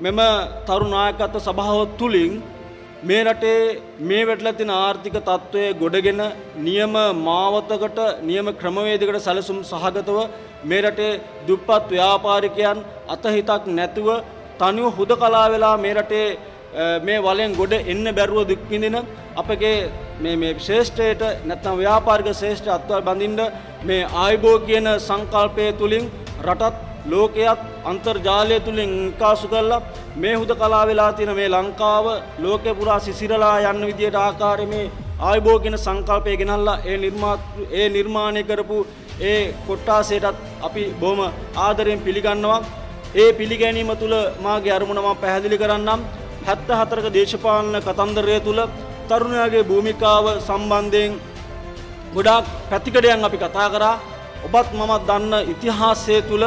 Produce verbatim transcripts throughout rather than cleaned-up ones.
මෙම තරුණ නායකත්ව සභාව තුලින් මේ රටේ මේ වෙట్లా තියෙන ආර්ථික තත්ත්වයේ ගොඩගෙන නියම මාවතකට නියම ක්‍රමවේදයකට සැලසුම් සහගතව මේ රටේ දුප්පත් ව්‍යාපාරිකයන් අතහිතක් නැතුව තනිව හුදකලා වෙලා මේ රටේ මේ වලෙන් ගොඩ එන්න බැරුව දුක් විඳින අපගේ මේ මේ ශ්‍රේෂ්ඨයට නැත්නම් ව්‍යාපාරික ශ්‍රේෂ්ඨ අත්වල බඳින්න මේ ආයිබෝ කියන සංකල්පය තුලින් රටත් ලෝකයක් අන්තර්ජාලය තුලින් කාසු කරලා මේ හුදකලා වෙලා තියෙන මේ ලංකාව ලෝකේ පුරා සිසිරලා යන්න විදියට ආකාරයේ මේ ආයිබෝ කියන සංකල්පය ගෙනල්ලා ඒ නිර්මා ඒ නිර්මාණය කරපු ඒ කොට්ටාසයටත් අපි බොහොම ආදරෙන් පිළිගන්නවා. ඒ පිළිගැනීම තුල මාගේ අරමුණ මම පැහැදිලි කරන්නම්. හැත්තෑ හතරක දේශපාලන කතන්දරය තුල තරුණයාගේ භූමිකාව සම්බන්ධයෙන් ගොඩාක් පැතිකඩයන් අපි කතා කරා. ඔබත් මමත් දන්න ඉතිහාසය තුල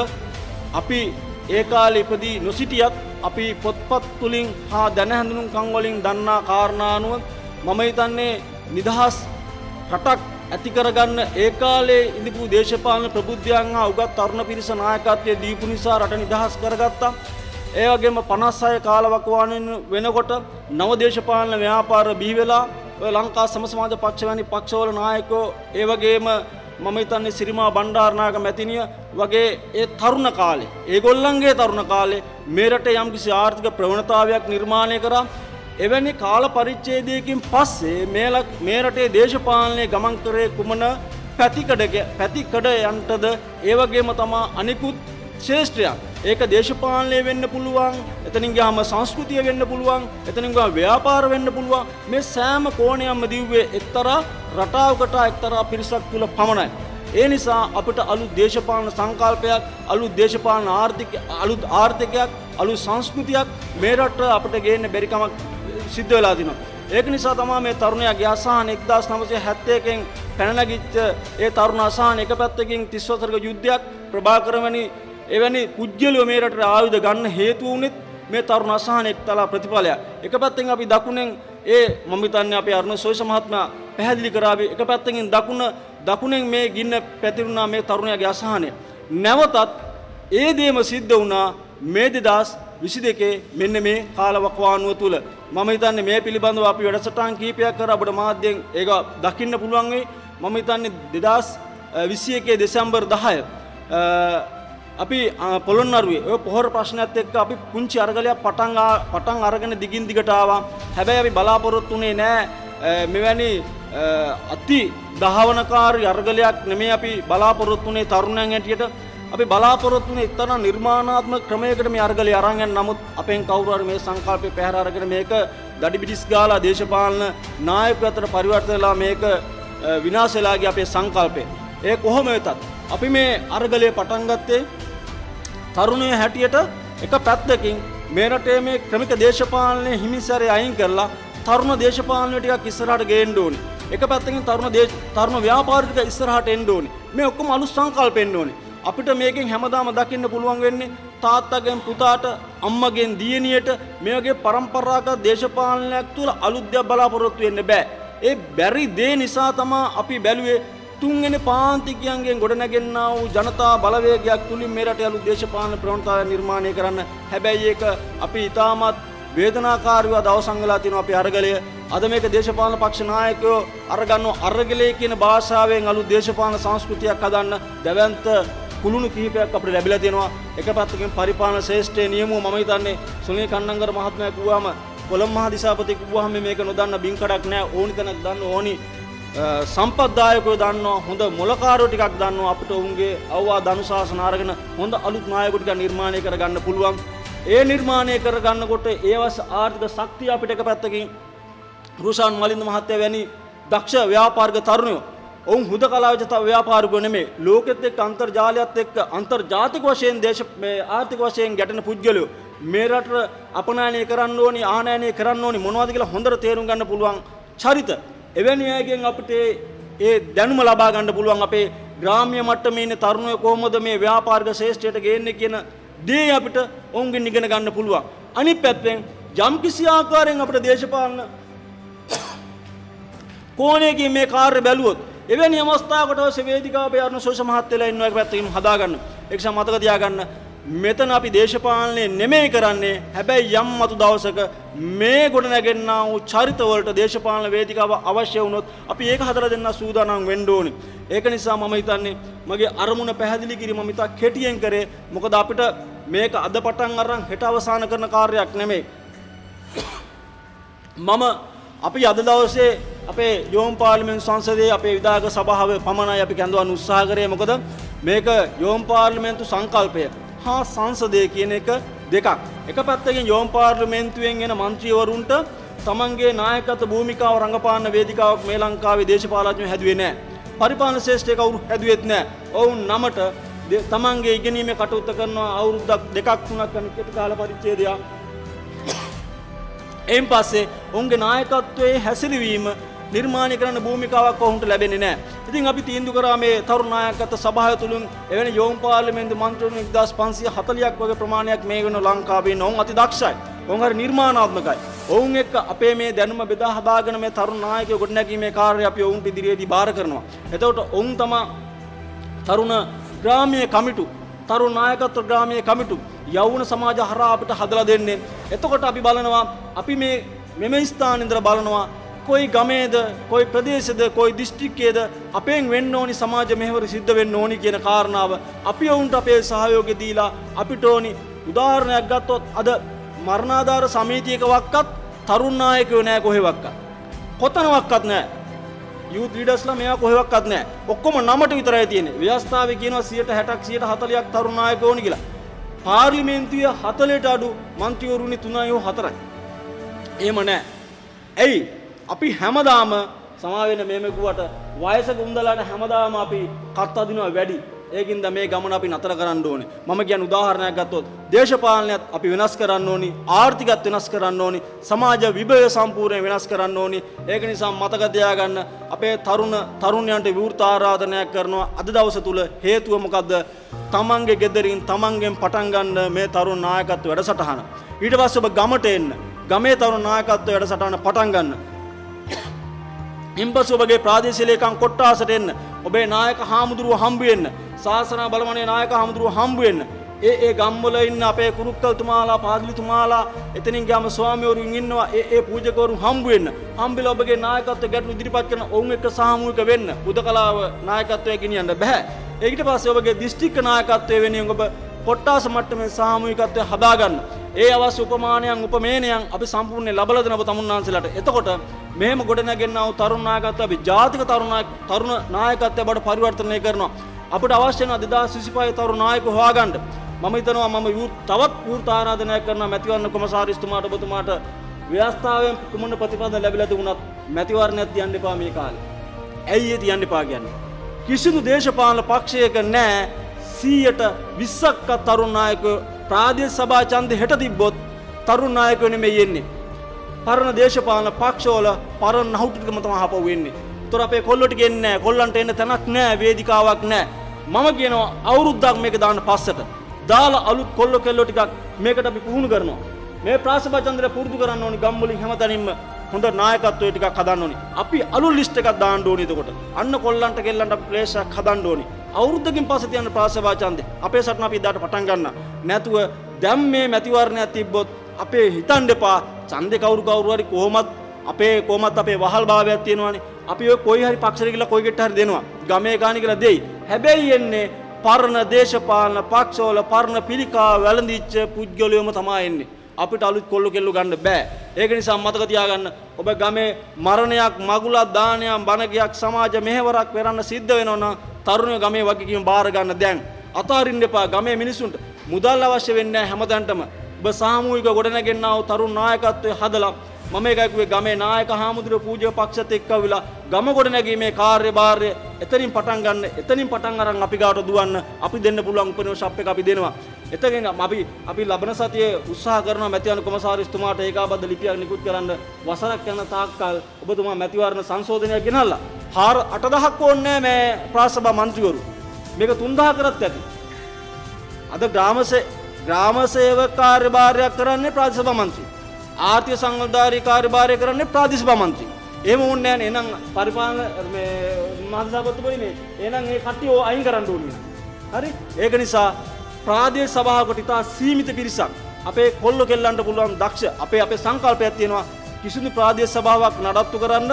අපි ඒ කාලේ ඉපදී නොසිටියත් අපි පොත්පත් තුලින් හා දැන හඳුනුම්කම් වලින් දන්නා කාරණා අනුව මම හිතන්නේ නිදහස් රටක් ඇති කරගන්න ඒ කාලේ ඉඳපු දේශපාලන ප්‍රබුද්ධයන් හා උගත් තරුණ පිරිස නායකත්වයේ දීපු නිසා රට නිදහස් කරගත්තා. ඒ වගේම පනස් හය කාලවකවානුවෙන් වෙනකොට නව දේශපාලන ව්‍යාපාර බිහි වෙලා ඔය ලංකා සම සමාජ පක්ෂ වැනි පක්ෂවල නායකයෝ ඒ වගේම මම හිතන්නේ සිරිමා බණ්ඩාරනායක මැතිණිය වගේ ඒ තරුණ කාලේ ඒගොල්ලන්ගේ තරුණ කාලේ මේ රටේ යම්කිසි ආර්ථික ප්‍රවණතාවයක් නිර්මාණය කරා. එවැනි කාල පරිච්ඡේදයකින් පස්සේ මේ මේ රටේ දේශපාලනයේ ගමන් කරේ කුමන පැතිකඩ පැතිකඩ යන්ටද ඒ වගේම තමයි අනිකුත් ශ්‍රේෂ්ඨයන්. ඒක දේශපාලනය වෙන්න පුළුවන්, එතනින් ගියාම සංස්කෘතිය වෙන්න පුළුවන්, එතනින් ගියාම ව්‍යාපාර වෙන්න පුළුවන්. මේ සෑම කෝණයක්ම දිව්වේ එක්තරා රටාවකට එක්තරා පිරිසක් තුල පමණයි. ඒ නිසා අපිට අලුත් දේශපාලන සංකල්පයක්, අලුත් දේශපාලන ආර්ථික අලුත් ආර්ථිකයක්, අලුත් සංස්කෘතියක් මේ රට අපිට ගේන්න බැරි කමක් සිද්ධ වෙලා තිනවා. ඒක නිසා තමයි මේ තරුණයාගේ අසහන එක්දාස් නවසිය හැත්තෑ එකෙන් පැන නැගිච්ච ඒ තරුණ අසහන එක පැත්තකින් තිස් වසරක යුද්ධයක් ප්‍රභාකර වැනි එවැනි කුජ්ජලියෝ මේ රටට ආයුධ ගන්න හේතු වුණෙත් මේ තරුණ අසහන එක්තලා ප්‍රතිඵලයක්. එක පැත්තෙන් අපි දකුණෙන් ඒ මම හිතන්නේ අපේ අරුණ සෝයිස මහත්මයා පැහැදිලි කරාවි. එක පැත්තකින් දකුණ දකුණෙන් මේ ගින්න පැතිරුණා මේ තරුණයාගේ අසහනය. නැවතත් ඒ දේම සිද්ධ වුණා මේ දෙදාස් විසි දෙකේ මෙන්න මේ කාලවකවානුව තුල. මම හිතන්නේ මේ පිළිබඳව අපි වැඩසටහන් කීපයක් කරා අපේ මාධ්‍යයෙන් ඒක දකින්න පුළුවන් වෙයි. මම හිතන්නේ දෙදාස් විසි එකේ දෙසැම්බර් දහය අපි පොළොන්නරුවේ ඔය පොහොර ප්‍රශ්නයත් එක්ක අපි පුංචි අරගලයක් පටන් පටන් අරගෙන දිගින් දිගට ආවා. හැබැයි අපි බලාපොරොත්තු වෙන්නේ නැහැ මෙවැනි අති දහවනකාරී අරගලයක් නෙමෙයි අපි බලාපොරොත්තු වෙන්නේ තරුණයන් හැටියට. අපි බලාපොරොත්තු වෙන්නේ එක්තරා නිර්මාණාත්මක ක්‍රමයකට මේ අරගලය අරන් යන නමුත් අපෙන් කවුරු හරි මේ සංකල්පේ පැහැර අරගෙන මේක දඩි පිටිස් ගාලා දේශපාලන නායකයෝ අතර පරිවර්තන වෙලා මේක විනාශ වෙලා ගිය අපේ සංකල්පය. ඒ කොහොම වෙතත් අපි මේ අරගලය පටන් ගත්තේ තරුණයෝ හැටියට එක පැත්තකින් මේ රටේ මේ ක්‍රමික දේශපාලනයේ හිමිසරේ අයින් කරලා තරුණ දේශපාලනය ටිකක් ඉස්සරහට ගේන්න ඕනේ. එක පැත්තකින් තරුණ තරුණ ව්‍යාපාරික ඉස්සරහට එන්න ඕනේ. මේ ඔක්කොම අලුත් සංකල්ප එන්න ඕනේ. අපිට මේකෙන් හැමදාම දකින්න පුළුවන් වෙන්නේ තාත්තගෙන් පුතාට අම්මගෙන් දියණියට මේ වගේ પરම්පරාගත දේශපාලනයක් තුල අලුත් දෙයක් බලාපොරොත්තු වෙන්න බෑ. ඒ බැරි දේ නිසා තමයි අපි බැලුවේ තුන්වෙනි පාන්තිකයන්ගෙන් ගොඩනැගෙන්නා වූ ජනතා බලවේගයක් තුලින් මේ රටේ අලුත් දේශපාලන ප්‍රවණතාවය නිර්මාණය කරන්න. හැබැයි ඒක අපි ඊටමත් වේදනාකාරීව දවසන් වෙලා තියෙනවා අපේ අරගලය. අද මේක දේශපාලන පක්ෂ නායකයෝ අරගන්න අරගලයේ කියන භාෂාවෙන් අලුත් දේශපාලන සංස්කෘතියක් හදන්න දැවැන්ත කුළුණු කිහිපයක් අපිට ලැබිලා තියෙනවා. එක පැත්තකින් පරිපාලන ශ්‍රේෂ්ඨයේ නියමව මම හිතන්නේ සුනිල් කන්නංගර මහත්මයා කිව්වාම කොළඹ මහ දිසාපති කිව්වහම මේක නොදන්න බින්කඩක් නැහැ. ඕනි තැනක් දන්න ඕනි සම්පත්දායකයෝ දන්නවා, හොඳ මොලකාරයෝ ටිකක් දන්නවා. අපිට උන්ගේ අවවාද අනුශාසන අරගෙන හොඳ අලුත් නායකයෝ ටික නිර්මාණය කරගන්න පුළුවන්. ඒ නිර්මාණය කරගන්නකොට ඒවස් ආර්ථික ශක්තිය අපිට එක පැත්තකින් රුෂාන් මලින්ද මහත්තයා වැනි දක්ෂ ව්‍යාපාරික තරුණයෝ ඔවුන් හුදකලා වෙච්ච ව්‍යාපාරිකයෝ නෙමෙයි. ලෝකෙත් එක්ක අන්තර්ජාලයත් එක්ක අන්තර්ජාතික වශයෙන් දේශ මේ ආර්ථික වශයෙන් ගැටෙන පුද්ගලයෝ මේ රටට අපනයනය කරන්න ඕනි, ආනයනය කරන්න ඕනි මොනවද කියලා හොඳට තේරුම් ගන්න පුළුවන් චරිත. එවැනි අයගෙන් අපිට ඒ දැනුම ලබා ගන්න පුළුවන්. අපේ ග්‍රාම්‍ය මට්ටමේ ඉන්න තරුණයෝ කොහොමද මේ ව්‍යාපාරික ශ්‍රේෂ්ඨයට ගේන්නේ කියන දේ අපිට ඔවුන්ගෙන් ඉගෙන ගන්න පුළුවන්. අනිත් පැත්තෙන් යම් කිසි ආකාරයෙන් අපිට දේශපාලන කෝණයකින් මේ කාර්ය බැලුවොත් එවැනි අවස්ථාවකට ඔය වේදිකාවේ අරුණ සෝෂ මහත්තයලා ඉන්නවා එක පැත්තකින් හදාගන්න. ඒක මතක තියාගන්න. මෙතන අපි දේශපාලනය නෙමෙයි කරන්නේ. හැබැයි යම් මතු දවසක මේ ගොඩ නැගෙන්නා වූ චරිත වලට දේශපාලන වේදිකාව අවශ්‍ය වුණොත් අපි ඒක හදලා දෙන්න සූදානම් වෙන්න ඕනේ. ඒක නිසා මම හිතන්නේ මගේ අරමුණ පැහැදිලි කිරීම මම ඉතා කෙටියෙන් කරේ. මොකද අපිට මේක අද පටන් අරන් හෙට අවසන් කරන කාර්යයක් නෙමෙයි. මම අපි අද දවසේ අපේ යෝම් පාර්ලිමේන්තු සංසදයේ අපේ විධායක සභාවේ පමණයි අපි කැඳවන්න උත්සාහ කරේ. මොකද මේක යෝම් පාර්ලිමේන්තු සංකල්පය හා සංසදය කියන එක දෙකක්. එක පැත්තකින් යෝම් පාර්ලිමේන්තුවෙන් එන മന്ത്രിවරුන්ට තමන්ගේ නායකත්ව භූමිකාව රංගපාන වේදිකාවක් මේ ලංකාවේ දේශපාලඥයෝ හැදුවේ නැහැ. පරිපාලන ශ්‍රේෂ්ඨ කවුරු හැදුවෙත් නැහැ. ඔවුන් නමට තමන්ගේ ඉගෙනීමේ කටයුතු කරනවා අවුරුද්දක් දෙකක් තුනක් යන කෙටි කාල පරිච්ඡේදයක්. එයින් පස්සේ ඔවුන්ගේ නායකත්වයේ හැසිරවීම නිර්මාණය කරන භූමිකාවක් ඔවුන්ට ලැබෙන්නේ නැහැ. ඉතින් අපි තීන්දුව කරා මේ තරුණ නායකත්ව සභාව තුලින් එවැනි යෝම් පාර්ලිමේන්තු මන්ත්‍රීවරුන් එක්දාස් පන්සිය හතලියක් වගේ ප්‍රමාණයක් මේ වෙන ලංකාවේ ඉන්න ඔවුන් අති දක්ෂයි. ඔවුන් හරි නිර්මාණාත්මකයි. ඔවුන් එක්ක අපේ මේ දැනුම බෙදා හදාගෙන මේ තරුණ නායකයෝ ගොඩනැගීමේ කාර්යය අපි ඔවුන්ට ඉදිරියේදී බාර කරනවා. එතකොට ඔවුන් තමයි තරුණ ග්‍රාමීය කමිටු, තරුණ නායකත්ව ග්‍රාමීය කමිටු යෞවන සමාජ හරහා අපිට හදලා දෙන්නේ. එතකොට අපි බලනවා අපි මේ මෙම ස්ථාන ඉඳලා බලනවා කොයි ගමේද කොයි ප්‍රදේශයේද කොයි දිස්ත්‍රික්කයේද අපෙන් වෙන්න ඕනි සමාජ මෙහෙවර සිද්ධ වෙන්න ඕනි කියන කාරණාව අපි වුන්ට අපේ සහයෝගය දීලා අපිට ඕනි. උදාහරණයක් ගත්තොත් අද මරණාධාර සමිතියක වක්කත් තරුණ නායකයෝ නැහැ කොහෙවත්. කොතනවත් නැහැ. යූත් ලීඩර්ස්ලා මෙයා කොහෙවත් නැහැ. ඔක්කොම නමට විතරයි තියෙන්නේ. ව්‍යවස්ථාවේ කියනවා සියයට හැටක් සියයට හතලියක් තරුණ නායකයෝ ඕනි කියලා. පාර්ලිමේන්තුවේ හතලියට අඩු മന്ത്രിවරුනි තුනයි හතරයි. එහෙම නැහැ. එයි අපි හැමදාම සමා වෙන මේම කිව්වට වයසක උන්දලාට හැමදාම අපි කත් අදිනවා වැඩි. ඒකින්ද මේ ගමන අපි නතර කරන්න ඕනේ. මම කියන උදාහරණයක් ගත්තොත් දේශපාලනයත් අපි වෙනස් කරන්න ඕනි, ආර්ථිකත් වෙනස් කරන්න ඕනි, සමාජ විභය සම්පූර්ණයෙන් වෙනස් කරන්න ඕනි. ඒක නිසා මතක තියාගන්න අපේ තරුණ තරුණයන්ට විවෘත ආරාධනයක් කරනවා අද දවස තුල. හේතුව මොකද්ද? තමන්ගේ ගෙදරින් තමන්ගෙන් පටන් ගන්න මේ තරුණ නායකත්ව වැඩසටහන. ඊට පස්සේ ඔබ ගමට එන්න. ගමේ තරුණ නායකත්ව වැඩසටහන පටන් ගන්න. ඉන්පස්සේ ඔබගේ ප්‍රාදේශීය ලේකම් කොට්ටාසට එන්න. ඔබේ නායක හාමුදුරුව හම්බ වෙන්න. ශාසන බලමනේ නායක හාමුදුරුව හම්බ වෙන්න. ඒ ඒ ගම්වල ඉන්න අපේ කුරුක්කල්තුමාලා පාදිලිතුමාලා එතනින් ගියාම ස්වාමිවරුන් ඉන්නවා. ඒ ඒ පූජකවරුන් හම්බ වෙන්න. හම්බෙලා ඔබගේ නායකත්ව ගැටළු ඉදිරිපත් කරන ඔවුන් එක්ක සාමූහික වෙන්න. උදකලාව නායකත්වයේ ගෙනියන්න බෑ. ඊට පස්සේ ඔබගේ දිස්ත්‍රික්ක නායකත්වයේ වෙනුවෙන් ඔබ කොට්ටාස මට්ටමේ සාමූහිකත්වය හදාගන්න. ඒ අවශ්‍ය උපමානයන් උපමේනයන් අපි සම්පූර්ණයෙන් ලබලා දෙන ඔබ තමුන්නාන්සලාට. එතකොට මෙහෙම ගොඩනැගෙනා වූ තරුණ නායකත්වය අපි ජාතික තරුණ තරුණ නායකත්වයට බඩ පරිවර්තනය කරනවා. අපිට අවශ්‍ය වෙන දෙදාස් විසිපහ තරුණ නායකයෝ හොයාගන්න. මම හිතනවා මම තවත් වෘත් ආරාධනයක් කරනවා මැතිවරණ කොමසාරිස්තුමාට ඔබතුමාට ව්‍යවස්ථාවෙන් කුමන ප්‍රතිපද ලැබිලා තිබුණත් මැතිවරණයක් තියන්න එපා මේ කාලේ. ඇයි ඒ තියන්න එපා කියන්නේ? කිසිදු දේශපාලන පක්ෂයක නැහැ සීයට විස්සක් තරුණ නායකයෝ ප්‍රාදේශ සභා ඡන්දෙ හෙට තිබ්බොත් තරුණ නායකයෝ නෙමෙයි එන්නේ. පරණ දේශපාලන පක්ෂවල පරණ නහුටුකම තමයි හපව වෙන්නේ. ඒතර අපේ කොල්ලෝ ටික එන්නේ නැහැ. කොල්ලන්ට එන්න තැනක් නැහැ, වේදිකාවක් නැහැ. මම කියනවා අවුරුද්දක් මේක දාන්න පස්සට. දාලා අලුත් කොල්ලෝ කෙල්ලෝ ටිකක් මේකට අපි පුහුණු කරනවා. මේ ප්‍රාසභා ඡන්දෙ පුරුදු කරන්න ඕනි. ගම්වලින් හැමතැනින්ම හොඳ නායකත්වයේ ටිකක් හදන්න ඕනි. අපි අලුත් ලිස්ට් එකක් දාන්න ඕනි. එතකොට අන්න කොල්ලන්ට කෙල්ලන්ට අපි ප්ලේස් එකක් හදන්න ඕනි. අවුරුද්දකින් පස්සේ තියන ප්‍රාසභා ඡන්දෙ අපේ සටන අපි ඉදාට පටන් ගන්න. නැතුව දැන් මේ මැතිවරණයක් තිබ්බොත් අපේ හිතන්න එපා ඡන්දේ කවුරු කවුරු හරි කොහොමත් අපේ කොහොමත් අපේ වහල් භාවයක් තියෙනවානේ. අපි ඔය කොයි හරි පක්ෂයකට ගිහලා කොයි ගෙට හරි දෙනවා. ගමේ ගානි කියලා දෙයි. හැබැයි එන්නේ පරණ දේශපාලන පක්ෂවල පරණ පිළිකා වැළඳිච්ච පුද්ගලයෝම තමයි එන්නේ. අපිට අලුත් කොල්ල කෙල්ල ගන්න බෑ. ඒක නිසා මතක තියාගන්න ඔබ ගමේ මරණයක් මගුලක් දානයක් බණගයක් සමාජ මෙහෙවරක් වෙරන්න සිද්ධ වෙනවා නම් තරුණයෝ ගමේ වගකීම බාර ගන්න දැන්. අතාරින්න එපා. ගමේ මිනිසුන්ට මුදල් අවශ්‍ය වෙන්නේ නැහැ හැමදාන්ටම. ඔබ සාමූහික ගොඩනැගෙන්නා වූ තරුණ නායකත්වයේ හදලා මම එකයි කිව්වේ ගමේ නායක හාමුදුරුවෝ පූජ්‍ය පක්ෂත් එක්ක අවිලා ගම ගොඩනැගීමේ කාර්යභාරය එතනින් පටන් ගන්න. එතනින් පටන් අරන් අපි ගාවට දුවන්න. අපි දෙන්න පුළුවන් උපනෝ ෂොප් එක අපි දෙනවා. එතකින් අපි අපි ලබන සතියේ උත්සාහ කරනවා මැතිවරණ කොමසාරිස්තුමාට ඒකාබද්ධ ලිපියක් නිකුත් කරන්න. වසරක් යන තාක්කල් ඔබතුමා මැතිවරණ සංශෝධනයක් ගෙනල්ලා අට දහයක් ඕනේ මේ ප්‍රාසභා මන්ත්‍රීවරු. මේක තුන් දහයක් කරත් ඇති. අද ග්‍රාමසේ ග්‍රාම සේවක කාර්යභාරයක් කරන්නේ ප්‍රාදේශ සභා මන්ත්‍රී. ආර්ථික සංවර්ධාරී කාර්යභාරය කරන්නේ ප්‍රාදේශ සභා මන්ත්‍රී. එහෙම වුණේ නැහැ නේ. එහෙනම් පරිපාලන මේ මහා සභාපතිතුමනි එහෙනම් ඒ කට්ටිය අයින් කරන්න ඕනේ. හරි? ඒක නිසා ප්‍රාදේශ සභාවකට ඉතා සීමිත පිරිසක් අපේ කොල්ල කෙල්ලන්ට පුළුවන් දක්ෂ අපේ අපේ සංකල්පයක් තියෙනවා කිසිදු ප්‍රාදේශ සභාවක් නඩත්තු කරන්න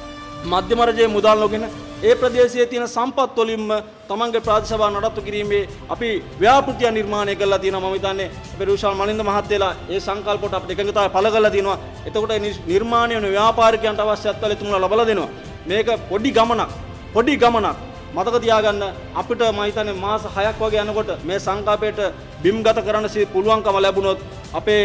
මධ්‍යම රජයේ මුදල් නොගෙන ඒ ප්‍රදේශයේ තියෙන සම්පත් වලින්ම තමන්ගේ ප්‍රාදේශ සභාව නඩත්තු කිරීමේ අපි ව්‍යාපෘතිය නිර්මාණය කරලා තියෙනවා. මම හිතන්නේ අපේ රුෂාල් මනින්ද මහත්තයලා ඒ සංකල්පයට අපිට එකඟතාවය පළ කරලා තියෙනවා. එතකොට නිර්මාණය වෙන ව්‍යාපාරිකයන්ට අවශ්‍යත්වල තුමුලා ලබලා දෙනවා. මේක පොඩි ගමනක් පොඩි ගමනක් මතක තියාගන්න අපිට මම හිතන්නේ මාස හයක් වගේ යනකොට මේ සංකල්පයට බිම්ගත කරන්න පුළුවන්කම ලැබුණොත් අපේ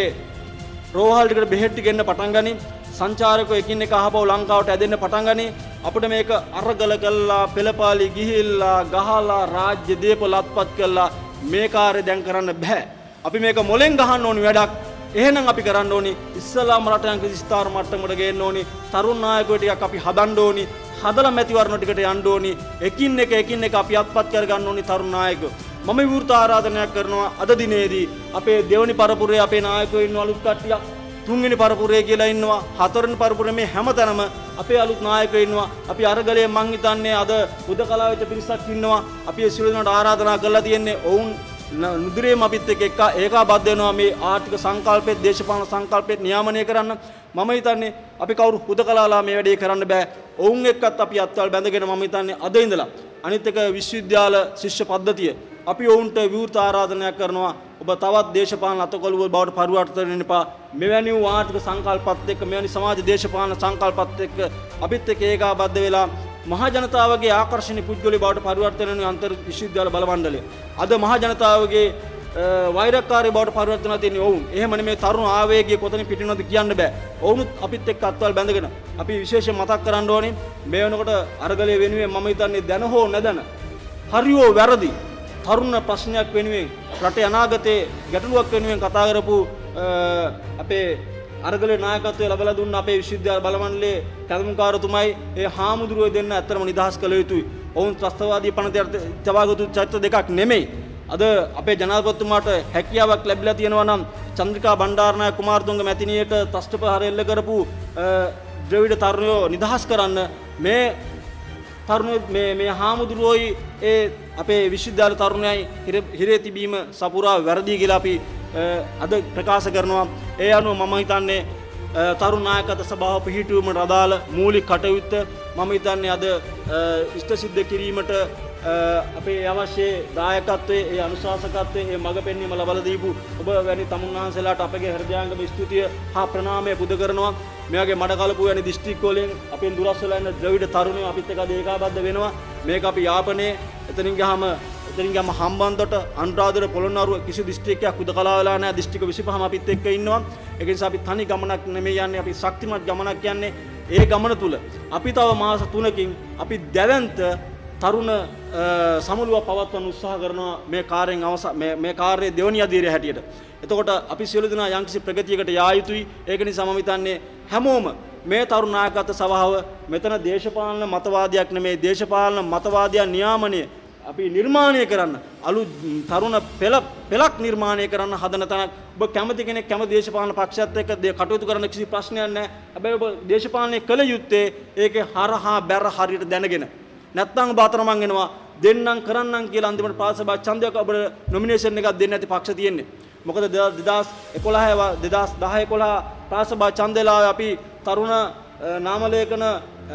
රෝහල් ටිකට බෙහෙත් ටික එන්න පටන් ගනි සංචාරකෝ එකින් එක අහපව ලංකාවට ඇදෙන්න පටන් ගනි අපිට මේක අරගල කළා පෙළපාලි ගිහිල්ලා ගහලා රාජ්‍ය දීපල අත්පත් කළා මේ කාර්ය දැන් කරන්න බෑ. අපි මේක මොලෙන් ගහන්න ඕනි වැඩක්. එහෙනම් අපි කරන්න ඕනි ඉස්ලාම් රටයන් කිසිස්ථාර මට්ටමකට ගේන්න ඕනි තරුණ නායකයෝ ටිකක් අපි හදන්න ඕනි හදලා මැතිවරණ ටිකට යන්න ඕනි එකින් එක එකින් එක අපි අත්පත් කර ගන්න ඕනි තරුණ නායකයෝ. මම විවෘත ආරාධනයක් කරනවා අද දිනේදී අපේ දෙවනි පරපුරේ අපේ නායකයෝ ඉන්න අලුත් කට්ටියක් තුන්වෙනි පරපුරේ කියලා ඉන්නවා හතරවෙනි පරපුරේ මේ හැමතැනම අපේ අලුත් නායකයෝ ඉන්නවා. අපි අරගලයේ මං හිතන්නේ අද උදකලා වෙච්ච පිරිසක් ඉන්නවා. අපි ඒ සියලු දෙනාට ආරාධනා කරලා තියෙන්නේ ඔවුන් නුදුරේම අපිත් එක්ක එක ඒකාබද්ධ වෙනවා මේ ආර්ථික සංකල්පෙත් දේශපාලන සංකල්පෙත් නියාමනය කරන්න. මම හිතන්නේ අපි කවුරු හුදකලාලා මේ වැඩේ කරන්න බෑ. ඔවුන් එක්කත් අපි අත්වල බැඳගෙන මම හිතන්නේ අද ඉඳලා අනිත් එක විශ්වවිද්‍යාල ශිෂ්‍ය පද්ධතිය අපි ඔවුන්ට විවෘත ආරාධනයක් කරනවා. ඔබ තවත් දේශපාලන අතකොළුව බවට පරිවර්තන වෙන්න එපා. මෙවැනි වූ ආර්ථික සංකල්පත් එක්ක මෙවැනි සමාජ දේශපාලන සංකල්පත් එක්ක අපිත් එක්ක ඒකාබද්ධ වෙලා මහා ජනතාවගේ ආකර්ෂණීය පුද්ගලයෝ බවට පරිවර්තන වෙන අන්තර් විශ්වවිද්‍යාල බල මණ්ඩලය. අද මහා ජනතාවගේ වෛරකාරී බවට පරිවර්තන තියෙන්නේ ඔවුන්. එහෙම නෙමෙයි තරුණ ආවේගය කොතනින් පිටිනවද කියන්න බෑ. ඔවුනුත් අපිත් එක්ක අත්වල බැඳගෙන අපි විශේෂයෙන් මතක් කරන්න ඕනේ මේ වෙනකොට අරගලයේ වෙනුවෙන් මම හිතන්නේ දැන හෝ නැදන හරියෝ වැරදි තරුණ ප්‍රශ්නයක් වෙනුවෙන් රටේ අනාගතයේ ගැටලුවක් වෙනුවෙන් කතා කරපු අපේ අරගලේ නායකත්වය ලැබලා දුන්න අපේ විශ්වවිද්‍යාල බල මණ්ඩලයේ කැඳවුම්කාරතුමයි ඒ හාමුදුරුවෝ දෙන්න ඇත්තම නිදහස් කළ යුතුයි. ඔවුන් ත්‍රස්තවාදී පනතයට තවාගතු චරිත දෙකක් නෙමෙයි. අද අපේ ජනාධිපතිතුමාට හැකියාවක් ලැබිලා තියෙනවා නම් චන්ද්‍රිකා බණ්ඩාරනායක කුමාරතුංග මැතිණියට ත්‍රස්තපහර එල්ල කරපු ද්‍රවිඩ තරුණයෝ නිදහස් කරන්න මේ තරුණ මේ මේ හාමුදුරුවෝයි ඒ අපේ විශ්වවිද්‍යාල තරුණයයි හිරේ තිබීම සපුරා වැරදි කියලා අපි අද ප්‍රකාශ කරනවා. ඒ අනුව මම හිතන්නේ තරුණ නායකත්ව සභාව පිහිටුවීමට අදාළ මූලික කටයුත්ත මම හිතන්නේ අද ඉෂ්ට සිද්ධ කිරීමට අපේ අවශ්‍ය දායකත්වයේ ඒ අනුශාසකත්වයේ ඒ මඟ පෙන්වීම ලබා දීපු ඔබ වැනි තමුන්වහන්සේලාට අපගේ හෘදයාංගම ස්තුතිය හා ප්‍රණාමය පුද කරනවා. මේ වගේ මඩකලපු වැනි දිස්ත්‍රික් වලින් අපෙන් දුරස් වෙලා ඉන්න ද්‍රවිඩ තරුණයෝ අපිත් එක්ක ඒකාබද්ධ වෙනවා. මේක අපි යාපනයේ එතනින් ගියාම එතනින් ගියාම හම්බන්තොට අනුරාධපුර පොළොන්නරුව කිසි දිස්ත්‍රික්කයක් උදකලා වෙලා නැහැ. දිස්ත්‍රික්ක විසිපහම අපිත් එක්ක ඉන්නවා. ඒක නිසා අපි තනි ගමනක් නෙමෙයි යන්නේ. අපි ශක්තිමත් ගමනක් යන්නේ. ඒ ගමන තුල අපි තව මාස තුනකින් අපි දැවැන්ත තරුණ සමුළුව පවත්වන්න උත්සාහ කරනවා මේ කාර්යයෙන් අවසන් මේ මේ කාර්යයේ දෙවනි අදියරේ හැටියට. එතකොට අපි සියලු දෙනා යම්කිසි ප්‍රගතියකට යා යුතුයි. ඒක නිසා මම හිතන්නේ හැමෝම මේ තරුණ නායකත්ව සභාව මෙතන දේශපාලන මතවාදයක් නෙමෙයි දේශපාලන මතවාදයන් නියාමනය අපි නිර්මාණය කරන්න අලුත් තරුණ පෙළ පෙළක් නිර්මාණය කරන්න හදන තැනක්. ඔබ කැමති කෙනෙක් කැමති දේශපාලන පක්ෂයත් එක්ක කටයුතු කරන්න කිසි ප්‍රශ්නයක් නැහැ. හැබැයි ඔබ දේශපාලනය කළ යුත්තේ ඒකේ හරහා බැර හරියට දැනගෙන. නැත්නම් බාතරමං වෙනවා දෙන්නම් කරන්නම් කියලා අන්තිමට පාසභා ඡන්දයක් ඔබ නොමිනේෂන් එකක් දෙන්න ඇති පක්ෂ තියෙන්නේ. මොකද දෙදාස් එකොළහ දෙදාස් දහ එකොළහ පාසභා ඡන්දෙලා අපි තරුණ නාමලේඛන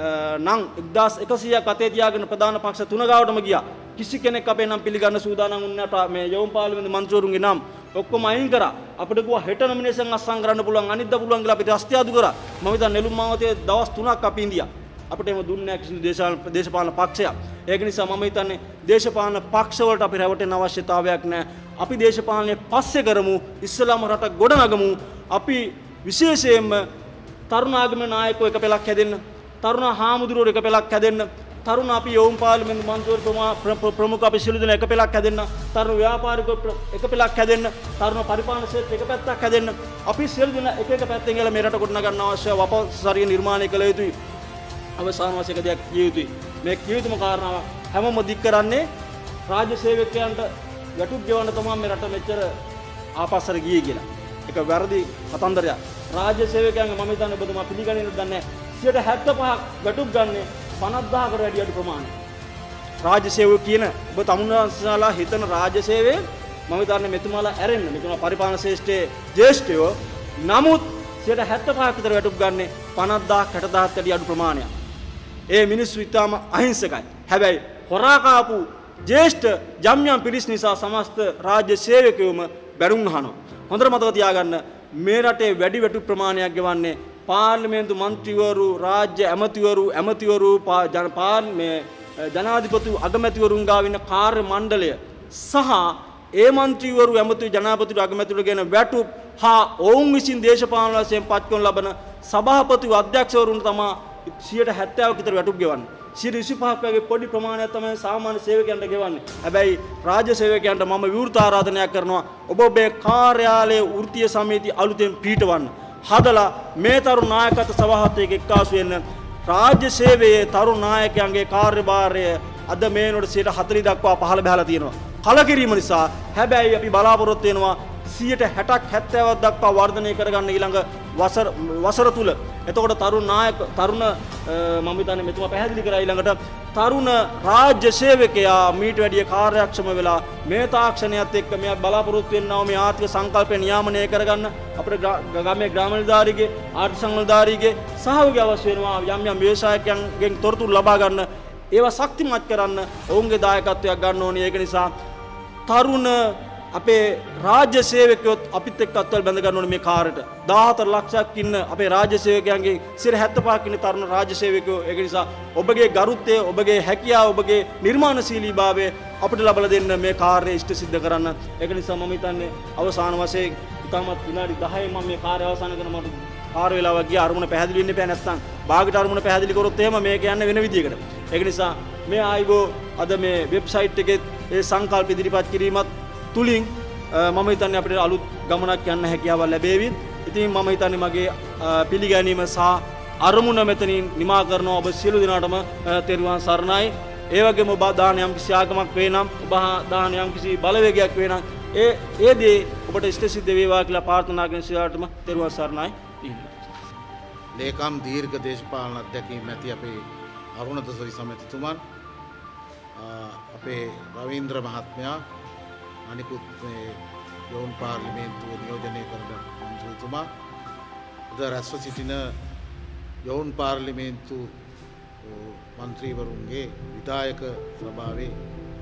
නම් එක්දාස් එකසියක් අතේ තියාගෙන ප්‍රධාන පක්ෂ තුන ගාවටම ගියා. කිසි කෙනෙක් අපේ නම් පිළිගන්න සූදානම් වුණේ නැහැ. මේ යවුම් පාර්ලිමේන්තු මන්ත්‍රීවරුන්ගේ නම් ඔක්කොම අයින් කරා. අපිට කිව්වා හෙට නොමිනේෂන් අස්සම් කරන්න පුළුවන් අනිද්දා පුළුවන් කියලා අපිට රස්තිය අදු කරා. මම හිතන්නේ නෙළුම් මාවතේ දවස් තුනක් අපි ඉඳියා. අපිට එම දුන්නේ නැහැ කිසිදු දේශපාලන පක්ෂයක්. ඒක නිසා මම හිතන්නේ දේශපාලන පක්ෂ වලට අපි රැවටෙන්න අවශ්‍යතාවයක් නැහැ. අපි දේශපාලනය පස්සේ කරමු. ඉස්ලාම රට ගොඩනගමු. අපි විශේෂයෙන්ම තරුණ ආගම නායකයෝ එක පෙළක් හැදෙන්න, තරුණ හාමුදුරුවෝ එක පෙළක් හැදෙන්න, තරුණ අපි යෝම් පාර්ලිමේන්තු මන්ත්‍රීතුමා ප්‍රමුඛ අපි සියලු දෙනා එක පෙළක් හැදෙන්න, තරුණ ව්‍යාපාරිකයෝ එක පෙළක් හැදෙන්න, තරුණ පරිපාලන ක්ෂේත්‍රය එක පැත්තක් හැදෙන්න. අපි සියලු දෙනා එක එක පැත්තෙන් ගිහලා මේ රට ගොඩනගන්න අවශ්‍ය වපසරිය නිර්මාණය කළ යුතුයි. අවසාන වශයෙන් දෙයක් කිය යුතුයි. මේ කිය යුතුම කාරණාව හැමෝම දික් කරන්නේ රාජ්‍ය සේවකයන්ට ගැටුම් ගෙවන්න තමයි මේ රට මෙච්චර ආපස්සට ගියේ කියලා. ඒක වැරදි කතන්දරයක්. රාජ්‍ය සේවකයන්ගේ මම හිතන්නේ ඔබතුමා පිළිගන්නේ නැද්ද නැහැ. සියයට හැත්තෑ පහක් ගැටුම් ගන්නේ පනස් දහසකට වැඩි අඩු ප්‍රමාණයක්. රාජ්‍ය සේවය කියන ඔබ තමුන්වහන්සේලා හිතන රාජ්‍ය සේවය මම හිතන්නේ මෙතුමාලා ඇරෙන්න මෙතුමා පරිපාලන ශ්‍රේෂ්ඨයේ ජ්‍යෙෂ්ඨයෝ නමුත් සියයට හැත්තෑ පහක් විතර වැටුප් ගන්නේ පනස් දහසක් හැට දහසක් වැඩි අඩු ප්‍රමාණයක්. ඒ මිනිස්සු ඉතාම අහිංසකයි. හැබැයි හොරා කාපු ජ්‍යෙෂ්ඨ යම් යම් පිරිස් නිසා සමස්ත රාජ්‍ය සේවකයෝම බැරුම් අහනවා. හොඳට මතක තියාගන්න මේ රටේ වැඩි වැටුප් ප්‍රමාණයක් ගෙවන්නේ පාර්ලිමේන්තු මන්ත්‍රීවරු, රාජ්‍ය ඇමතිවරු, ඇමතිවරු, පාර්ලිමේ ජනාධිපති අගමැතිවරුන් ගාව ඉන්න කාර්ය මණ්ඩලය සහ ඒ මන්ත්‍රීවරු, ඇමති, ජනාධිපති අගමැතිවරු ගැන වැටුප් හා ඔවුන් විසින් දේශපාලන වශයෙන් පත් කරන ලබන සභාපති අධ්‍යක්ෂවරුන් තමයි සියයට හැත්තෑවක් විතර වැටුප් ගෙවන්නේ. සියයට විසිපහක් වගේ පොඩි ප්‍රමාණයක් තමයි සාමාන්‍ය සේවකයන්ට ගෙවන්නේ. හැබැයි රාජ්‍ය සේවකයන්ට මම විවෘත ආරාධනයක් කරනවා ඔබ ඔබේ කාර්යාලයේ වෘත්තීය සමිති අලුතෙන් පිහිටවන්න. හදලා මේ තරුණ නායකත්ව සභාපතියෙක් එක්කාසු වෙන්න. රාජ්‍ය සේවයේ තරුණ නායකයන්ගේ කාර්යභාරය අද මේනොට සියයට හතළිස් දක්වා පහළ බහලා තියෙනවා. කලකිරීම නිසා හැබැයි අපි බලාපොරොත්තු වෙනවා සියයට හැටක් හැත්තෑවක් දක්වා වර්ධනය කරගන්න ඊළඟ වසර වසර තුල. එතකොට තරුණ නායක තරුණ මම හිතන්නේ මෙතුමා පැහැදිලි කරා ඊළඟට තරුණ රාජ්‍ය සේවකයා මීට වැඩිය කාර්යක්ෂම වෙලා මේ තාක්ෂණයත් එක්ක මෙයා බලාපොරොත්තු වෙනවා මේ ආර්ථික සංකල්පය නියාමනය කරගන්න අපේ ගමේ ග්‍රාම නිලධාරීගේ ආර්ථික සංවිධානීගේ සහයෝගය අවශ්‍ය වෙනවා යම් යම් ව්‍යවසායකයන්ගෙන් තොරතුරු ලබා ගන්න ඒවා ශක්තිමත් කරන්න ඔවුන්ගේ දායකත්වයක් ගන්න ඕනේ. ඒක නිසා තරුණ අපේ රාජ්‍ය සේවකයොත් අපිත් එක්ක අත්වල බැඳ ගන්න ඕනේ මේ කාර්යයට. දාහතර ලක්ෂයක් ඉන්න අපේ රාජ්‍ය සේවකයන්ගේ සියයට හැත්තෑ පහක් ඉන්න තරුණ රාජ්‍ය සේවකයෝ. ඒක නිසා ඔබගේ ගරුත්වය, ඔබගේ හැකියාව, ඔබගේ නිර්මාණශීලීභාවය අපිට ලබා දෙන්න මේ කාර්යය ඉෂ්ට සිද්ධ කරන්න. ඒක නිසා මම හිතන්නේ අවසාන වශයෙන් ඉතාමත් විනාඩි දහයෙන් මම මේ කාර්යය අවසන් කරන මට කාර්ය වේලාවක් ගියා අරමුණ පැහැදිලි වෙන්න එපා නැත්නම් භාගයට අරමුණ පැහැදිලි කරොත් එහෙම මේක යන්නේ වෙන විදියකට. ඒක නිසා මේ ආයිබෝ අද මේ වෙබ්සයිට් එකේ ඒ සංකල්ප ඉදිරිපත් කිරීමත් තුලින් මම හිතන්නේ අපිට අලුත් ගමනක් යන්න හැකියාවක් ලැබෙවි. ඉතින් මම හිතන්නේ මගේ පිළිගැනීම සහ අරමුණ මෙතනින් නිමා කරනවා. ඔබ සියලු දෙනාටම තෙරුවන් සරණයි. ඒ වගේම ඔබ දාන යම් කිසි ආගමක් වේ නම්, ඔබ දාන යම් කිසි බලවේගයක් වේ නම් ඒ ඒ දේ ඔබට ඉෂ්ට සිද්ධ වේවා කියලා ප්‍රාර්ථනා කරන සියල්ලටම තෙරුවන් සරණයි. ලේකම් දීර්ඝ දේශපාලන අධ්‍යක්ෂකීම් ඇති අපේ අරුණ දසරි සමිතිතුමන්, අපේ රවීන්ද්‍ර මහත්මයා, අනිකුත් මේ යෝන් පාර්ලිමේන්තුව නියෝජනය කරන මන්ත්‍රීතුමා, අද රැස්ව සිටින යෝන් පාර්ලිමේන්තු මන්ත්‍රීවරුන්ගේ විධායක සභාවේ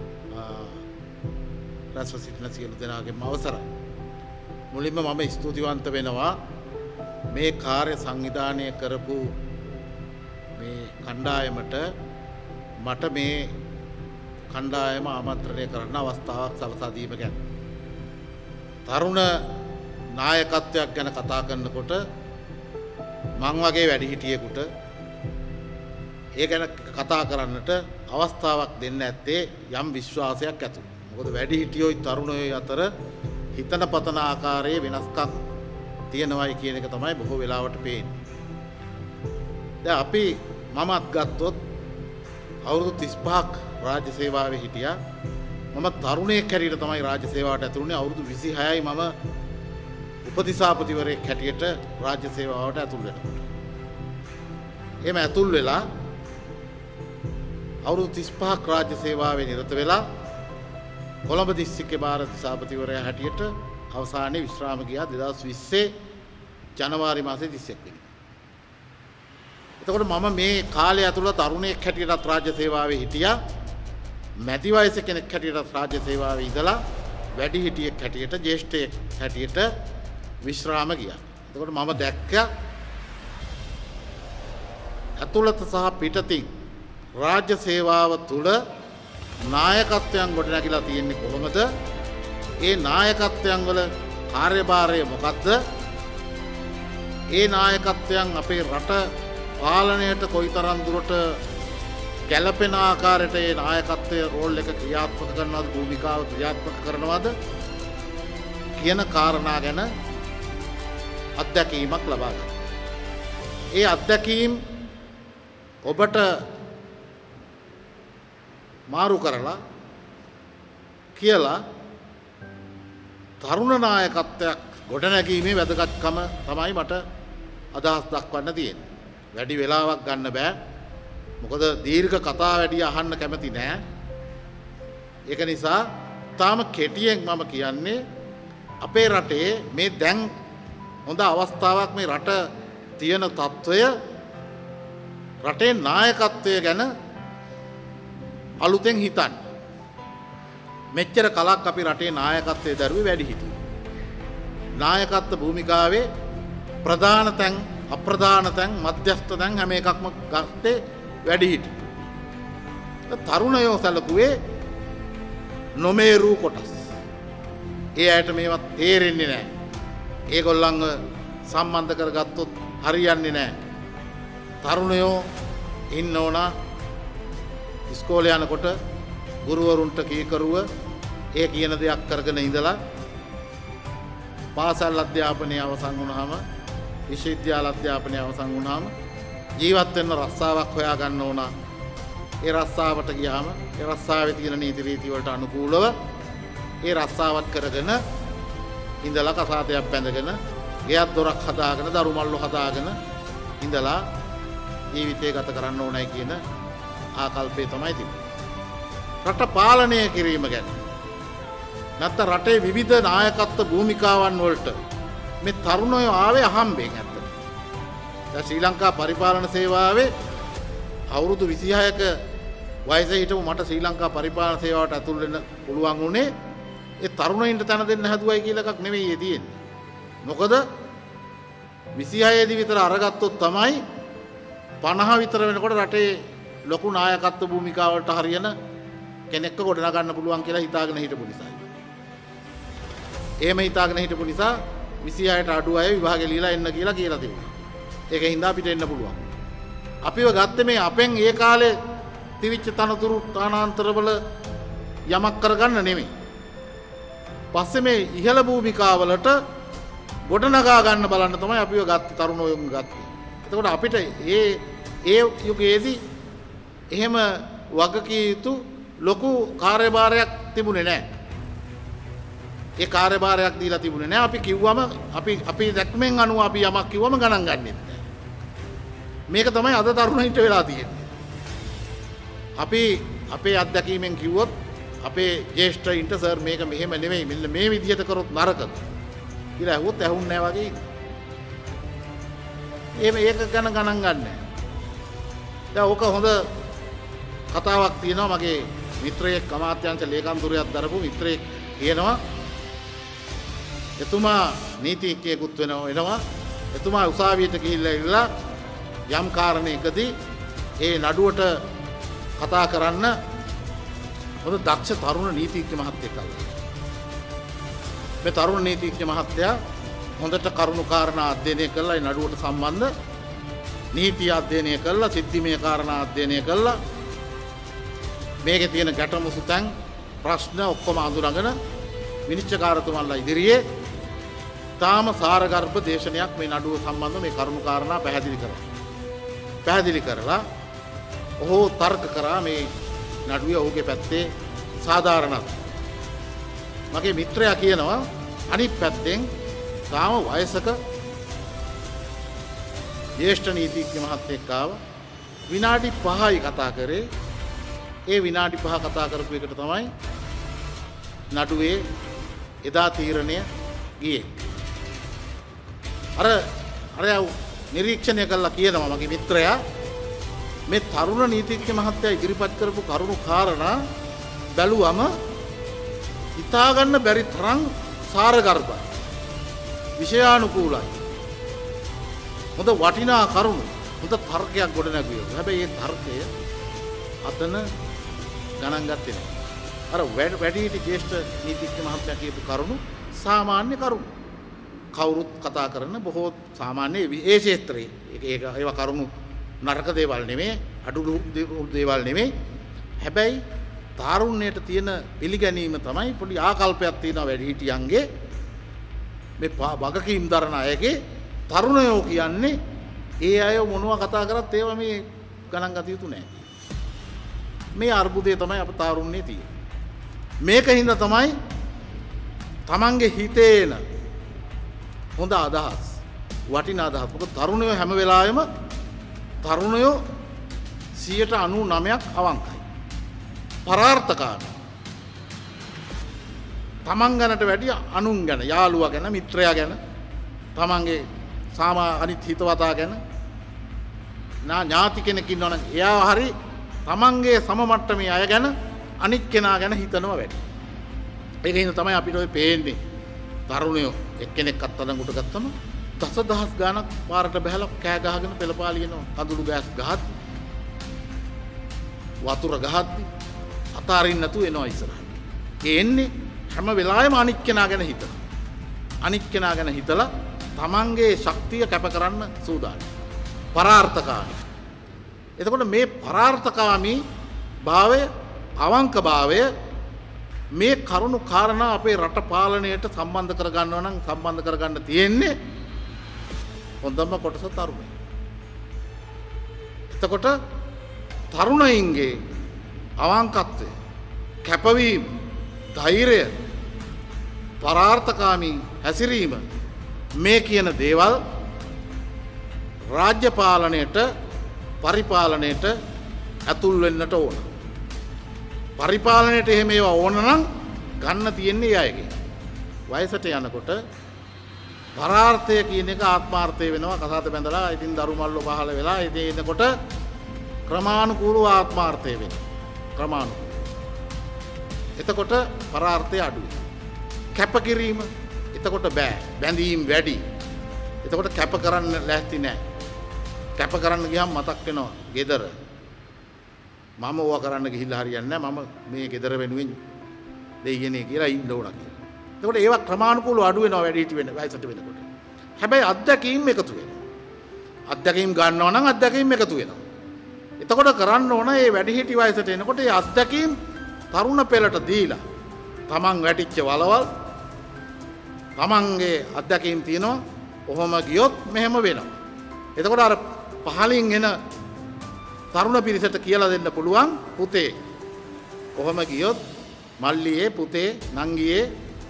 රැස්ව සිටින සියලු දෙනාගේම අවසරයි. මුලින්ම මම ස්තුතිවන්ත වෙනවා මේ කාර්ය සංවිධානය කරපු මේ කණ්ඩායමට මට මේ කණ්ඩායම ආමන්ත්‍රණය කරන අවස්ථාවක් සලසා දීම ගැන. තරුණ නායකත්වයක් ගැන කතා කරනකොට මං වගේ වැඩිහිටියෙකුට ඒ ගැන කතා කරන්නට අවස්ථාවක් දෙන්න ඇත්තේ යම් විශ්වාසයක් ඇතුව. මොකද වැඩිහිටියෝයි තරුණයෝයි අතර හිතන පතන ආකාරයේ වෙනස්කම් තියෙනවයි කියන එක තමයි බොහෝ වෙලාවට පේන්නේ. දැන් අපි මමත් ගත්තොත් අවුරුදු තිස් පහක් රාජ්‍ය සේවාවේ හිටියා. මම තරුණයෙක් හැටියට තමයි රාජ්‍ය සේවාවට ඇතුළු වුණේ. අවුරුදු විසිහයයි මම උපදිසාපතිවරයෙක් හැටියට රාජ්‍ය සේවාවට ඇතුළු වෙනකොට. එහෙම ඇතුළු වෙලා අවුරුදු තිස් පහක් රාජ්‍ය සේවාවේ නිරත වෙලා කොළඹ දිස්ත්‍රික්කේ භාර දිසාපතිවරයා හැටියට අවසානයේ විශ්‍රාම ගියා දෙදහස් විස්සේ ජනවාරි මාසේ තිස් එක් වෙනිදා. එතකොට මම මේ කාලය ඇතුළත තරුණයෙක් හැටියටත් රාජ්‍ය සේවාවේ හිටියා. මැදි වයසේ කෙනෙක් හැටියටත් රාජ්‍ය සේවාවේ ඉඳලා වැඩිහිටියෙක් හැටියට, ජ්‍යෙෂ්ඨයෙක් හැටියට විශ්‍රාම ගියා. එතකොට මම දැක්කා ඇතුළත සහ පිටතින් රාජ්‍ය සේවාව තුළ නායකත්වයන් ගොඩනැගිලා තියෙන්නේ කොහොමද? ඒ නායකත්වයන් වල කාර්යභාරය මොකක්ද? ඒ නායකත්වයන් අපේ රට පාලනයට කොයිතරම් දුරට ගැළපෙන ආකාරයට ඒ නායකත්වයේ රෝල් එක ක්‍රියාත්මක කරනවද, භූමිකාව ක්‍රියාත්මක කරනවද කියන කාරණා ගැන අත්දැකීමක් ලබා ගන්න. ඒ අත්දැකීම් ඔබට මාරු කරලා කියලා තරුණ නායකත්වයක් ගොඩනැගීමේ වැදගත්කම තමයි මට අදහස් දක්වන්න තියෙන්නේ. වැඩි වෙලාවක් ගන්න බෑ. මොකද දීර්ඝ කතා වැඩි අහන්න කැමති නෑ. ඒක නිසා ඉතාම කෙටියෙන් මම කියන්නේ අපේ රටේ මේ දැන් හොඳ අවස්ථාවක් මේ රට තියෙන තත්ත්වය රටේ නායකත්වය ගැන අලුතෙන් හිතන්න. මෙච්චර කලක් අපි රටේ නායකත්වයේ දරුවේ වැඩි හිටියේ. නායකත්ව භූමිකාවේ ප්‍රධාන තැන් අප්‍රධාන තැන් මධ්‍යස්ථ තැන් හැම එකක්ම ගත්තේ වැඩි හිටියේ. තරුණයෝ සැලකුවේ නොමේරු කොටස්. ඒ අයට මේවත් තේරෙන්නේ නැහැ. ඒගොල්ලන්ව සම්බන්ධ කරගත්තොත් හරියන්නේ නැහැ. තරුණයෝ ඉන්න ඕන ඉස්කෝලේ යනකොට ගුරුවරුන්ට කීකරුව ඒ කියන දෙයක් කරගෙන ඉඳලා පාසල් අධ්‍යාපනය අවසන් වුණාම විශ්වවිද්‍යාල අධ්‍යාපනය අවසන් වුණාම ජීවත් වෙන්න රස්සාවක් හොයා ගන්න ඕන. ඒ රස්සාවට ගියාම ඒ රස්සාවේ තියෙන නීති රීති වලට අනුකූලව ඒ රස්සාවත් කරගෙන ඉඳලා කසාදයක් බැඳගෙන ගෙයක් දොරක් හදාගෙන දරු මල්ලු හදාගෙන ඉඳලා ජීවිතය ගත කරන්න ඕනයි කියන ආකල්පය තමයි තිබෙන්නේ. රට පාලනය කිරීම ගැන නැත්නම් රටේ විවිධ නායකත්ව භූමිකාවන් වලට මේ තරුණයෝ ආවේ අහම්බෙන් ඇත්තට. දැන් ශ්‍රී ලංකා පරිපාලන සේවාවේ අවුරුදු විසිහයක වයසේ හිටපු මට ශ්‍රී ලංකා පරිපාලන සේවාවට ඇතුල් වෙන්න පුළුවන් වුණේ ඒ තරුණයින්ට තන දෙන්න හැදුවයි කියලා එකක් නෙවෙයි ඒ තියෙන්නේ. මොකද විසිහය දී විතර අරගත්තොත් තමයි පනහ විතර වෙනකොට රටේ ලොකු නායකත්ව භූමිකාවලට හරියන කෙනෙක්ව ගොඩනගන්න පුළුවන් කියලා හිතාගෙන හිටපු නිසා. එහෙම හිතාගෙන හිටපු නිසා විසිහයට අඩු අය විභාගෙ ලියලා එන්න කියලා කියලා තිබුණා. ඒකෙන් හින්දා අපිට එන්න පුළුවන්. අපිව ගත්තේ මේ අපෙන් ඒ කාලේ තිවිච්ච තනතුරු තානාන්තරවල යමක් කරගන්න නෙමෙයි. පස්සේ මේ ඉහළ භූමිකාවලට ගොඩනගා ගන්න බලන්න තමයි අපිව ගත්තේ තරුණයෝන් ගත්තේ. එතකොට අපිට ඒ ඒ යුගයේදී එහෙම වගකිය යුතු ලොකු කාර්යභාරයක් තිබුණේ නැහැ. ඒ කාර්යභාරයක් දීලා තිබුණේ නැහැ. අපි කිව්වම අපි අපි දැක්මෙන් අනුව අපි යමක් කිව්වම ගණන් ගන්නෙත් නැහැ. මේක තමයි අද තරුණයින්ට වෙලා තියෙන්නේ. අපි අපේ අත්දැකීමෙන් කිව්වොත් අපේ ජ්‍යෙෂ්ඨයින්ට සර් මේක මෙහෙම නෙමෙයි මෙන්න මේ විදිහට කරොත් නරකද කියලා ඇහුවොත් ඇහුන්නේ නැහැ වගේ. එහෙම ඒක ගැන ගණන් ගන්නෑ. දැන් ඕක හොඳ කතාවක් තියෙනවා මගේ මිත්‍රයෙක් අමාත්‍යාංශ ලේකම්තුරියක් දරපු මිත්‍රයෙක් කියනවා එතුමා නීතිඥයෙකුත් වෙනවා එනවා එතුමා උසාවියට ගිහිල්ලා ඉල්ලලා යම් කාරණයකදී ඒ නඩුවට කතා කරන්න හොඳ දක්ෂ තරුණ නීතිඥ මහත්තයෙක් අල්ලලා. මේ තරුණ නීතිඥ මහත්තයා හොඳට කරුණු කාරණා අධ්‍යයනය කළා ඒ නඩුවට සම්බන්ධ නීතිය අධ්‍යයනය කළා සිද්ධිමය කාරණා අධ්‍යයනය කළා මේකේ තියෙන ගැටමුසු තැන් ප්‍රශ්න ඔක්කොම අඳුරගෙන විනිශ්චයකාරතුමන්ලා ඉදිරියේ තාම සාරගර්භ දේශනයක් මේ නඩුව සම්බන්ධව මේ කරුණු කාරණා පැහැදිලි කරා. පැහැදිලි කරලා ඔහු තර්ක කරා මේ නඩුවේ ඔහුගේ පැත්තේ සාධාරණත්. මගේ මිත්‍රයා කියනවා අනිත් පැත්තෙන් තාම වයසක ජ්‍යෙෂ්ඨ නීතිඥ මහත්තයෙක් ආව විනාඩි පහයි කතා කරේ. ඒ විනාඩි පහ කතා කරපු එකට තමයි නඩුවේ එදා තීරණය ගියේ. අර අර නිරීක්ෂණය කළා කියනවා මගේ මිත්‍රයා මේ තරුණ නීතිඥ මහත්තයා ඉදිරිපත් කරපු කරුණු කාරණා බැලුවම හිතා ගන්න බැරි තරම් සාරගර්භයි. විෂයානුකූලයි. හොඳ වටිනා කරුණු හොඳ තර්කයක් ගොඩ නැගුවා. හැබැයි මේ තර්කය අතන ගණන් ගත්තේ නැහැ. අර වැඩිහිටි ජ්‍යෙෂ්ඨ නීතිඥ මහත්තයා කියපු කරුණු සාමාන්‍ය කරුණු. කවුරුත් කතා කරන බොහෝ සාමාන්‍ය ඒ ක්ෂේත්‍රයේ ඒක ඒවා කරුණු නරක දේවල් නෙමෙයි, අඩු දේවල් නෙමෙයි. හැබැයි තාරුණ්‍යයට තියෙන පිළිගැනීම තමයි පොඩි ආකල්පයක් තියෙනවා වැඩිහිටියන්ගේ මේ වගකීම් දරන අයගේ තරුණයෝ කියන්නේ ඒ අය මොනවා කතා කරත් ඒවා මේ ගණන් ගත යුතු නැහැ. මේ අර්බුදය තමයි අපේ තාරුණ්‍යයේ තියෙන්නේ. මේකින්ද තමයි තමන්ගේ හිතේන හොඳ අදහස් වටිනා අදහස්. මොකද තරුණයෝ හැම වෙලාවෙම තරුණයෝ සියයට අනූ නවයක් අවංකයි. පරාර්ථකාමී. තමන් ගැනට වැඩිය අනුන් ගැන, යාළුවා ගැන, මිත්‍රයා ගැන, තමන්ගේ සාමා අනිත් හිතවතා ගැන නා ඥාති කෙනෙක් ඉන්නවනම් එයා හරි තමන්ගේ සම මට්ටමේ අය ගැන අනිත් කෙනා ගැන හිතනවා වැඩි. ඒකින් තමයි අපිට ඔය පේන්නේ තරුණයෝ එක්කෙනෙක් අත්අඩංගුවට ගත්තම දසදහස් ගාණක් පාරට බහැලා කෑ ගහගෙන පෙළපාලියනවා. කඳුළු ගෑස් ගහත් වතුර ගහද්දි අතාරින්න නැතුව එනවා ඉස්සරහට. ඒ එන්නේ හැම වෙලාවෙම අනිත් කෙනා ගැන හිතන. අනිත් කෙනා ගැන හිතලා තමන්ගේ ශක්තිය කැප කරන්න සූදානම්. පරාර්ථකාමී. එතකොට මේ පරාර්ථකාමී භාවය, අවංක භාවය මේ කරුණු කාරණා අපේ රට පාලනයට සම්බන්ධ කර ගන්නවා නම් සම්බන්ධ කර ගන්න තියෙන්නේ හොඳම කොටස තරුණයි. එතකොට තරුණයින්ගේ අවංකත්වය, කැපවීම, ධෛර්යය, පරාර්ථකාමී හැසිරීම මේ කියන දේවල් රාජ්‍ය පාලනයට, පරිපාලනයට ඇතුල් වෙන්නට ඕන. පරිපාලනයට එහෙම ඒවා ඕන නම් ගන්න තියෙන්නේ ඒ අයගේ. වයසට යනකොට පරාර්ථය කියන එක ආත්මාර්ථය වෙනවා. කසාද බැඳලා ඉතින් දරු මල්ලෝ පහළ වෙලා ඉතින් එනකොට ක්‍රමානුකූලව ආත්මාර්ථය වෙනවා. ක්‍රමානුකූලව. එතකොට පරාර්ථය අඩුයි. කැපකිරීම එතකොට බෑ. බැඳීම් වැඩි. එතකොට කැප කරන්න ලෑස්ති නෑ. කැප කරන්න ගියාම මතක් වෙනවා ගෙදර. මම ඕවා කරන්න ගිහිල්ලා හරියන්නේ නෑ. මම මේ ගෙදර වෙනුවෙන් දෙයියනේ කියලා ඉන්න ඕන කියලා. එතකොට ඒවා ක්‍රමානුකූලව අඩු වෙනවා වැඩි හිටි වෙන වයසට වෙනකොට. හැබැයි අත්දැකීම් එකතු වෙනවා. අත්දැකීම් ගන්නවා නම් අත්දැකීම් එකතු වෙනවා. එතකොට කරන්න ඕන මේ වැඩි හිටි වයසට එනකොට මේ අත්දැකීම් තරුණ පෙළට දීලා තමන් වැටිච්ච වලවල් තමන්ගේ අත්දැකීම් තියෙනවා. ඔහොම ගියොත් මෙහෙම වෙනවා. එතකොට අර පහලින් එන තරුණ පිරිසට කියලා දෙන්න පුළුවන් පුතේ ඔහොම ගියොත් මල්ලියේ පුතේ නංගියේ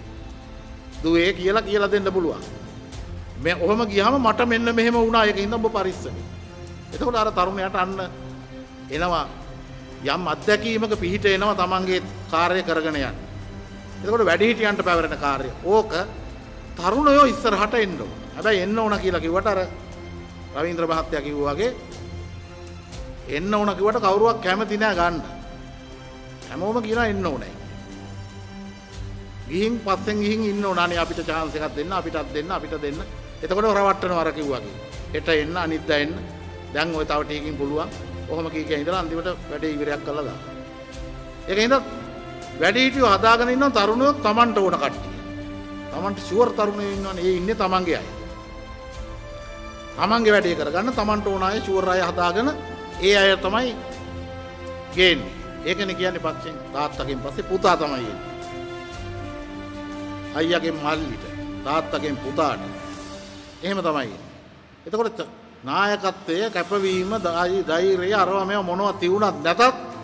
දුවේ කියලා කියලා දෙන්න පුළුවන්. මේ ඔහොම ගියාම මට මෙන්න මෙහෙම වුණා. ඒකින්ද ඔබ පරිස්සමයි. එතකොට අර තරුණයාට අන්න එනවා යම් අත්දැකීමක පිහිට එනවා තමන්ගේ කාර්යය කරගෙන යන්න. එතකොට වැඩිහිටියන්ට පැවරෙන කාර්යය. ඕක තරුණයෝ ඉස්සරහට එන්න ඕන. හැබැයි එන්න ඕන කියලා කිව්වට අර රවීන්ද්‍ර මහත්තයා කිව්වා වගේ එන්න ඕන කිව්වට කවුරුවක් කැමති නෑ ගන්න. හැමෝම කියනවා එන්න ඕනේ. ගිහින් පස්සෙන් ගිහින් ඉන්න ඕන. අනේ අපිට chance එකක් දෙන්න, අපිටත් දෙන්න, අපිට දෙන්න. එතකොට රවට්ටනවා අර කිව්වා වගේ. හෙට එන්න, අනිද්දා එන්න. දැන් ওই තව ටිකකින් පුළුවන්. ඔහොම කී කිය ඉඳලා අන්තිමට වැඩේ ඉවරයක් කළා දාන්න. ඒකින්ද වැඩිහිටියෝ හදාගෙන ඉන්නවා තරුණයෝ Tamanට ඕන කට්ටිය. Tamanට ෂුවර් තරුණයෝ ඉන්නවනේ. ඒ ඉන්නේ Tamanගේ අය. Tamanගේ වැඩේ කරගන්න Tamanට ඕන අය ෂුවර් අය හදාගෙන ඒ අය තමයි ගේන්නේ. ඒකනේ කියන්නේ පක්ෂෙන් තාත්තගෙන් පස්සේ පුතා තමයි එන්නේ. අයියාගෙන් මල්ලිට, තාත්තගෙන් පුතාට. එහෙම තමයි. එතකොට නායකත්වය, කැපවීම, ධෛර්යය අරවා මේව මොනවද තියුණත් නැතත්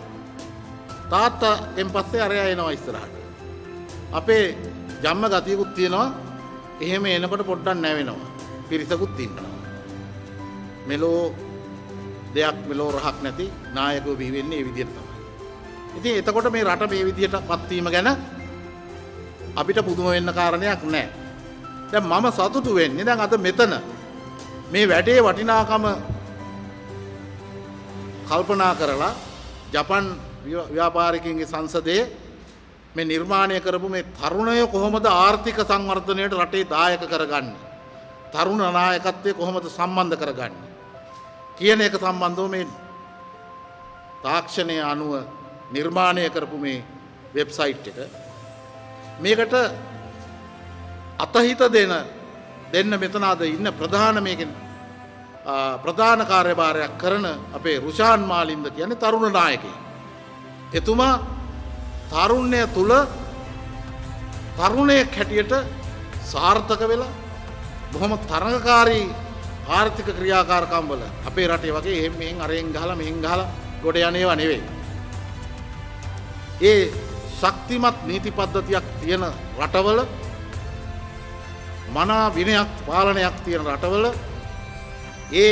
තාත්තගෙන් පස්සේ අරයා එනවා ඉස්සරහට. අපේ ජම්ම ගතියකුත් තියෙනවා. එහෙම එනකොට පොඩ්ඩක් නැවෙනවා. පිරිසකුත් ඉන්නවා. මෙලෝ දෙයක් මෙලෝ රහක් නැති නායකයෝ බිහි වෙන්නේ මේ විදිහට තමයි. ඉතින් එතකොට මේ රට මේ විදිහටපත් වීම ගැන අපිට පුදුම වෙන්න කාරණයක් නැහැ. දැන් මම සතුටු වෙන්නේ දැන් අද මෙතන මේ වැඩේ වටිනාකම කල්පනා කරලා ජපන් ව්‍යාපාරිකයන්ගේ සංසදයේ මේ නිර්මාණය කරපු මේ තරුණයෝ කොහොමද ආර්ථික සංවර්ධනයට රටේ දායක කරගන්නේ? තරුණ නායකත්වයේ කොහොමද සම්බන්ධ කරගන්නේ? කියන එක සම්බන්ධව මේ තාක්ෂණය අනුව නිර්මාණය කරපු මේ වෙබ්සයිට් එක මේකට අතහිත දෙන දෙන්න මෙතන අද ඉන්න ප්‍රධාන මේකෙන් ප්‍රධාන කාර්යභාරයක් කරන අපේ රුෂාන් මාලින්ද කියන්නේ තරුණ නායකයෙක්. එතුමා තරුණය තුල තරුණයෙක් හැටියට සාර්ථක වෙලා බොහොම තරඟකාරී ආර්ථික ක්‍රියාකාරකම් වල අපේ රටේ වගේ එහෙම මෙහෙන් අරෙන් ගහලා මෙහෙන් ගහලා ගොඩ යන ඒවා නෙවෙයි. ඒ ශක්තිමත් නීති පද්ධතියක් තියෙන රටවල මනා විනයක් පාලනයක් තියෙන රටවල ඒ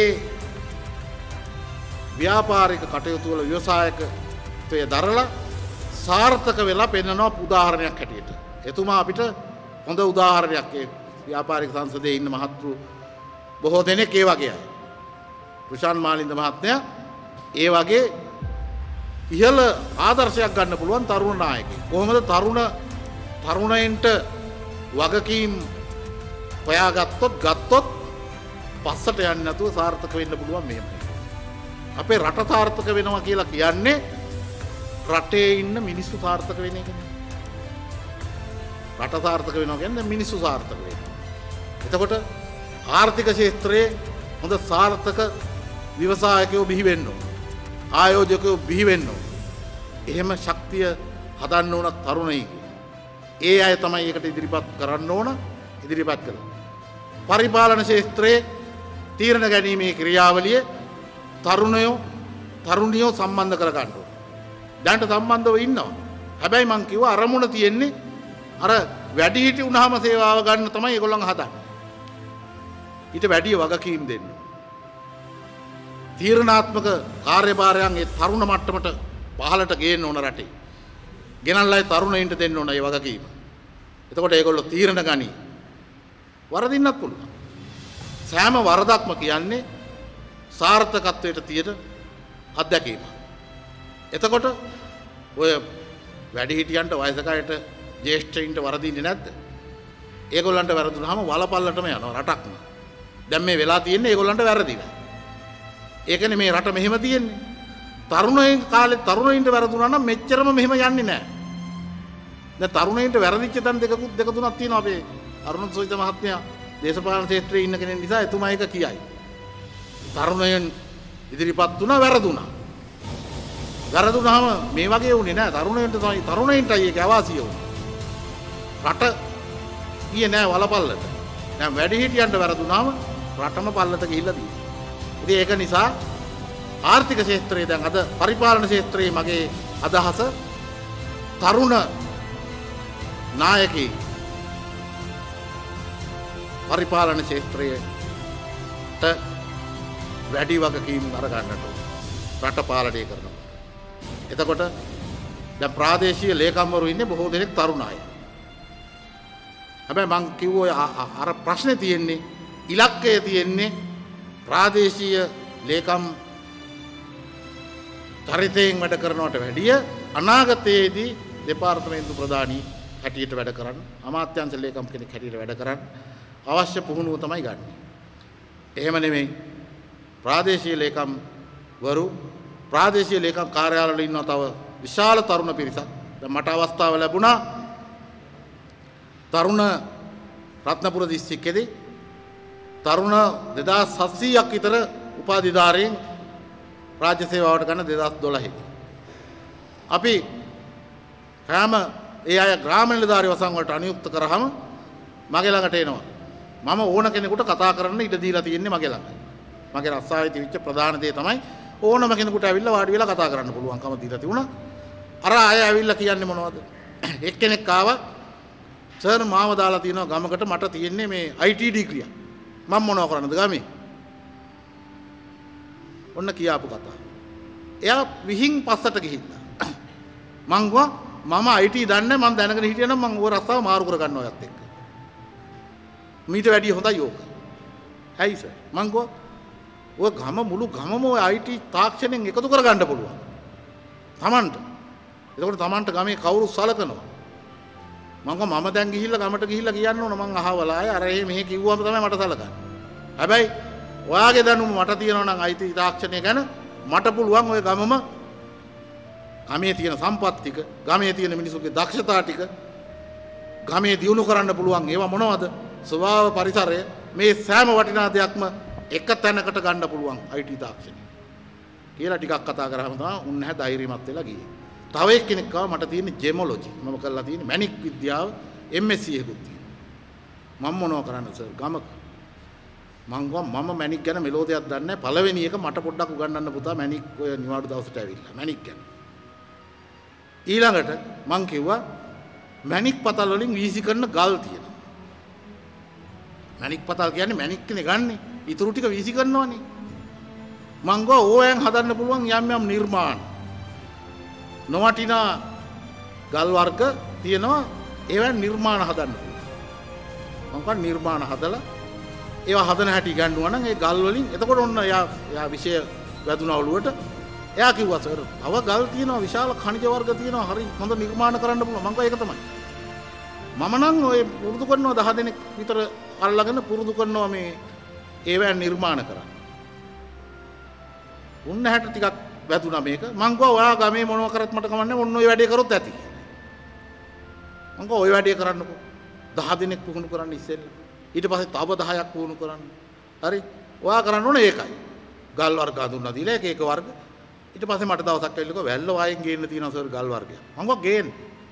ව්‍යාපාරික කටයුතු වල ව්‍යවසායකත්වයේ දරලා සාර්ථක වෙලා පෙන්නනවා උදාහරණයක් හැටියට. එතුමා අපිට හොඳ උදාහරණයක් ඒ ව්‍යාපාරික සංසදයේ ඉන්න මහත්තු බොහෝ දෙනෙක් ඒ වගේ අය. රුෂාන් මාලින්ද මහත්මයා ඒ වගේ ඉහළ ආදර්ශයක් ගන්න පුළුවන් තරුණ නායකයෙක්. කොහොමද තරුණ තරුණයින්ට වගකීම් හොයාගත්තොත් ගත්තොත් පස්සට යන්නේ නැතුව සාර්ථක වෙන්න පුළුවන් මෙහෙමයි. අපේ රට සාර්ථක වෙනවා කියලා කියන්නේ රටේ ඉන්න මිනිස්සු සාර්ථක වෙන එකනේ. රට සාර්ථක වෙනවා කියන්නේ මිනිස්සු සාර්ථක වෙනවා. එතකොට ආර්ථික ක්ෂේත්‍රයේ හොඳ සාර්ථක ව්‍යවසායකයෝ බිහි වෙන්න ඕන. ආයෝජකයෝ බිහි වෙන්න ඕන. එහෙම ශක්තිය හදන්න ඕන තරුණයින්ගේ. ඒ අය තමයි ඒකට ඉදිරිපත් කරන්න ඕන. ඉදිරිපත් කළා. පරිපාලන ක්ෂේත්‍රයේ තීරණ ගැනීමේ ක්‍රියාවලිය තරුණයෝ තරුණියෝ සම්බන්ධ කර ගන්න ඕන. දැනට සම්බන්ධව ඉන්නවා. හැබැයි මං කිව්වා අරමුණ තියෙන්නේ අර වැඩිහිටි වුණාම සේවාව ගන්න තමයි ඒගොල්ලන් හදන්නේ. ඊට වැඩි වගකීම් දෙන්න. තීරණාත්මක කාර්යභාරයන් ඒ තරුණ මට්ටමට පහළට ගේන්න ඕන රටේ. ගෙනල්ලා තරුණයින්ට දෙන්න ඕන ඒ වගකීම. එතකොට ඒගොල්ලෝ තීරණ ගනි. වරදින්නත් පුළුවන්. සෑම වරදක්ම කියන්නේ සාර්ථකත්වයට තියෙන අත්දැකීම. එතකොට ඔය වැඩිහිටියන්ට වයසකයට ජේෂ්ඨයින්ට වරදින්නේ නැද්ද? ඒගොල්ලන්ට වැරදුනහම වලපල්ලටම යනවා රටක්ම. දැන් මේ වෙලා තියෙන්නේ ඒගොල්ලන්ට වැරදිලා. ඒකනේ මේ රට මෙහෙම තියෙන්නේ. තරුණයින් කාලේ තරුණයින්ට වැරදුනා නම් මෙච්චරම මෙහෙම යන්නේ නැහැ. දැන් තරුණයින්ට වැරදිච්ච තැන් දෙක දෙක තුනක් තියෙනවා අපේ අරුණ සෝයිත මහත්මයා දේශපාලන ක්ෂේත්‍රයේ ඉන්න කෙනෙක් නිසා එතුමා එක කියයි. තරුණයන් ඉදිරිපත් වුණා වැරදුනා. වැරදුනහම මේ වගේ වුණේ නැහැ. තරුණයන්ට තමයි තරුණයින්ටයි ඒක අවාසිය වුණේ. රට ගියේ නැහැ වලපල්ලට. දැන් වැඩිහිටියන්ට වැරදුනහම රටම පල්ලට ගිහිල්ලා තියෙනවා. ඉතින් ඒක නිසා ආර්ථික ක්ෂේත්‍රයේ දැන් අද පරිපාලන ක්ෂේත්‍රයේ මගේ අදහස තරුණ නායකයෙක් පරිපාලන ක්ෂේත්‍රයට වැඩි වගකීම් අරගන්නට රට පාලනය කරනවා. එතකොට දැන් ප්‍රාදේශීය ලේකම්වරු ඉන්නේ බොහෝ දෙනෙක් තරුණ අය. හැබැයි මං කිව්වෝ අර ප්‍රශ්නේ තියෙන්නේ ඉලක්කය තියෙන්නේ ප්‍රාදේශීය ලේකම් චරිතයෙන් වැඩ කරනවට වැඩිය අනාගතයේදී දෙපාර්තමේන්තු ප්‍රධානී හැටියට වැඩ කරන්න අමාත්‍යාංශ ලේකම් කෙනෙක් හැටියට වැඩ කරන්න අවශ්‍ය පුහුණුව තමයි ගන්න. එහෙම නෙමෙයි ප්‍රාදේශීය ලේකම් වරු ප්‍රාදේශීය ලේකම් කාර්යාලවල ඉන්නවා තව විශාල තරුණ පිරිසක්. දැන් මට අවස්ථාව ලැබුණා තරුණ රත්නපුර දිස්ත්‍රික්කයේදී තරුණ දෙදාස් හත්සීයක් විතර උපාධිධාරීන් රාජ්‍ය සේවාවට ගන්න දෙදාස් දොළහේ. අපි හැම ඒ අය ග්‍රාම නිලධාරි වසම් වලට අනියුක්ත කරාම මගේ ළඟට එනවා. මම ඕන කෙනෙකුට කතා කරන්න ඉඩ දීලා තියෙන්නේ මගේ ළඟ. මගේ රස්සාවේ තිබිච්ච ප්‍රධාන දේ තමයි ඕනම කෙනෙකුට ඇවිල්ලා වාඩි වෙලා කතා කරන්න පුළුවන්කම දීලා තිබුණා. අර අය ඇවිල්ලා කියන්නේ මොනවද? එක්කෙනෙක් ආවා සර් මාව දාලා තියෙනවා ගමකට මට තියෙන්නේ මේ I T ඩිග්‍රිය. මම මොනව කරන්නද ගමේ? ඔන්න කියාපු කතාව. එයා විහිං පස්සට ගිහිල්ලා මං ගුවා මම I T දන්නේ මම දැනගෙන හිටියා නම් මම ඕව රස්සාව මාරු කර ගන්නවා ඔයත් එක්ක. මීට වැඩිය හොඳයි ඕක. ඇයි සර්? මං ගුවා ඔය ගම මුළු ගමම ඔය I T තාක්ෂණයෙන් එකතු කර ගන්න පුළුවන්. Tamanට. එතකොට Tamanට ගමේ කවුරු සලකනවා. මං ගුවා මම දැන් ගිහිල්ලා ගමට ගිහිල්ලා කියන්න ඕන මං අහවලා අය අර එහෙ මෙහෙ කිව්වම තමයි මට සලකන්නේ. හැබැයි ඔයාගේ දැනුම මට තියෙනවා නම් I T තාක්ෂණය ගැන මට පුළුවන් ඔය ගමම ගමේ තියෙන සම්පත් ටික, ගමේ තියෙන මිනිසුන්ගේ දක්ෂතා ටික ගමේ දියුණු කරන්න පුළුවන් ඒවා මොනවද? ස්වභාව පරිසරය මේ සෑම වටිනා දෙයක්ම එක තැනකට ගන්න පුළුවන් I T තාක්ෂණය. කියලා ටිකක් කතා කරාම තමයි උන්හැ ධෛර්යමත් වෙලා ගියේ. තව එක්කෙනෙක් ආවා මට තියෙන්නේ ජෙමොලොජි. මම කරලා තියෙන්නේ මැණික් විද්‍යාව M S c එකකුත් තියෙනවා. මම මොනව කරන්නද සර් ගමක? මං ගුවා මම මැණික් ගැන මෙලෝ දෙයක් දන්නේ නැහැ. පළවෙනි එක මට පොඩ්ඩක් උගන්වන්න පුතා මැණික් ඔය නිවාඩු දවසට ඇවිල්ලා මැණික් ගැන. ඊළඟට මං කිව්වා මැණික් පතල් වලින් වීසි කරන ගල් තියෙනවා. මැණික් පතල් කියන්නේ මැණික් කෙනේ ගන්නෙ. ඊටු ටික වීසි කරනවනේ. මං ගෝ ඕයන් හදන්න පුළුවන් යම් යම් නිර්මාණ. නොවටිනා ගල් වර්ග තියෙනවා ඒවා නිර්මාණ හදන්න පුළුවන්. මම කියන්නේ නිර්මාණ හදලා ඒවා හදන හැටි ගන්නවා නම් ඒ ගල් වලින් එතකොට ඔන්න එයා එයා විෂය වැදුනා ඔළුවට. එයා කිව්වා සර් තව ගල් තියෙනවා විශාල ඛනිජ වර්ග තියෙනවා හරි හොඳ නිර්මාණ කරන්න පුළුවන්. මම කිව්වා ඒක තමයි. මම නම් ඔය පුරුදු කරනවා දහ දෙනෙක් විතර අල්ලගෙන පුරුදු කරනවා මේ ඒවා නිර්මාණ කරන්න. උන්න හැට ටිකක් වැදුනා මේක. මං කිව්වා ඔයා ගමේ මොනව කරත් මට කමන්නේ ඔන්න ඔය වැඩේ කරොත් ඇති. මං කිව්වා ඔය වැඩේ කරන්නකෝ. දහ දෙනෙක් පුහුණු කරන්න ඉස්සෙල්ලා. ඊට පස්සේ තව දහයක් පුහුණු කරන්න. හරි. ඔයා කරන්න ඕනේ ඒකයි. ගල් වර්ග හඳුන්වා දීලා එක එක වර්ග. ඊට පස්සේ මට දවසක් ඇවිල්ලා වැල්ල වායෙන් ගේන්න තියෙනවා සර් ගල් වර්ගයක්. මං කිව්වා ගේන්න.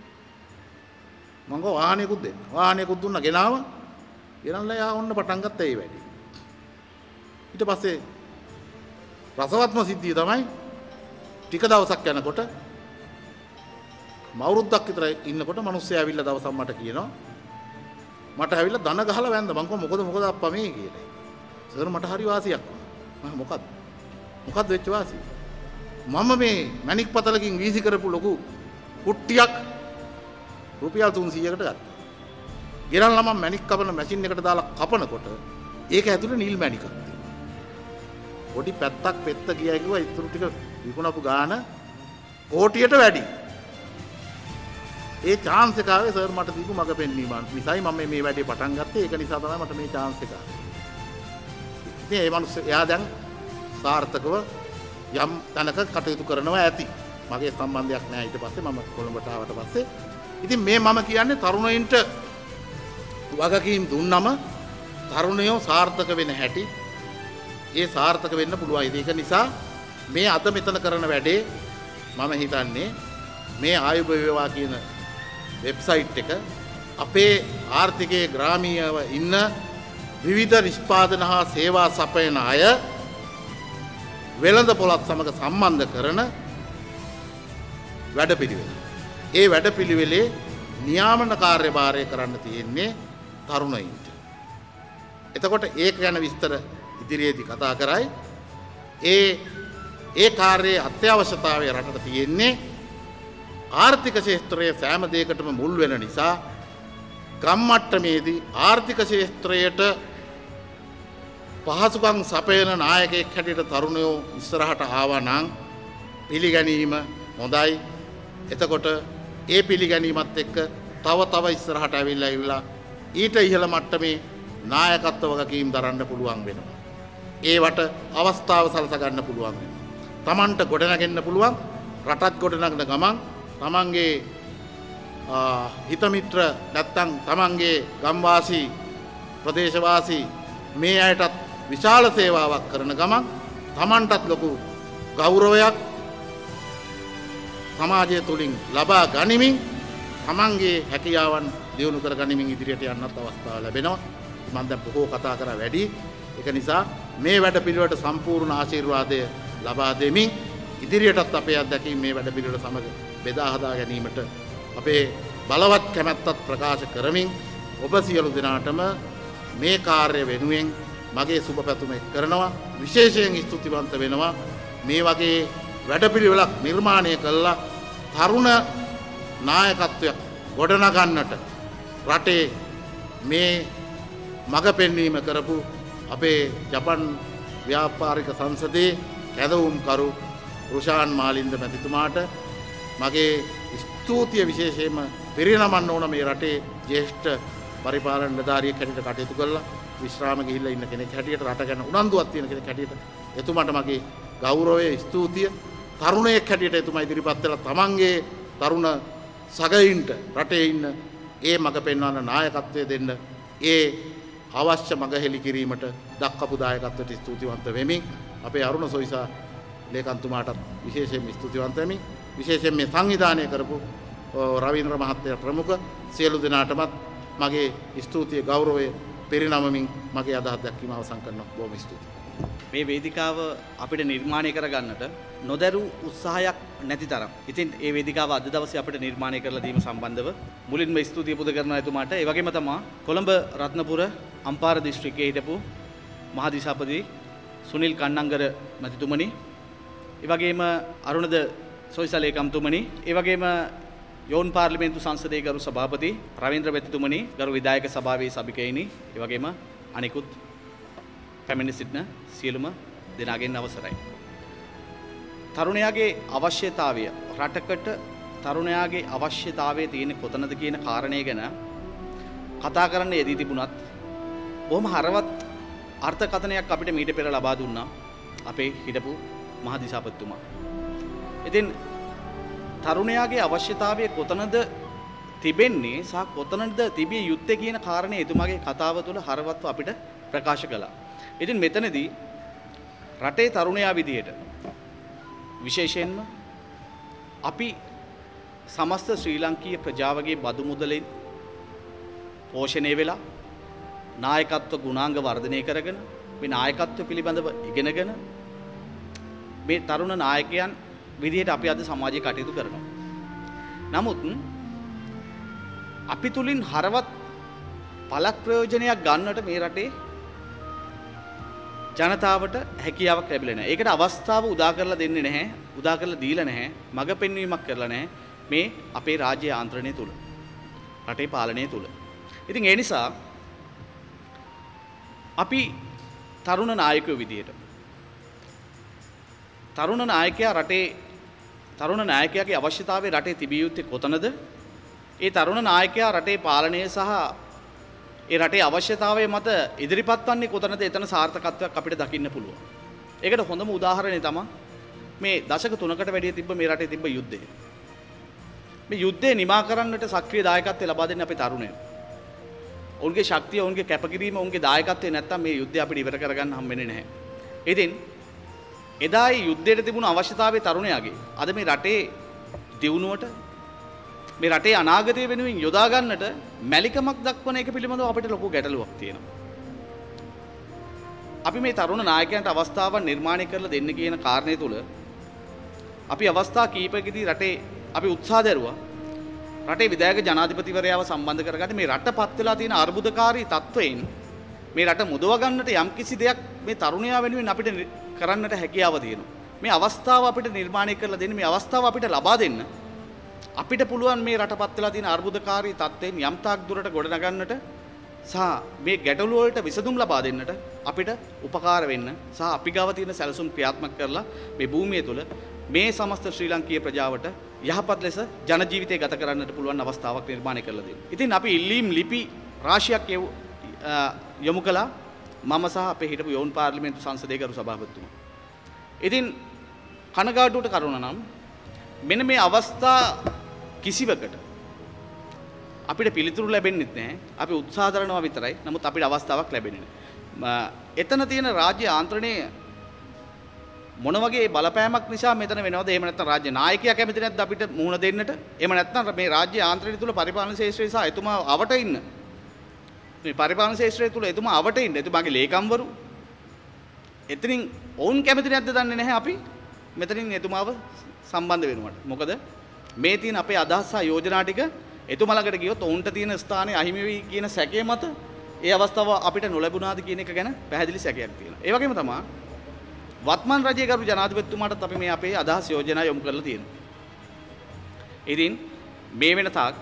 මං කිව්වා වාහනයකුත් දෙන්න. වාහනයකුත් දුන්නා ගෙනාව. ගෙනල්ලා යා ඔන්න පටන් ගත්තා ඒ වැඩේ. ඊට පස්සේ රසවත්ම සිද්ධිය තමයි ටික දවසක් යනකොට මවුරුද්දක් විතර ඉන්නකොට මිනිස්සු ඇවිල්ලා දවසක් මට කියනවා මට ඇවිල්ලා දන ගහලා වැන්ද මං කිව්වා මොකද මොකද අප්පා මේ කියලා. සර් මට හරි වාසියක් වුණා. මම මොකද්ද? මොකද්ද වෙච්ච වාසිය? මම මේ මැණික් පතලකින් වීසි කරපු ලොකු කුට්ටියක් රුපියල් තුන්සීයකට ගත්තා. ගෙනල්ලා මම මැණික් කපන මැෂින් එකට දාලා කපනකොට ඒක ඇතුලේ නිල් මැණිකක් තියෙනවා. පොඩි පැත්තක් පෙත්ත ගියා කිව්වා ඉතුරු ටික විකුණපු ගාන කෝටියට වැඩි. ඒ chance එක ආවේ සර් මට දීපු මග පෙන්වීම නිසායි මම මේ වැඩේ පටන් ගත්තේ. ඒක නිසා තමයි මට මේ chance එක ආවේ. ඉතින් ඒ මිනිස්සු එයා දැන් සාර්ථකව යම් තැනක කටයුතු කරනවා ඇති. මගේ සම්බන්ධයක් නැහැ ඊට පස්සේ මම කොළඹට ආවට පස්සේ. ඉතින් මේ මම කියන්නේ තරුණයින්ට වගකීම් දුන්නම තරුණයෝ සාර්ථක වෙන හැටි ඒ සාර්ථක වෙන්න පුළුවන්. ඒක නිසා මේ අද මෙතන කරන වැඩේ මම හිතන්නේ මේ ආයුබ වේවා කියන වෙබ්සයිට් එක අපේ ආර්ථිකයේ ග්‍රාමීයව ඉන්න විවිධ නිෂ්පාදන හා සේවා සපයන අය වෙළඳ පොළත් සමග සම්බන්ධ කරන වැඩපිළිවෙල. ඒ වැඩපිළිවෙලේ නියාමන කාර්යභාරය කරන්න තියෙන්නේ තරුණයින්ට. එතකොට ඒක ගැන විස්තර ඉදිරියේදී කතා කරයි. ඒ ඒ කාර්යයේ අත්‍යවශ්‍යතාවය රටට තියෙන්නේ ආර්ථික ක්ෂේත්‍රයේ සෑම දෙයකටම මුල් වෙන නිසා ගම් මට්ටමේදී ආර්ථික ක්ෂේත්‍රයට පහසුකම් සපයන නායකයෙක් හැටියට තරුණයෝ ඉස්සරහට ආවා නම් පිළිගැනීම හොඳයි. එතකොට ඒ පිළිගැනීමත් එක්ක තව තව ඉස්සරහට ඇවිල්ලා ඉවිලා ඊට ඉහළ මට්ටමේ නායකත්ව වගකීම් දරන්න පුළුවන් වෙනවා. ඒවට අවස්ථාව සලස ගන්න පුළුවන් වෙනවා. Tamanට ගොඩනගෙන්න පුළුවන් රටත් ගොඩනගන ගමන් තමන්ගේ හිත මිත්‍ර නැත්තම් තමන්ගේ ගම්වාසී ප්‍රදේශවාසී මේ අයටත් විශාල සේවාවක් කරන ගමන් තමන්ටත් ලොකු ගෞරවයක් සමාජය තුලින් ලබා ගනිමින් තමන්ගේ හැකියාවන් දියුණු කර ගනිමින් ඉදිරියට යන්නත් අවස්ථාව ලැබෙනවා. මම දැන් බොහෝ කතා කරා වැඩි. ඒක නිසා මේ වැඩ පිළිවෙලට සම්පූර්ණ ආශිර්වාදය ලබා දෙමින් ඉදිරියටත් අපේ අත්දැකීම් මේ වැඩ පිළිවෙල සමග බෙදා හදා ගැනීමට අපේ බලවත් කැමැත්තත් ප්‍රකාශ කරමින් ඔබ සියලු දෙනාටම මේ කාර්ය වෙනුවෙන් මගේ සුබ පැතුම කරනවා. විශේෂයෙන් ස්තුතිවන්ත වෙනවා මේ වගේ වැඩපිළිවෙලක් නිර්මාණය කළා තරුණ නායකත්වයක් ගොඩනගන්නට රටේ මේ මඟ පෙන්වීම කරපු අපේ ජපන් ව්‍යාපාරික සංසදයේ කැදවුම්කරු රුෂාන් මාලින්ද මැතිතුමාට මගේ ස්තුතිය විශේෂයෙන්ම පිරිනමන්න ඕන. මේ රටේ ජ්‍යෙෂ්ඨ පරිපාලන නිලධාරියෙක් හැටියට කටයුතු කළා විශ්‍රාම ගිහිල්ලා ඉන්න කෙනෙක් හැටියට රට ගැන උනන්දුවක් තියෙන කෙනෙක් හැටියට එතුමාට මගේ ගෞරවය ස්තුතිය. තරුණයෙක් හැටියට එතුමා ඉදිරිපත් වෙලා තමන්ගේ තරුණ සගයින්ට රටේ ඉන්න ඒ මඟ පෙන්වන නායකත්වය දෙන්න ඒ අවශ්‍ය මඟ හෙළි කිරීමට දක්වපු දායකත්වයට ස්තුතිවන්ත වෙමින් අපේ අරුණ සොයිසා ලේකම්තුමාටත් විශේෂයෙන් ස්තුතිවන්ත වෙමින් විශේෂයෙන් මේ සංවිධානය කරපු රවීන්ද්‍ර මහත්තයා ප්‍රමුඛ සියලු දෙනාටමත් මගේ ස්තුතිය ගෞරවය පෙරිනමමින් මගේ අදහස් දැක්වීම අවසන් කරනවා. බොහොම ස්තුතියි. මේ වේදිකාව අපිට නිර්මාණය කරගන්නට නොදැරු උත්සාහයක් නැති තරම්. ඉතින් ඒ වේදිකාව අද දවසේ අපිට නිර්මාණය කරලා දීම සම්බන්ධව මුලින්ම ස්තුතිය පුද කරන එතුමාට ඒ වගේම තමයි කොළඹ රත්නපුර අම්පාර දිස්ත්‍රික්කයේ හිටපු මහදිසාපති සුනිල් කන්නංගර මැතිතුමනි, ඒ වගේම අරුණද සොයිසා ලේකම්තුමනි, ඒ වගේම යෝන් පාර්ලිමේන්තු සංසදයේ ගරු සභාපති රවීන්ද්‍ර මෙතිතුමනි, ගරු විධායක සභාවේ සභිකයිනි, ඒ වගේම අනිකුත් පැමිණ සිටින සියලුම දෙනාගෙන් අවසරයි. තරුණයාගේ අවශ්‍යතාවය, රටකට තරුණයාගේ අවශ්‍යතාවය තියෙන්නේ කොතනද කියන කාරණය ගැන කතා කරන්න යෙදී තිබුණත් බොහොම හරවත් අර්ථකථනයක් අපිට මීට පෙර ලබා දුන්නා අපේ හිටපු මහදිසාපතිතුමා. ඉතින් තරුණයාගේ අවශ්‍යතාවය කොතනද තිබෙන්නේ සහ කොතනද තිබිය යුත්තේ කියන කාරණේ එතුමාගේ කතාව තුළ හරවත්ව අපිට ප්‍රකාශ කළා. ඉතින් මෙතනදී රටේ තරුණයා විදියට විශේෂයෙන්ම අපි සමස්ත ශ්‍රී ලංකීය ප්‍රජාවගේ බදු මුදලෙන් පෝෂණය වෙලා නායකත්ව ගුණාංග වර්ධනය කරගෙන මේ නායකත්ව පිළිබඳව ඉගෙනගෙන මේ තරුණ නායකයන් විදිහට අපි අද සමාජයේ කටයුතු කරනවා. නමුත් අපි තුලින් හරවත් පළක් ප්‍රයෝජනයක් ගන්නට මේ රටේ ජනතාවට හැකියාවක් ලැබෙලා නැහැ. ඒකට අවස්ථාව උදා කරලා දෙන්නේ නැහැ. උදා කරලා දීලා නැහැ. මඟ පෙන්වීමක් කරලා නැහැ. මේ අපේ රාජ්‍ය යාන්ත්‍රණය තුල. රටේ පාලනය තුල. ඉතින් ඒ නිසා අපි තරුණ නායකයෝ විදියට තරුණ නායකයා රටේ තරුණ නායකයාගේ අවශ්‍යතාවය රටේ තිබිය යුත්තේ කොතනද? ඒ තරුණ නායකයා රටේ පාලනය සහ ඒ රටේ අවශ්‍යතාවය මත ඉදිරිපත් වන්නේ කොතනද? එතන සාර්ථකත්වයක් අපිට දකින්න පුළුවන්. ඒකට හොඳම උදාහරණය තමයි මේ දශක තුනකට වැඩි තිබ්බ මේ රටේ තිබ්බ යුද්ධය. මේ යුද්ධය නිමා කරන්නට සක්‍රීය දායකත්වය ලබා දෙන්නේ අපේ තරුණයෝ. ඔවුන්ගේ ශක්තිය, ඔවුන්ගේ කැපකිරීම, ඔවුන්ගේ දායකත්වය නැත්තම් මේ යුද්ධය අපිට ඉවර කරගන්න හම්බෙන්නේ නැහැ. ඉතින් එදා ඒ යුද්ධයට තිබුණු අවශ්‍යතාවය තරුණයාගේ අද මේ රටේ දියුණුවට, මේ රටේ අනාගතය වෙනුවෙන් යොදා ගන්නට මැලිකමක් දක්වන එක පිළිබඳව අපිට ලොකු ගැටලුවක් තියෙනවා. අපි මේ තරුණ නායකයන්ට අවස්ථාවක් නිර්මාණය කරලා දෙන්න කියන කාරණය තුල අපි අවස්ථා කීපකදී රටේ අපි උත්සාහ දරුවා රටේ විධායක ජනාධිපතිවරයාව සම්බන්ධ කරගන්න මේ රටපත් වෙලා තියෙන අර්බුදකාරී තත්වයෙන් මේ රට මුදව ගන්නට යම්කිසි දෙයක් මේ තරුණයා වෙනුවෙන් අපිට කරන්නට හැකියාව තියෙනවා. මේ අවස්ථාව අපිට නිර්මාණය කරලා දෙන්න, මේ අවස්ථාව අපිට ලබා දෙන්න අපිට පුළුවන් මේ රටපත් වෙලා තියෙන අර්බුදකාරී තත්ත්වයෙන් යම් තාක් දුරට ගොඩනගන්නට සහ මේ ගැටලු වලට විසඳුම් ලබා දෙන්නට අපිට උපකාර වෙන්න සහ අපි ගාව තියෙන සැලසුම් ක්‍රියාත්මක කරලා මේ භූමිය තුල මේ සමස්ත ශ්‍රී ලංකීය ප්‍රජාවට යහපත් ලෙස ජන ජීවිතය ගත කරන්නට පුළුවන් අවස්ථාවක් නිර්මාණය කරලා දෙන්න. ඉතින් අපි ඉල්ලීම් ලිපි රාශියක් යොමු කළා මම සහ අපේ හිටපු යෝන් පාර්ලිමේන්තු සංසදයේ ගරු සභාපතිතුමා. ඉතින් කනගාටුවට කරුණ නම් මෙන්න මේ අවස්ථා කිසිවකට අපිට පිළිතුරු ලැබෙන්නේ නැහැ. අපි උත්සාහ කරනවා විතරයි. නමුත් අපිට අවස්ථාවක් ලැබෙන්නේ නැහැ. එතන තියෙන රාජ්‍ය ආන්ත්‍රණය මොන වගේ බලපෑමක් නිසා මෙතන වෙනවද? එහෙම නැත්නම් රාජ්‍ය නායකයා කැමති නැද්ද අපිට මුහුණ දෙන්නට? එහෙම නැත්නම් මේ රාජ්‍ය ආන්ත්‍රණය තුල පරිපාලන ශේෂ්ත්‍රය සහ එතුමා අවට ඉන්න මේ පරිපාලන ශේෂ්ත්‍රය තුල එතුමා අවට ඉන්න එතුමාගේ ලේකම්වරු එතනින් ඔවුන් කැමති නැද්ද දන්නේ නැහැ අපි මෙතනින් එතුමාව සම්බන්ධ වෙනවට. මොකද මේ තියෙන අපේ අදහස් සහ යෝජනා ටික එතුමා ළඟට ගියොත් ඔවුන්ට තියෙන ස්ථානය අහිමි වෙයි කියන සැකය මත ඒ අවස්ථාව අපිට නොලැබුණාද කියන එක ගැන පැහැදිලි සැකයක් තියෙනවා. ඒ වගේම තමයි වත්මන් රජයේ ගරු ජනාධිපතිතුමාටත් අපි මේ අපේ අදහස් යෝජනා යොමු කරලා තියෙනවා. ඉතින් මේ වෙන තාක්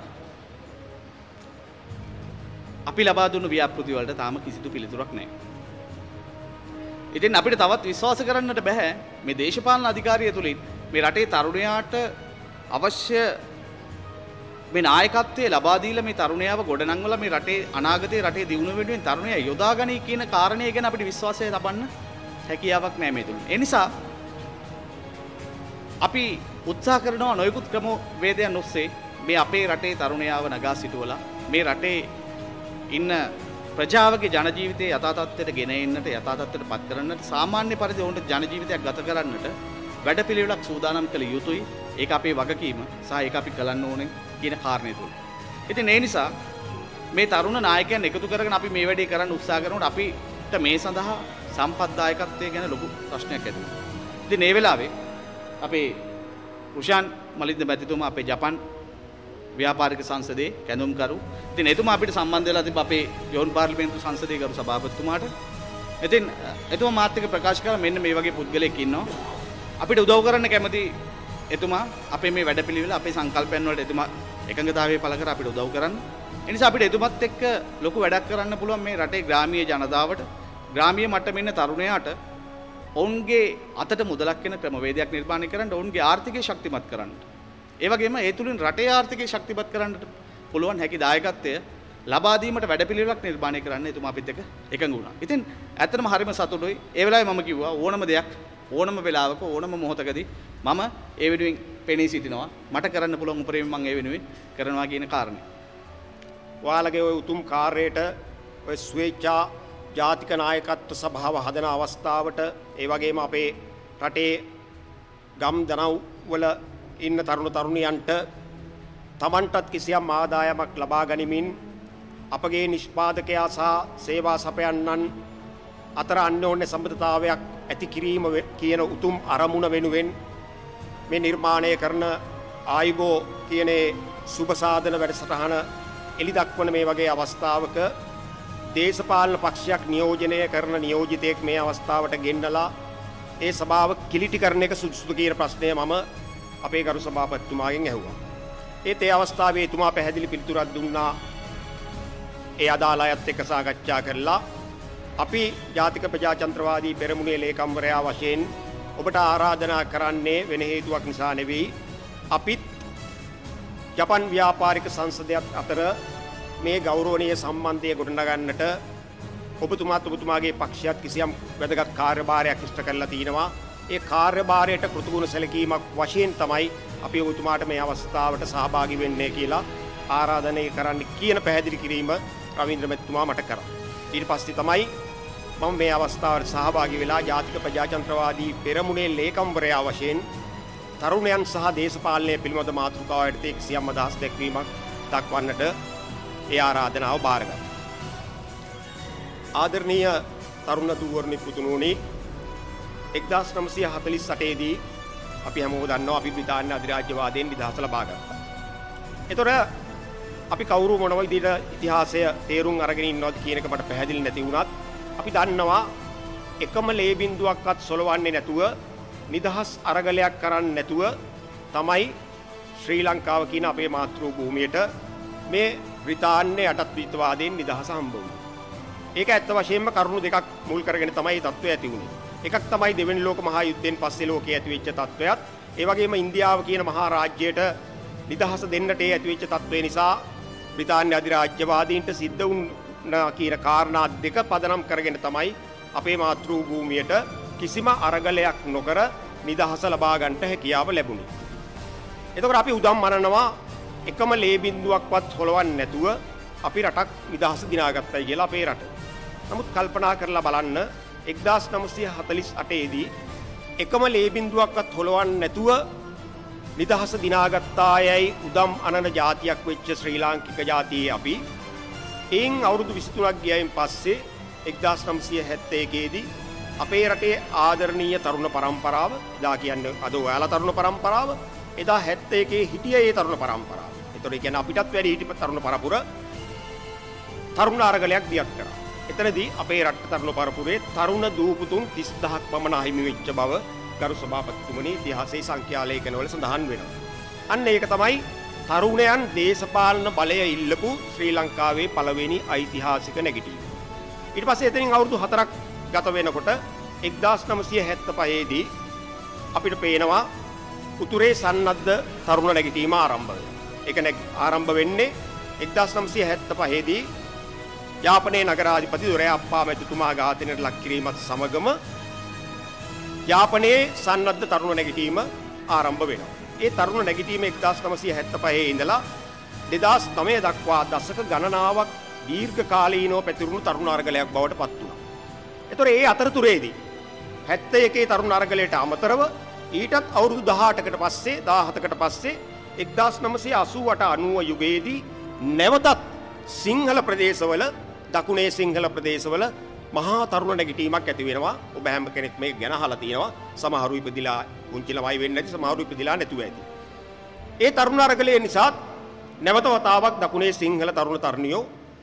අපි ලබා දුන්නු ව්‍යාපෘති වලට තාම කිසිදු පිළිතුරක් නැහැ. ඉතින් අපිට තවත් විශ්වාස කරන්නට බෑ මේ දේශපාලන අධිකාරිය තුලින් මේ රටේ තරුණයාට අවශ්‍ය මේ නායකත්වයේ ලබා දීලා මේ තරුණයාව ගොඩනංවලා මේ රටේ අනාගතයේ රටේ දියුණුව වෙනුවෙන් තරුණයා යොදා ගනී කියන කාරණය ගැන අපිට විශ්වාසය ලබන්න හැකියාවක් නැහැ මේ තුලින්. ඒ නිසා අපි උත්සාහ කරනවා නොයෙකුත් ක්‍රම වේදයන් ඔස්සේ මේ අපේ රටේ තරුණයාව නගා සිටුවලා මේ රටේ ඉන්න ප්‍රජාවගේ ජන ජීවිතය යථා තත්ත්වයට ගෙන එන්නට යථා තත්ත්වයට පත් කරන්නට සාමාන්‍ය පරිදි ඔවුන්ට ජන ජීවිතයක් ගත කරන්නට වැඩපිළිවෙලක් සූදානම් කළ යුතුයි. ඒක අපේ වගකීම සහ ඒක අපි කරන්න ඕනේ කියන කාරණේ තුල. ඉතින් ඒ නිසා මේ තරුණ නායකයන් එකතු කරගෙන අපි මේ වැඩේ කරන්න උත්සාහ කරනකොට අපිට මේ සඳහා සම්පත්දායකත්වය ගැන ලොකු ප්‍රශ්නයක් ඇති වෙනවා. ඉතින් මේ වෙලාවේ අපේ රුෂාන් මලින්ද මැතිතුමා අපේ ජපන් ව්‍යාපාරික සංසදයේ කැඳවුම්කරු. ඉතින් එතුමා අපිට සම්බන්ධ වෙලා තිබ්බ අපේ යෝන් පාර්ලිමේන්තු සංසදයේ ගරු සභාපතිතුමාට. ඉතින් එතුමා මාත් එක්ක ප්‍රකාශ කළා මෙන්න මේ වගේ පුද්ගලයෙක් ඉන්නවා. අපිට උදව් කරන්න කැමති එතුමා අපේ මේ වැඩපිළිවෙල අපේ සංකල්පයන් වලට එතුමා එකඟතාවය පළ කර අපිට උදව් කරන්න. ඒ නිසා අපිට එතුමත් එක්ක ලොකු වැඩක් කරන්න පුළුවන් මේ රටේ ග්‍රාමීය ජනතාවට, ග්‍රාමීය මට්ටමේ ඉන්න තරුණයාට ඔවුන්ගේ අතට මුදලක් වෙන ක්‍රමවේදයක් නිර්මාණය කරන්න, ඔවුන්ගේ ආර්ථිකය ශක්තිමත් කරන්න. ඒ වගේම ඒ තුලින් රටේ ආර්ථිකය ශක්තිමත් කරන්නට පුළුවන් හැකි දායකත්වය ලබා දීමට වැඩපිළිවෙලක් නිර්මාණය කරන්න එතුමා අපිත් එක්ක එකඟ වුණා. ඉතින් ඇත්තටම හරිම සතුටුයි. ඒ වෙලාවේ මම කිව්වා ඕනම දෙයක් ඕනම වෙලාවක ඕනම මොහොතකදී මම ඒ වෙනුවෙන් පෙනී සිටිනවා. මට කරන්න පුළුවන් උපරිම මම ඒ වෙනුවෙන් කරනවා කියන කාරණේ. ඔයාලගේ ওই උතුම් කාර්යයට ඔය ස්වේච්ඡා ජාතික නායකත්ව සභාව හදන අවස්ථාවට ඒ වගේම අපේ රටේ ගම් දනව් වල ඉන්න තරුණ තරුණියන්ට තමන්ටත් කිසියම් ආදායමක් ලබා ගනිමින් අපගේ නිෂ්පාදකයා සහ සේවා සපයන්නන් අතර අන්‍යෝන්‍ය සම්බන්ධතාවයක් ඇති කිරීම කියන උතුම් අරමුණ වෙනුවෙන් මේ නිර්මාණය කරන ආයුබෝ කියන සුබ සාධන වැඩසටහන එලි දක්වන මේ වගේ අවස්ථාවක දේශපාලන පක්ෂයක් නියෝජනය කරන නියෝජිතයෙක් මේ අවස්ථාවට ගෙන්නලා ඒ සභාව කිලිටි කරන එක සුදුසුද කියන ප්‍රශ්නය මම අපේ ගරු සභාපතිතුමාගෙන් ඇහුවා. ඒත් ඒ අවස්ථාවේ එතුමා පැහැදිලි පිළිතුරක් දුන්නා. ඒ අදාළ අයත් එක්ක සාකච්ඡා කරලා අපි ජාතික ප්‍රජාතන්ත්‍රවාදී පෙරමුණේ ලේකම්වරයා වශයෙන් ඔබට ආරාධනා කරන්නේ වෙන හේතුවක් නිසා නෙවෙයි. අපිත් ජපන් ව්‍යාපාරික සංසදයක් අතර මේ ගෞරවනීය සම්බන්ධය ගොඩනගන්නට ඔබතුමාත් ඔබතුමාගේ පක්ෂයත් කිසියම් වැදගත් කාර්යභාරයක් ඉෂ්ට කරලා තිනවා. ඒ කාර්යභාරයට කෘතගුණ සැලකීමක් වශයෙන් තමයි අපි ඔබතුමාට මේ අවස්ථාවට සහභාගී වෙන්නේ කියලා ආරාධනය කරන්න කියන පැහැදිලි කිරීම රවීන්ද්‍ර මැතිතුමා මට කරා. ඊට පස්සේ තමයි මම මේ අවස්ථාවට සහභාගී වෙලා ජාතික ප්‍රජාතන්ත්‍රවාදී පෙරමුණේ ලේකම්වරයා වශයෙන් තරුණයන් සහ දේශපාලනය පිළිබඳ මාතෘකාවට කිසියම් අදහස් දැක්වීමක් දක්වන්නට ඒ ආරාධනාව බාරගත්තා. ආදරණීය තරුණ දූවරුනි පුතුණුනි, එක්දාස් නවසිය හතළිස් අටේ දී අපි හැමෝම දන්නවා අපි බ්‍රිතාන්‍ය අධිරාජ්‍යවාදයෙන් නිදහස ලබා ගත්තා. ඒතොර අපි කවුරු මොන විදිහට ඉතිහාසය තේරුම් අරගෙන ඉන්නවද කියන එක මට පැහැදිලි නැති වුණත් අපි දන්නවා එකම ලේ බිඳුවක්වත් සොලවන්නේ නැතුව නිදහස් අරගලයක් කරන්නේ නැතුව තමයි ශ්‍රී ලංකාව කියන අපේ මාතෘ භූමියට මේ බ්‍රිතාන්‍ය යටත්විත්වාදයෙන් නිදහස හම්බ වුණේ. ඒක ඇත්ත වශයෙන්ම කරුණු දෙකක් මුල් කරගෙන තමයි මේ තත්ත්වය ඇති වුණේ. එකක් තමයි දෙවෙනි ලෝක මහා යුද්ධයෙන් පස්සේ ලෝකයේ ඇති වෙච්ච තත්ත්වයක්. ඒ වගේම ඉන්දියාව කියන මහා රාජ්‍යයට නිදහස දෙන්නට ඒ ඇති වෙච්ච තත්ත්වය නිසා බ්‍රිතාන්‍ය අධිරාජ්‍යවාදීන්ට සිද්ධ වුණා කියන කාරණා දෙක පදනම් කරගෙන තමයි අපේ මාතෘ භූමියට කිසිම අරගලයක් නොකර නිදහස ලබා ගන්නට හැකියාව ලැබුණේ. එතකොට අපි උදම් මරනවා එකම ලේ බිඳුවක්වත් හොලවන්නේ නැතුව අපි රටක් නිදහස දිනාගත්තයි කියලා අපේ රට. නමුත් කල්පනා කරලා බලන්න එක්දාස් නවසිය හතළිස් අටේ දී එකම ලේ බිඳුවක්වත් හොලවන්නේ නැතුව නිදහස දිනාගත්තායයි උදම් අනන ජාතියක් වෙච්ච ශ්‍රී ලාංකික ජාතියේ අපි එයින් අවුරුදු විසිතුනක් ගියයින් පස්සේ එක්දාස් නවසිය හැත්තෑ එකේ දී අපේ රටේ ආදරණීය තරුණ පරම්පරාව, එදා කියන්නේ අද ඔයාලා තරුණ පරම්පරාව, එදා හැත්තෑ එකේ හිටිය ඒ තරුණ පරම්පරාව. ඒතකොට ඒ කියන්නේ අපිටත් වැඩි හිටි තරුණ පරපුර තරුණ අරගලයක් දියත් කරා. එතනදී අපේ රට තරුණ පරපුරේ තරුණ දූපුතුන් තිස් දහසක් පමණ අහිමි වෙච්ච බව ගරු සභාපතිතුමනි ඉතිහාසයේ සංඛ්‍යා ලේඛනවල සඳහන් වෙනවා. අන්න ඒක තමයි තරුණයන් දේශපාලන බලය ඉල්ලපු ශ්‍රී ලංකාවේ පළවෙනි ඓතිහාසික නැගිටීම. ඊට පස්සේ එතනින් අවුරුදු හතරක් ගත වෙනකොට එක්දාස් නවසිය හැත්තෑ දී අපිට පේනවා උතුරේ සන්නද්ධ තරුණ නැගිටීම ආරම්භ වෙනවා. ඒක ආරම්භ වෙන්නේ එක්දාස් නවසිය හැත්තෑ දී යාපනයේ නගරාධිපති දොරයප්පා මැතිතුමා ඝාතනයට ලක් කිරීමත් සමගම යාපනයේ සන්නද්ධ තරුණ නැගිටීම ආරම්භ වෙනවා. ඒ තරුණ නැගිටීම එක්දාස් නවසිය හැත්තෑ ඉඳලා දෙදාස් නවය දක්වා දශක ගණනාවක් දීර්ඝ කාලීනව පැතිරුණු තරුණ අරගලයක් බවට පත් වුණා. ඒතොර ඒ අතරතුරේදී හැත්තෑ එකේ තරුණ අරගලයට අමතරව ඊටත් අවුරුදු දහඅටකට පස්සේ දහහතකට පස්සේ එක්දාස් නවසිය අසූ අට අනූව යුගයේදී නැවතත් සිංහල ප්‍රදේශවල දකුණේ සිංහල ප්‍රදේශවල මහා තරුණ නැගිටීමක් ඇති වෙනවා. ඔබ හැම කෙනෙක් මේක ගැන අහලා තියෙනවා. සමහරු ඉපදිලා පුංචි ළමයි වෙන්නේ නැති, සමහරු ඉපදිලා නැතුව ඇති. ඒ තරුණ අරගලය නිසා නැවත වතාවක් දකුණේ සිංහල තරුණ තරුණියෝ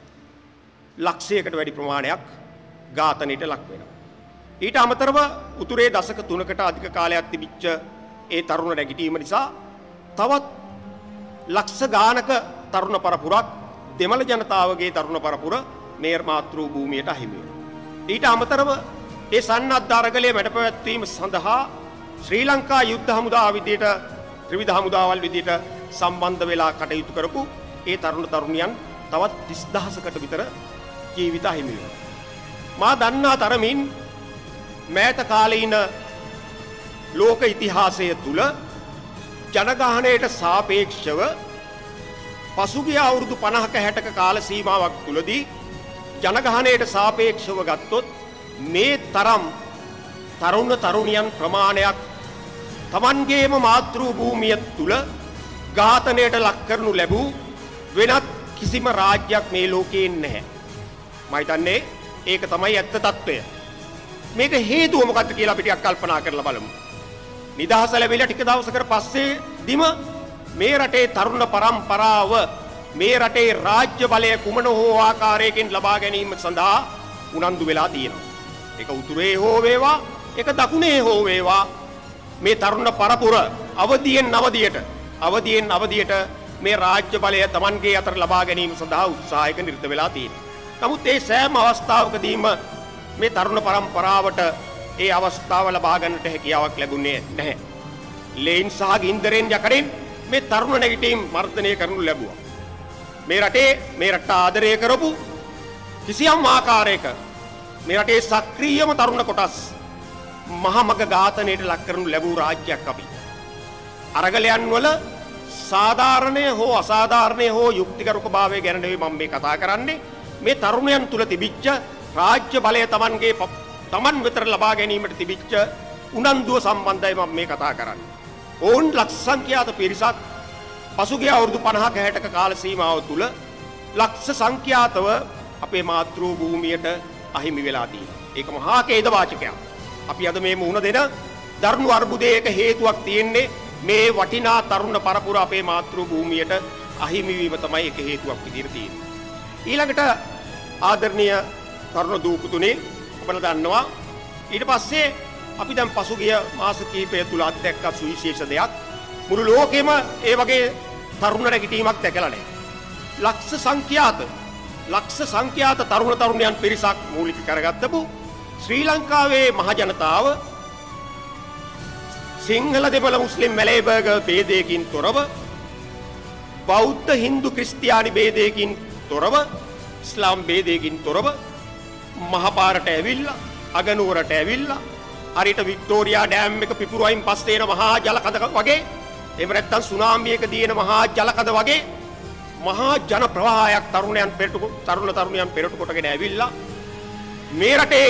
ලක්ෂයකට වැඩි ප්‍රමාණයක් ඝාතනයට ලක් වෙනවා. ඊට අමතරව උතුරේ දශක තුනකට අධික කාලයක් තිබිච්ච ඒ තරුණ නැගිටීම නිසා තවත් ලක්ෂ ගානක තරුණ පරපුරක් දෙමළ ජනතාවගේ තරුණ පරපුර මේ මාතෘ භූමියට අහිමි වෙනවා. ඊට අමතරව ඒ සන්නද්ධ අරගලයේ මැඩපැවැත්වීම සඳහා ශ්‍රී ලංකා යුද්ධ හමුදාව විදියට ත්‍රිවිධ හමුදාවල් විදියට සම්බන්ධ වෙලා කටයුතු කරපු ඒ තරුණ තරුණියන් තවත් තිස් දහසකට විතර ජීවිත අහිමි වෙනවා. මා දන්නා තරමින් මෑත කාලීන ලෝක ඉතිහාසය තුල ජනගහනයට සාපේක්ෂව පසුගිය අවුරුදු පනහක හැටක කාල සීමාවක් තුලදී ජනගහනයට සාපේක්ෂව ගත්තොත් මේ තරම් තරුණ තරුණියන් ප්‍රමාණයක් තමන්ගේම මාතෘ භූමිය තුල ඝාතනයට ලක් කරනු ලැබූ වෙනත් කිසිම රාජ්‍යයක් මේ ලෝකේ නැහැ. මම හිතන්නේ ඒක තමයි ඇත්ත తত্ত্বය. මේක හේතුව මොකක්ද කියලා අපි ටිකක් කල්පනා කරලා බලමු. නිදහස ලැබිලා ටික දවසකට පස්සේදීම මේ රටේ තරුණ පරම්පරාව මේ රටේ රාජ්‍ය බලය කුමන හෝ ආකාරයකින් ලබා ගැනීම සඳහා උනන්දු වෙලා තියෙනවා. ඒක උතුරේ හෝ වේවා, ඒක දකුණේ හෝ වේවා මේ තරුණ පරපුර අවදියෙන් අවදියට අවදියෙන් අවදියට මේ රාජ්‍ය බලය Tamanගේ අතර ලබා ගැනීම සඳහා උත්සාහයක නිරත වෙලා තියෙනවා. නමුත් ඒ සෑම අවස්ථාවකදීම මේ තරුණ පරම්පරාවට ඒ අවස්ථාව ලබා ගන්නට හැකියාවක් ලැබුණේ නැහැ. ලේන් සහ ගින්දරෙන් යකඩෙන් මේ තරුණ නැගිටීම් මර්ධනය කරනු ලැබුවා. මේ රටේ මේ රට ආදරය කරපු කිසියම් ආකාරයක මේ රටේ සක්‍රීයම තරුණ කොටස් මහමග ඝාතනයට ලක් කරනු ලැබූ රාජ්‍යයක් අපි. අරගලයන් වල සාධාරණය හෝ අසාධාරණය හෝ යුක්තිකරුක භාවය ගැන නෙවෙයි මම මේ කතා කරන්නේ. මේ තරුණයන් තුල තිබිච්ච රාජ්‍ය බලය Tamanගේ Taman විතර ලබා ගැනීමට තිබිච්ච උනන්දුව සම්බන්ධයි මම මේ කතා කරන්නේ. ඕන් ලක්ෂ සංඛ්‍යාත පිරිසක් පසුගිය අවුරුදු පනහක හැටක කාල සීමාව තුල ලක්ෂ සංඛ්‍යාතව අපේ මාතෘ භූමියට අහිමි වෙලා තියෙනවා. ඒක මහා ඛේද වාචකයක්. අපි අද මේ මුහුණ දෙන දරුණු අර්බුදයක හේතුවක් තියෙන්නේ මේ වටිනා තරුණ පරපුර අපේ මාතෘ භූමියට අහිමි වීම තමයි ඒක හේතුවක් විදිහට තියෙන්නේ. ඊළඟට ආදරණීය තරුණ දූපුතුනේ අපල දන්නවා ඊට පස්සේ අපි දැන් පසුගිය මාස කිහිපය තුල අත්දැක්ක සුවිශේෂ දෙයක් මුළු ලෝකෙම ඒ වගේ තරුණ නැගිටීමක් දැකලා නැහැ. ලක්ෂ සංඛ්‍යාත ලක්ෂ සංඛ්‍යාත තරුණ තරුණියන් පිරිසක් මූලික කරගත්තපු ශ්‍රී ලංකාවේ මහ ජනතාව සිංහල දෙමළ මුස්ලිම් මැලේබර්ග ભેදයකින් තොරව බෞද්ධ හින්දු ක්‍රිස්තියානි ભેදයකින් තොරව ඉස්ලාම් ભેදයකින් තොරව මහපාරට ඇවිල්ලා අගනුවරට ඇවිල්ලා හරියට වික්ටෝරියා ඩෑම් එක පිපුරුවයින් පස්සේ එන මහා ජලකඳ වගේ එහෙම නැත්නම් සුනාමියක දින මහා ජලකඳ වගේ මහා ජන ප්‍රවාහයක් තරුණයන් පෙරට තරුණ තරුණියන් පෙරට කොටගෙන ඇවිල්ලා මේ රටේ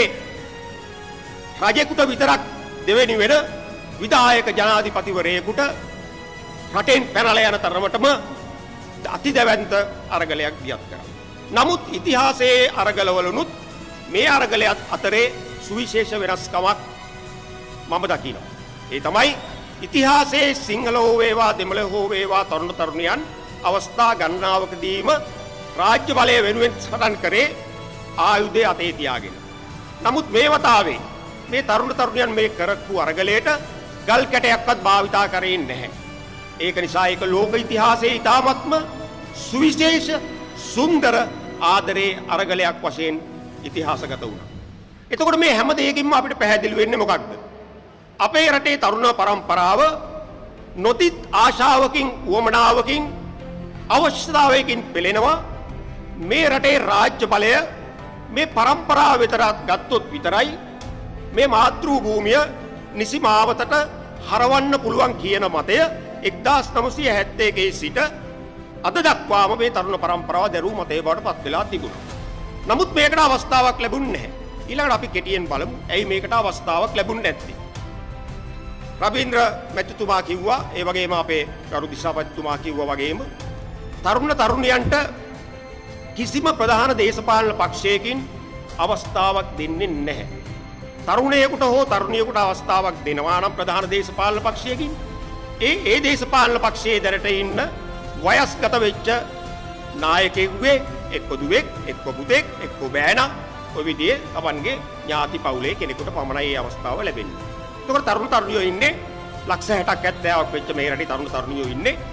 රජෙකුට විතරක් දෙවෙනි වෙන විධායක ජනාධිපතිවරයෙකුට රටෙන් පැනලා යන තරමටම අතිදැවැන්ත අරගලයක් දියත් කරා. නමුත් ඉතිහාසයේ අරගලවලුනුත් මේ අරගලයත් අතරේ සුවිශේෂ වෙනස්කමක් මම දකිනවා. ඒ තමයි ඉතිහාසයේ සිංහල හෝ වේවා දෙමළ හෝ වේවා තරුණ තරුණියන් අවස්ථා ගණනාවකදීම රාජ්‍ය බලය වෙනුවෙන් සටන් කරේ ආයුධය අතේ තියාගෙන. නමුත් මේ වතාවේ මේ තරුණ තරුණියන් මේ කරපු අරගලයට ගල් කැටයක්වත් භාවිතා කරේ නැහැ. ඒක නිසා ඒක ලෝක ඉතිහාසයේ ඉතාමත්ම සුවිශේෂ සුන්දර ආදරේ අරගලයක් වශයෙන් ඉතිහාසගත වුණා. එතකොට මේ හැම දෙයකින්ම අපිට පැහැදිලි වෙන්නේ මොකක්ද? අපේ රටේ තරුණ පරම්පරාව නොතිත් ආශාවකින් උවමනාවකින් අවශ්‍යතාවයකින් පෙළෙනවා මේ රටේ රාජ්‍ය බලය මේ පරම්පරාව විතරක් ගත්තොත් විතරයි මේ මාතෘ භූමිය නිසි මාවතට හරවන්න පුළුවන් කියන මතය එක්දාස් නවසිය හැත්තෑ එකේ සිට අද දක්වාම මේ තරුණ පරම්පරාව දැරූ මතය බවට පත් වෙලා තිබුණා. නමුත් මේකට අවස්ථාවක් ලැබුණේ නැහැ. ඊළඟට අපි කෙටියෙන් බලමු ඇයි මේකට අවස්ථාවක් ලැබුණේ නැත්තේ. රබීන්ද්‍ර මැතිතුමා කිව්වා ඒ වගේම අපේ ගරු දිසාපතිතුමා කිව්වා වගේම තරුණ තරුණියන්ට කිසිම ප්‍රධාන දේශපාලන පක්ෂයකින් අවස්ථාවක් දෙන්නේ නැහැ. තරුණයෙකුට හෝ තරුණියෙකුට අවස්ථාවක් දෙනවා නම් ප්‍රධාන දේශපාලන පක්ෂයකින් ඒ ඒ දේශපාලන පක්ෂයේ දැනට ඉන්න වයස්ගත වෙච්ච නායකයෙකුගේ එක්ක දුවෙක් එක්ක පුතෙක් එක්ක බෑනා ඔය විදිහේ තමන්ගේ ඥාති පවුලේ කෙනෙකුට පමණයි මේ අවස්ථාව ලැබෙන්නේ. ඒකට තරුණ තරුණියෝ ඉන්නේ ලක්ෂ හැටක් හැත්තෑවක් වෙච්ච මේ රටේ තරුණ තරුණියෝ ඉන්නේ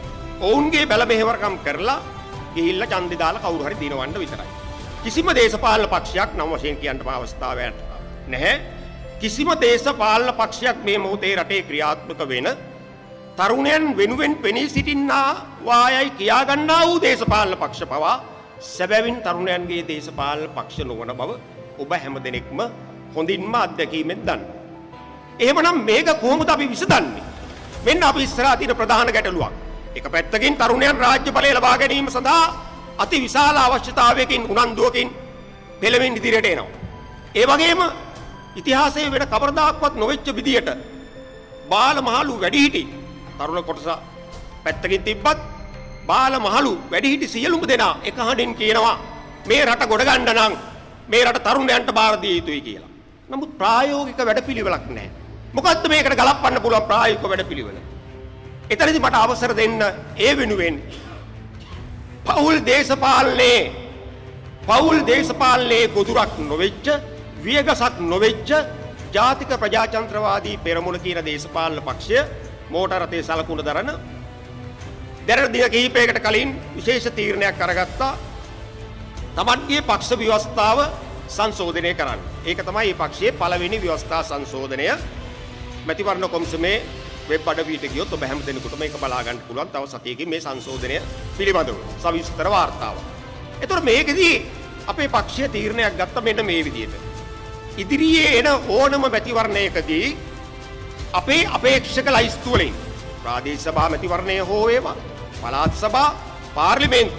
ඔවුන්ගේ බැල මෙහෙවරකම් කරලා ගිහිල්ලා ඡන්දේ දාලා කවුරු හරි දිනවන්න විතරයි. කිසිම දේශපාලන පක්ෂයක් නම් වශයෙන් කියන්න අවස්ථාවක් නැහැ. කිසිම දේශපාලන පක්ෂයක් මේ මොහොතේ රටේ ක්‍රියාත්මක වෙන තරුණයන් වෙනුවෙන් පෙනී සිටින්නා වායයි කියා ගන්නා වූ දේශපාලන පක්ෂ පවා සැබවින් තරුණයන්ගේ දේශපාලන පක්ෂ නොවන බව ඔබ හැමදෙනෙක්ම හොඳින්ම අත්දැකීමෙන් දන්නවා. එහෙමනම් මේක කොහොමද අපි විසඳන්නේ? මෙන්න අපි ඉස්සරහා තියෙන ප්‍රධාන ගැටලුවක්. එක පැත්තකින් තරුණයන් රාජ්‍ය බලය ලබා ගැනීම සඳහා අති විශාල අවශ්‍යතාවයකින් උනන්දුවකින් පෙළමින් ඉදිරියට එනවා. ඒ වගේම ඉතිහාසයේ වෙන කවරදාක්වත් නොවෙච්ච විදියට බාල මහලු වැඩිහිටි තරුණ කොටස පැත්තකින් තිබ්බත් බාල මහලු වැඩිහිටි සියලුම දෙනා එක හඬින් කියනවා මේ රට ගොඩ ගන්න නම් මේ රට තරුණයන්ට බාර දිය යුතුයි කියලා. නමුත් ප්‍රායෝගික වැඩපිළිවෙලක් නැහැ. මොකද්ද මේකට ගලපන්න පුළුවන් ප්‍රායෝගික වැඩපිළිවෙල? එතනදී මට අවසර දෙන්න ඒ වෙනුවෙන් පෞල් දේශපාලනයේ පෞල් දේශපාලනයේ ගොදුරක් නොවෙච්ච වියගසක් නොවෙච්ච ජාතික ප්‍රජාතන්ත්‍රවාදී පෙරමුණ කියන දේශපාලන පක්ෂය මෝටර රථයේ සලකුණ දරන දැරන දින කිහිපයකට කලින් විශේෂ තීරණයක් අරගත්තා. තමන්ගේ පක්ෂ ව්‍යවස්ථාව සංශෝධනය කරන්න. ඒක තමයි මේ පක්ෂයේ පළවෙනි ව්‍යවස්ථා සංශෝධනය. මැතිවරණ කොමිසමේ වෙබ් අඩවියට ගියොත් ඔබ හැම දෙනෙකුටම මේක බලා ගන්න පුළුවන්. තව සතියකින් මේ සංශෝධනය පිළිබඳව සවිස්තර වාර්තාව. ඒතකොට මේකෙදී අපේ පක්ෂය තීරණයක් ගත්ත මෙන්න මේ විදිහට. ඉදිරියේ එන ඕනම මැතිවරණයකදී අපේ අපේක්ෂක ලයිස්තු වලින් ප්‍රාදේශ සභා මැතිවරණය හෝ වේවා පළාත් සභා පාර්ලිමේන්තු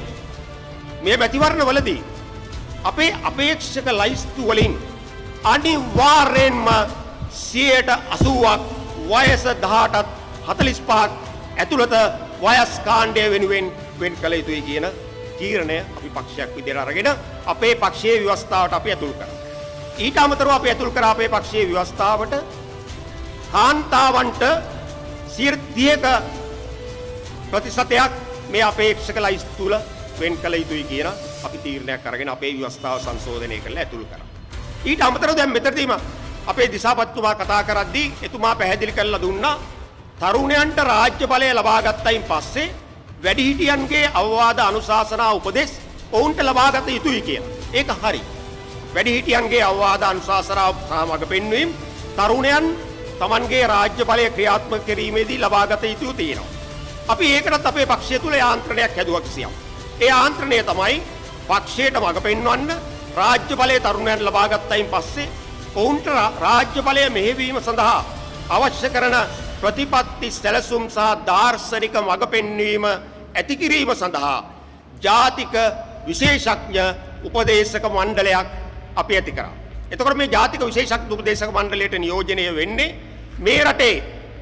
මේ මැතිවරණ වලදී අපේ අපේක්ෂක ලයිස්තු වලින් අනිවාර්යෙන්ම සියයට අසූවක් වයස දහඅටත් හතළිස් පහක් ඇතුළත වයස් කාණ්ඩය වෙනුවෙන් වෙන් කළ යුතුයි කියන තීරණය අපි පක්ෂයක් විදිහට අරගෙන අපේ පක්ෂයේ ව්‍යවස්ථාවට අපි ඇතුල් කරා. ඊට අමතරව අපි ඇතුල් කරා අපේ පක්ෂයේ ව්‍යවස්ථාවට කාන්තාවන්ට සියයට තිහක ප්‍රතිශතයක් මේ අපේක්ෂක ලයිස්තු තුල වෙන් කළ යුතුයි කියන අපි තීරණයක් අරගෙන අපේ ව්‍යවස්ථාව සංශෝධනය කරලා ඇතුල් කරා. ඊට අමතරව දැන් මෙතනදීම අපේ දිසාපතිතුමා කතා කරද්දී එතුමා පැහැදිලි කරලා දුන්නා තරුණයන්ට රාජ්‍ය බලය ලබා ගත්තයින් පස්සේ වැඩිහිටියන්ගේ අවවාද අනුශාසනා උපදෙස් ඔවුන්ට ලබා ගත යුතුයි කියලා. ඒක හරි. වැඩිහිටියන්ගේ අවවාද අනුශාසනා සාමග පෙන්වීම තරුණයන් තමන්ගේ රාජ්‍ය බලය ක්‍රියාත්මක කිරීමේදී ලබා ගත යුතු තියෙනවා. අපි ඒකටත් අපේ පක්ෂය තුල යාන්ත්‍රණයක් හැදුවා කිසියම්. ඒ යාන්ත්‍රණය තමයි පක්ෂයට මඟ පෙන්වන්න රාජ්‍ය බලය තරුණයන් ලබා ගත්තයින් පස්සේ ඔවුන්ට රාජ්‍ය බලය මෙහෙවීම සඳහා අවශ්‍ය කරන ප්‍රතිපත්ති සැලසුම් සහ දාර්ශනික මඟ පෙන්වීම ඇති කිරීම සඳහා ජාතික විශේෂඥ උපදේශක මණ්ඩලයක් අපි ඇති කරා. එතකොට මේ ජාතික විශේෂඥ උපදේශක මණ්ඩලයට නියෝජනය වෙන්නේ මේ රටේ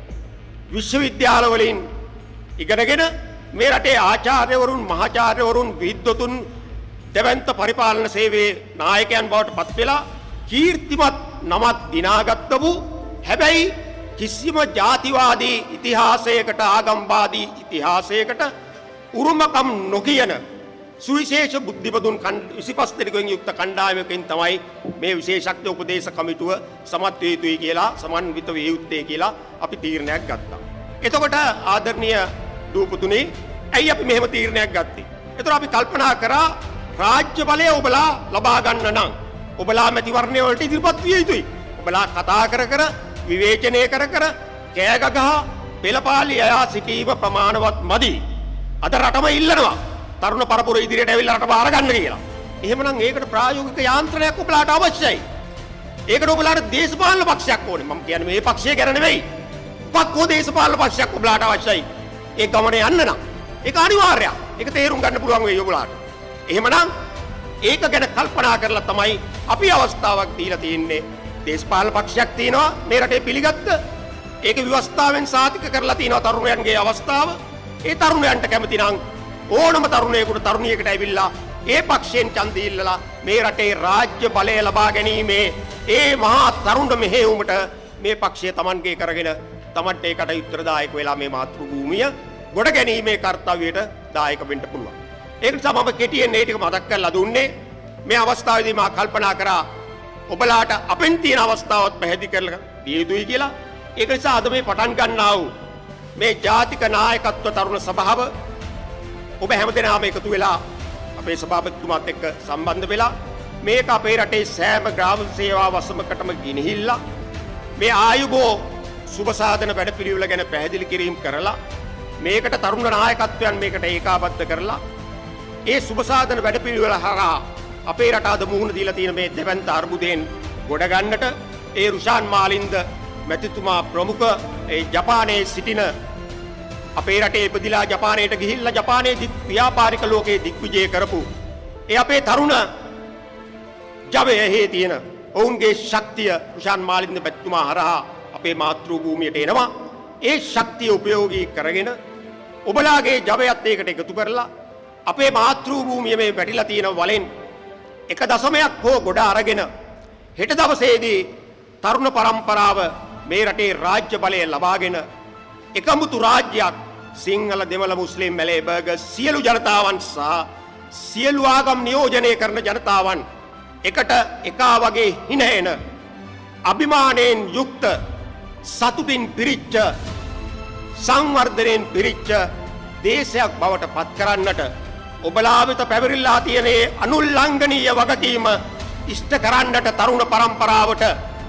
විශ්වවිද්‍යාල වලින් ඉගෙනගෙන මේ රටේ ආචාර්යවරුන් මහාචාර්යවරුන් විද්වතුන් දෙවන්ත පරිපාලන සේවයේ නායකයන් බවට පත් වෙලා කීර්තිමත් නමක් දිනාගත්ත වූ හැබැයි කිසිම ජාතිවාදී ඉතිහාසයකට ආගම්වාදී ඉතිහාසයකට උරුමකම් නොකියන සුවිශේෂ බුද්ධිපතුන් විසිපස් දෙනෙකුගෙන් යුක්ත කණ්ඩායමකින් තමයි මේ විශේෂඥ උපදේශ කමිටුව සමත් විය යුතුයි කියලා සමන්විත විය යුත්තේ කියලා අපි තීරණයක් ගත්තා. එතකොට ආදරණීය දූපතුනි ඇයි අපි මෙහෙම තීරණයක් ගත්තේ? එතකොට අපි කල්පනා කරා රාජ්‍ය බලය ඔබලා ලබා ගන්න නම් ඔබලා මැතිවරණය වලට ඉදිරිපත් විය යුතුයි. ඔබලා කතා කර කර විවේචනය කර කර කෑ ගගහ පෙළපාලි අයා සිටීම ප්‍රමාණවත් මදි. අද රටම ඉල්ලනවා තරුණ පරපුර ඉදිරියට ඇවිල්ලා රට බාර ගන්න කියලා. එහෙමනම් ඒකට ප්‍රායෝගික යාන්ත්‍රණයක් ඔබලාට අවශ්‍යයි. ඒකට ඔබලාට දේශපාලන පක්ෂයක් ඕනේ. මම කියන්නේ මේ පක්ෂය ගැන නෙවෙයි. පක්කෝ දේශපාලන පක්ෂයක් ඔබලාට අවශ්‍යයි. ඒ ගමනේ යන්න නම් ඒක අනිවාර්යයි. ඒක තේරුම් ගන්න පුළුවන් වෙයි ඔබලාට. එහෙමනම් ඒක ගැන කල්පනා කරලා තමයි අපි අවස්ථාවක් දීලා තියෙන්නේ. දේශපාලන පක්ෂයක් තියෙනවා මේ රටේ පිළිගත්ත. ඒක ව්‍යවස්ථාවෙන් සාතික කරලා තියෙනවා තරුණයන්ගේ අවස්ථාව. ඒ තරුණයන්ට කැමති නම් ඕනම තරුණයෙකුට තරුණියකට ඇවිල්ලා ඒ පක්ෂයෙන් ඡන්දය ඉල්ලලා මේ රටේ රාජ්‍ය බලය ලබා ගැනීමේ ඒ මහා තරුණ මෙහෙයුමට මේ පක්ෂය Tamanගේ කරගෙන Tamanට ඒකට උත්තරදායක වෙලා මේ මාතෘ භූමිය ගොඩ ගැනීමේ කාර්යයට දායක වෙන්න පුළුවන්. ඒක නිසා මම කෙටියෙන් මේ ටික මතක් කරලා දුන්නේ. මේ අවස්ථාවේදී මා කල්පනා කරා ඔබලාට අපෙන් තියෙන අවස්ථාවත් පැහැදිලි කරලා දිය යුතුයි කියලා. ඒක නිසා අද මේ පටන් ගන්නා වූ මේ ජාතික නායකත්ව තරුණ සභාව ඔබ හැමදෙනාම එකතු වෙලා අපේ සභාපතිතුමාත් එක්ක සම්බන්ධ වෙලා මේක අපේ රටේ සෑම ග්‍රාම සේවා වසමකටම ගෙනහිල්ලා මේ ආයුබෝ සුබ සාධන වැඩපිළිවෙල ගැන පැහැදිලි කිරීම කරලා මේකට තරුණ නායකත්වයන් මේකට ඒකාබද්ධ කරලා ඒ සුබ සාධන වැඩපිළිවෙල හරහා අපේ රට අද මුහුණ දීලා තියෙන මේ දෙවන්ත අර්බුදයෙන් ගොඩ ගන්නට ඒ රුෂාන් මාලින්ද මැතිතුමා ප්‍රමුඛ ඒ ජපානයේ සිටින අපේ රටේ ඉපදිලා ජපානයට ගිහිල්ලා ජපානයේ දික් ව්‍යාපාරික ලෝකයේ දිග්විජය කරපු ඒ අපේ තරුණ ජවයේ තියෙන ඔවුන්ගේ ශක්තිය රුෂාන් මාලින්ද මැතිතුමා හරහා අපේ මාතෘ භූමියට එනවා. ඒ ශක්තිය උපයෝගී කරගෙන ඔබලාගේ ජවයත් ඒකට එකතු කරලා අපේ මාතෘ භූමිය මේ වැටිලා තියෙන වලෙන් එක දශමයක් හෝ ගොඩ අරගෙන හෙට දවසේදී තරුණ පරම්පරාව මේ රටේ රාජ්‍ය බලය ලබාගෙන එකමුතු රාජ්‍යයක් සිංහල දෙමළ මුස්ලිම් මැලේ බර්ග සියලු ජනතාවන් සහ සියලු ආගම් නියෝජනය කරන ජනතාවන් එකට එකා වගේ හිනහෙන අභිමානයෙන් යුක්ත සතුටින් පිරිච්ච සංවර්ධනයෙන් පිරිච්ච දේශයක් බවට පත් කරන්නට ඔබලා වෙත පැවරිලා තියෙන අනුල්ලංඝනීය වගකීම ඉෂ්ට කරන්නට තරුණ පරම්පරාවට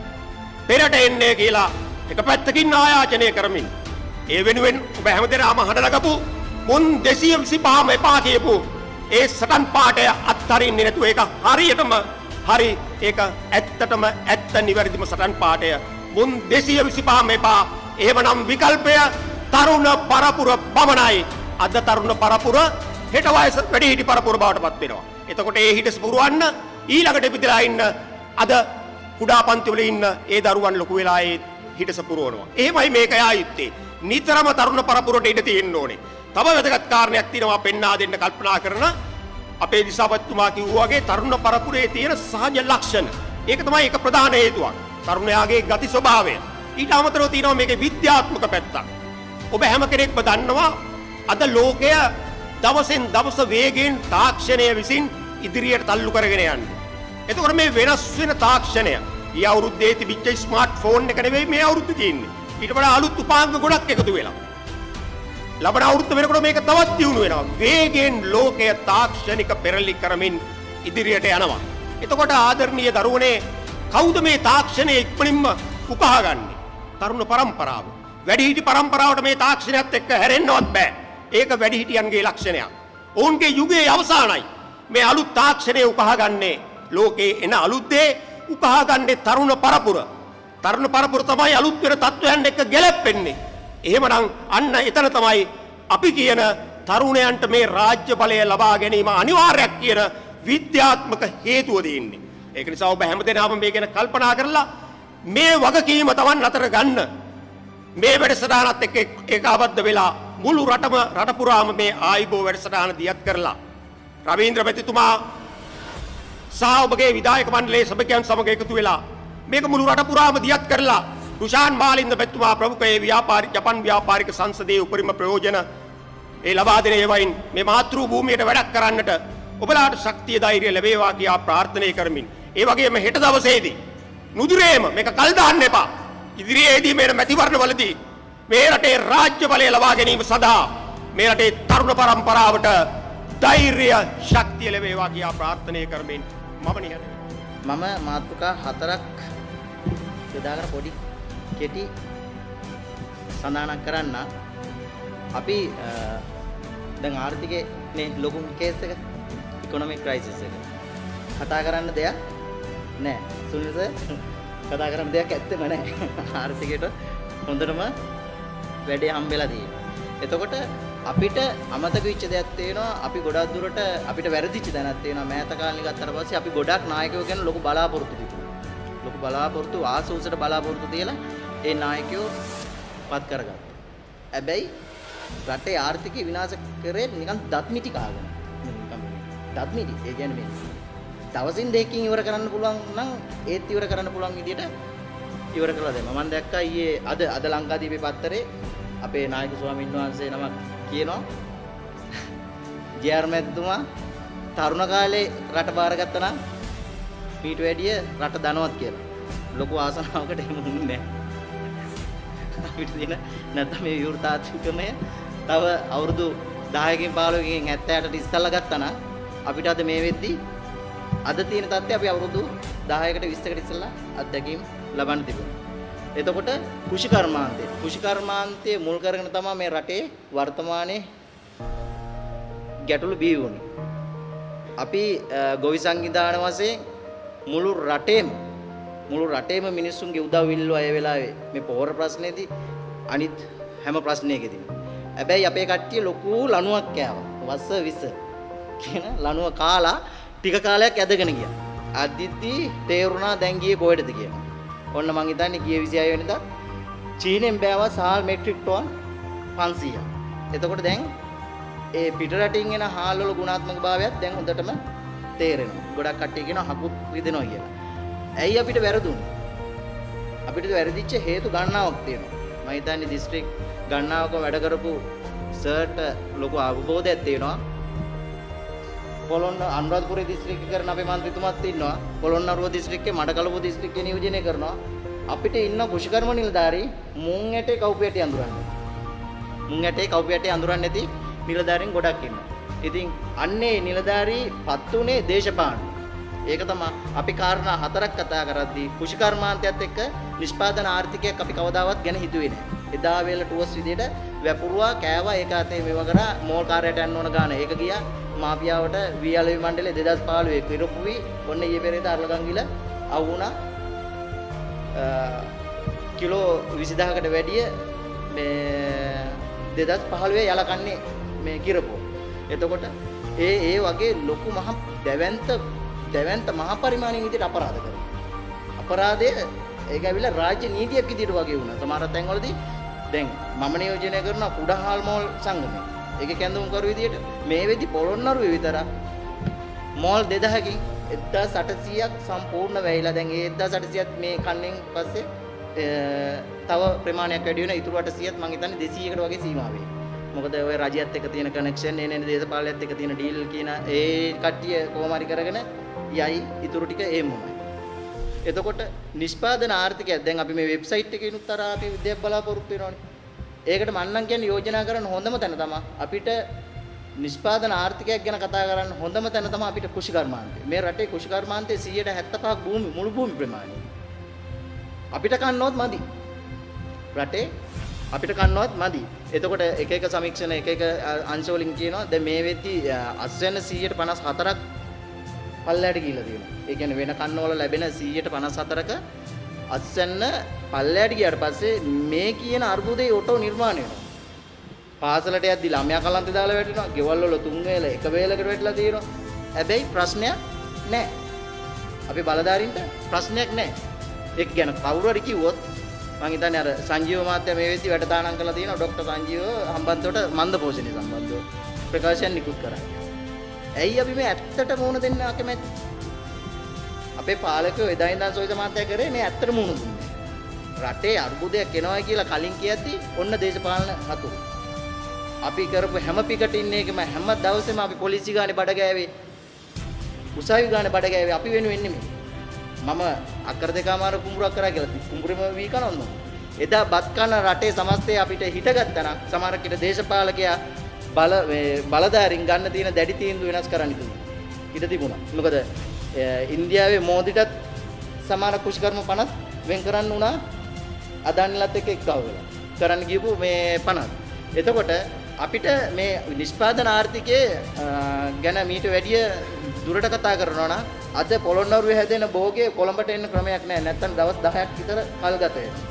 පෙරට එන්නේ කියලා එක පැත්තකින් ආයාචනය කරමින් ඒ වෙනුවෙන් ඔබ හැමදෙනාම හඬනගපු මුන් දෙසිය විසිපහම එපා කියපු ඒ සටන් පාඨය අත්හරින්නේ නැතුව ඒක හරියටම හරි ඒක ඇත්තටම ඇත්ත නිවැරදිම සටන් පාඨය මුන් දෙසිය විසිපහම එපා. එහෙමනම් විකල්පය තරුණ පරපුර පමණයි. අද තරුණ පරපුර හෙට වයස වැඩිහිටි පරපුර බවට පත් වෙනවා. එතකොට ඒ හිටස් පුරවන්න ඊළඟට ඉපදලා ඉන්න අද කුඩා පන්ති වල ඉන්න ඒ දරුවන් ලොකු වෙලා ඒ හිටස පුරවනවා. එහෙමයි මේක ආයුත්තේ. නිතරම තරුණ පරපුරට ඉඩ තියෙන්න ඕනේ. තව වැදගත් කාරණයක් තියෙනවා පෙන්වා දෙන්න කල්පනා කරන අපේ දිසාපතිතුමා කිව්වා වගේ තරුණ පරපුරේ තියෙන සහජ ලක්ෂණ. ඒක තමයි එක ප්‍රධාන හේතුවක්. තරුණයාගේ ගති ස්වභාවය. ඊට අමතරව තියෙනවා මේකේ විද්‍යාත්මක පැත්තක්. ඔබ හැම කෙනෙක්ම දන්නවා අද ලෝකය දවසෙන් දවස වේගයෙන් තාක්ෂණය විසින් ඉදිරියට තල්ලු කරගෙන යන්නේ. එතකොට මේ වෙනස් වෙන තාක්ෂණය ඊ අවුරුද්දේ තිබිච්ච ස්මාර්ට් ෆෝන් එක නෙවෙයි මේ අවුරුද්දේ තියෙන්නේ. ඊට වඩා අලුත් උපාංග ගොඩක් එකතු වෙලා. ලබන අවුරුද්ද වෙනකොට මේක තවත් දියුණු වෙනවා. වේගයෙන් ලෝකය තාක්ෂණික පෙරලි කරමින් ඉදිරියට යනවා. එතකොට ආදරණීය දරුවනේ කවුද මේ තාක්ෂණය ඉක්මනින්ම උකහාගන්නේ? තරුණ පරම්පරාව. වැඩිහිටි පරම්පරාවට මේ තාක්ෂණයත් එක්ක හැරෙන්නවත් බෑ. ඒක වැඩිහිටියන්ගේ ලක්ෂණයක්. ඔවුන්ගේ යුගයේ අවසానයි. මේ අලුත් තාක්ෂණය උකහාගන්නේ ලෝකේ එන අලුත් දේ උකහාගන්නේ තරුණ පරපුර. තරුණ පරපුර තමයි අලුත් වෙන තත්ත්වයන් එක්ක ගැලපෙන්නේ. එහෙමනම් අන්න එතන තමයි අපි කියන තරුණයන්ට මේ රාජ්‍ය බලය ලබා ගැනීම අනිවාර්යයක් කියන විද්‍යාත්මක හේතුව දෙන්නේ. ඒක නිසා ඔබ හැමදෙනාම මේ ගැන කල්පනා කරලා මේ වගකීම Taman අතර ගන්න. මේ වැඩසටහනත් එක්ක ඒකාබද්ධ වෙලා මුළු රටම රට පුරාම මේ ආයිබෝ වැඩසටහන දියත් කරලා රවීන්ද්‍ර මැතිතුමා සහ ඔබගේ විධායක මණ්ඩලයේ සභ්‍යයන් සමග එකතු වෙලා මේක මුළු රට පුරාම දියත් කරලා රුෂාන් මාලින්ද මැතිතුමා ප්‍රමුඛ ඒ ව්‍යාපාරික ජපන් ව්‍යාපාරික සංසදයේ උපරිම ප්‍රයෝජන ඒ ලබා දෙන ඒවයින් මේ මාතෘ භූමියට වැඩක් කරන්නට ඔබලාට ශක්තිය ධෛර්යය ලැබේවා කියා ප්‍රාර්ථනා කරමින් ඒ වගේම හෙට දවසේදී නුදුරේම මේක කල් දාන්න එපා. ඉදිරියේදී මේ මැතිවරණවලදී මේ රටේ රාජ්‍ය බලය ලබා ගැනීම සඳහා මේ රටේ තරුණ පරම්පරාවට ධෛර්ය ශක්තිය ලැබේවා කියා ප්‍රාර්ථනා කරමින් මම නිහඬ මම මාතෘකා හතරක් යොදාගෙන පොඩි කෙටි සඳහනක් කරන්න. අපි දැන් ආර්ථිකයේ නේ ලොකු කේස් එක ඉකොනොමික් ක්‍රයිසිස් එක කතා කරන්න දෙයක් නෑ. සුනිල් සර් කතා කරන්න දෙයක් ඇත්තෙම නෑ. ආර්ථිකයට හොඳටම වැඩේ හම්බෙලා තියෙනවා. එතකොට අපිට අමතක වෙච්ච දෙයක් තියෙනවා. අපි ගොඩක් දුරට අපිට වැරදිච්ච දැනක් තියෙනවා. මෑත කාලේ ගත්තට පස්සේ අපි ගොඩක් නායකයෝ ගැන ලොකු බලාපොරොත්තු තිබුණා. ලොකු බලාපොරොත්තු ආසූසට බලාපොරොත්තු තියලා ඒ නායකයෝ පත් කරගත්තා. හැබැයි රටේ ආර්ථිකය විනාශ කරේ නිකන් දත් මිටි කාගෙන. නිකන් දත් මිටි. ඒ කියන්නේ මේ දවසින් දෙකකින් ඉවර කරන්න පුළුවන් නම් ඒත් ඉවර කරන්න පුළුවන් විදිහට ඉවර කරලා දෙන්න. මම දැක්කා ඊයේ අද අද ලංකාදීපේ පත්තරේ අපේ නායක ස්වාමීන් වහන්සේ නමක් කියනවා ජේ ආර් මැතිතුමා තරුණ කාලේ රට බාරගත්තා නම් ඊට වැඩිය රට ධනවත් කියලා. ලොකු ආසනාවකට එහෙම වුණේ නැහැ. අපිට දින නැත්නම් මේ විවෘතාත්මකමය තව අවුරුදු දහයකින් පහළොවකින් හැත්තෑටට ඉස්සල්ලා ගත්තා නම් අපිට අද මේ වෙද්දී අද තියෙන තත්ත්වය අපි අවුරුදු දහයකට විස්සකට ඉස්සල්ලා අත්දැකීම් ලබන්න තිබුණා. එතකොට කුෂිකර්මාන්තය කුෂිකර්මාන්තයේ මුල් කරගෙන තමයි මේ රටේ වර්තමානයේ ගැටලු බිහි වුණේ. අපි ගොවි සංවිධාන වශයෙන් මුළු රටේම මුළු රටේම මිනිස්සුන්ගේ උදව් ඉල්ලුවා ඒ වෙලාවේ මේ පොහොර ප්‍රශ්නේදී අනිත් හැම ප්‍රශ්නයකදීම. හැබැයි අපේ කට්ටිය ලොකු ලණුවක් කෑවා. වස්ස විස කියන ලණුව කාලා ටික කාලයක් ඇදගෙන ගියා. අදිද්දි තේරුණා දැන් ගියේ කොහෙටද කියලා. ඔන්න මං හිතන්නේ ගියේ විසිහය වෙනිදා චීනෙන් බෑවා සාල් මෙට්‍රික් ටන් පන්සීයක්. එතකොට දැන් ඒ පිට රටින් එන හාල් වල ගුණාත්මක භාවයත් දැන් හොඳටම තේරෙනවා. ගොඩක් කට්ටිය කියනවා හකුත් රිදෙනවා කියලා. ඇයි අපිට වැරදුනේ? අපිට වැරදිච්ච හේතු ගණනාවක් තියෙනවා. මම හිතන්නේ දිස්ත්‍රික් ගණනාවක වැඩ කරපු සර්ට ලොකු අවබෝධයක් තියෙනවා. පොළොන්න අනුරාධපුර දිස්ත්‍රික්කේ කරන අපේ මන්ත්‍රීතුමත් ඉන්නවා. පොළොන්නරුව දිස්ත්‍රික්කේ මඩකලපුව දිස්ත්‍රික්කේ නියෝජනය කරනවා. අපිට ඉන්න කුෂිකර්ම නිලධාරී මුං ඇටේ කවුපියටි අඳුරන්නේ. මුං ඇටේ කවුපියටි අඳුරන්නේ නැති නිලධාරීන් ගොඩක් ඉන්නවා. ඉතින් අන්නේ නිලධාරී පත් උනේ දේශපාලන. ඒක තමයි අපි කාරණා හතරක් කතා කරද්දී කුෂිකර්මාන්තයත් එක්ක නිෂ්පාදන ආර්ථිකයක් අපි කවදාවත් ගැන හිතුවේ නැහැ. එදා වේල ටුවස් විදියට වැපුරුවා කෑවා ඒක අතේ මෙව කරා මෝල් කාර්යයට යන්න ඕන ගාන ඒක ගියා මාපියාවට වීඅලවි මණ්ඩලයේ දෙදාස් පහළොව කිරපුවි ඔන්න ඊයේ පෙරේද අරලගංගිල අවු වුණා කිලෝ විසිදහකට වැඩිය මේ දෙදාස් පහළොව යලකන්නේ මේ කිරපුව. එතකොට ඒ ඒ වගේ ලොකු මහ දැවැන්ත දැවැන්ත මහ පරිමාණයෙන් විදිහට අපරාධ කරනවා. අපරාධය ඒක ඇවිල්ලා රාජ්‍ය නීතියක් විදිහට වගේ වුණා. සමහර තැන්වලදී දැන් මම නියෝජනය කරන කුඩහාල් මෝල් සංගමය. ඒකේ කැඳවුම් කරු විදිහට මේ වෙදි පොළොන්නරුවේ විතර මෝල් දෙදහකින් එක්දාස් අටසීයක් සම්පූර්ණ වෙයිලා. දැන් ඒ එක්දාස් අටසීයත් මේ කන්නෙන් පස්සේ තව ප්‍රමාණයක් වැඩි වෙනවා. ඊටු අටසීයත් මම හිතන්නේ දෙසීයකට වගේ සීමා වෙයි. මොකද ඔය රජයත් එක්ක තියෙන කනෙක්ෂන් එන එන දේශපාලනයත් එක්ක තියෙන ඩීල් කියන ඒ කට්ටිය කොහොම හරි කරගෙන යයි ඊටු ටික ඒමමයි. එතකොට නිෂ්පාදන ආර්ථිකය දැන් අපි මේ වෙබ්සයිට් එකේ ඉනුත් අර අපි විද්‍යාව බලාපොරොත්තු වෙනවනේ. ඒකට මන්නම් කියන්නේ යෝජනා කරන හොඳම තැන තමයි අපිට නිෂ්පාදන ආර්ථිකයක් ගැන කතා කරන්න හොඳම තැන තමයි අපිට කුෂිකර්මාන්තය. මේ රටේ කුෂිකර්මාන්තයේ සියයට හැත්තෑ පහක් භූමි මුළු භූමි ප්‍රමාණය. අපිට කන්නවත් මදි. රටේ අපිට කන්නවත් මදි. එතකොට එක එක සමීක්ෂණ එක එක අංශ වලින් කියනවා දැන් මේ වෙද්දි අස්වැන්න සියයට පනස් හතරක් පල්ලයට ගිහිල්ලා තියෙනවා. ඒ කියන්නේ වෙන කන්නවල ලැබෙන සියයට පනස් හතරක අස්වැන්න පල්ලයට ගියාට පස්සේ මේ කියන අර්බුදේ ඔටෝ නිර්මාණය වෙනවා. පාසලට යද්දි ළමයා කලන්තේ දාලා වැටෙනවා. ගෙවල් වල තුන් වේල එක වේලකට වැටලා තියෙනවා. හැබැයි ප්‍රශ්නයක් නැහැ. අපි බලධාරීන්ට ප්‍රශ්නයක් නැහැ. ඒක ගැන කවුරු හරි කිව්වොත් මම හිතන්නේ අර සංජීව මහත්තයා මේ වෙද්දි වැඩතාණම් කරලා තියෙනවා. ડોક્ટર සංජීව හම්බන්තොට මන්ද පෝෂණය සම්බන්ධව ප්‍රකාශන නිකුත් කරා. ඇයි අපි මේ ඇත්තට මුණ දෙන්න අකමැති? අපේ පාලකයෝ එදා ඉඳන් සෝයිස මහත්තයා කරේ මේ ඇත්තට මුණ දුන්නේ. රටේ අර්බුදයක් එනවා කියලා කලින් කියද්දි ඔන්න දේශපාලන හතුරු. අපි කරපු හැම පිකටින් එකම හැම දවසෙම අපි පොලිසි ගානේ බඩ ගෑවේ. උසාවි ගානේ බඩ ගෑවේ අපි වෙනුවෙන් නෙමෙයි. මම අක්කර දෙකමාර කුඹුරක් කරා කියලා කුඹුරෙම වී කනවන්න. එදා බත් කන රටේ සමස්තය අපිට හිටගත්තා නම් සමහර කිට දේශපාලකයා බල බලධාරීන් ගන්න තියෙන දැඩි තීන්දුව වෙනස් කරන්න තිබුණා. ඉඩ තිබුණා. මොකද ඉන්දියාවේ මෝදිටත් සමහර කුෂිකර්ම පනස් වෙන් කරන්න උනා අදානිලත් එක්ක එක්කව වෙලා. කරන්න ගියපු මේ පනස්. එතකොට අපිට මේ නිෂ්පාදන ආර්ථිකයේ ගැන මීට වැඩිය දුරට කතා කරනවා නම් අද පොළොන්නරුවේ හැදෙන භෝගේ කොළඹට එන්න ක්‍රමයක් නැහැ. නැත්තම් දවස් දහයක් විතර කල් ගත වෙනවා.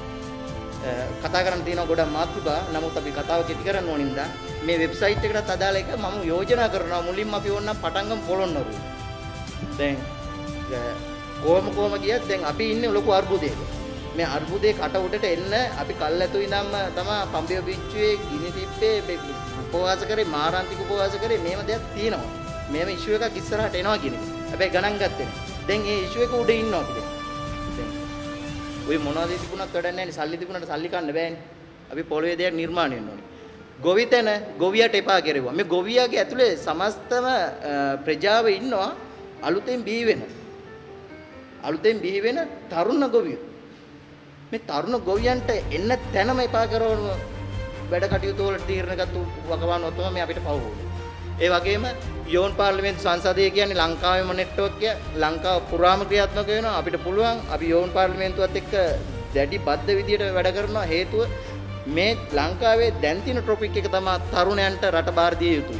කතා කරන්න තියෙනවා ගොඩක් මාතෘකා. නමුත් අපි කතාව කෙටි කරන්න ඕනින්ද මේ වෙබ්සයිට් එකටත් අදාළ එක මම යෝජනා කරනවා මුලින්ම අපි ඕනනම් පටන් ගමු පොළොන්නරුව. දැන් කොහොම කොහොම ගියත් දැන් අපි ඉන්නේ ලොකු අර්බුදයක. මේ අර්බුදේ කට උඩට එන්න අපි කල්ැතු ඉඳන්ම තමයි පම්බිය බිච්චුවේ ගිනි තිබ්බේ උපවාස කරේ මාරාන්තික උපවාස කරේ මේව දෙයක් තියෙනවා. මේව ඉෂුව එකක් ඉස්සරහට එනවා කියන එක. හැබැයි ගණන් ගත්තේ නෑ. දැන් ඒ ඉෂුව එක උඩ ඉන්නවා අපි දැන්. දැන් ওই මොනවද තිබුණත් වැඩක් නෑනේ. සල්ලි තිබුණාට සල්ලි කන්න බෑනේ. අපි පොළවේ දෙයක් නිර්මාණය වෙන්න ඕනේ. ගොවිතැන ගොවියට එපා කෙරෙව්වා. මේ ගොවියාගේ ඇතුලේ සමස්තම ප්‍රජාව ඉන්නවා අලුතෙන් බිහි වෙන. අලුතෙන් බිහි වෙන තරුණ ගොවියෝ. මේ තරුණ ගොවියන්ට එන්න තැනම එපා කරන වැඩ කටයුතු වලට තීරණ ගත්ත වකවානුව තමයි මේ අපිට පව වුනේ. ඒ වගේම යෝන් පාර්ලිමේන්තු සංසදය කියන්නේ ලංකාවේම නෙට්වර්ක් එක ලංකාව පුරාම ක්‍රියාත්මක වෙනවා. අපිට පුළුවන් අපි යෝන් පාර්ලිමේන්තුවත් එක්ක දැඩි බද්ධ විදියට වැඩ කරනවා. හේතුව මේ ලංකාවේ දැන් තියෙන ටොපික් එක තමයි තරුණයන්ට රට බාර දිය යුතුයි.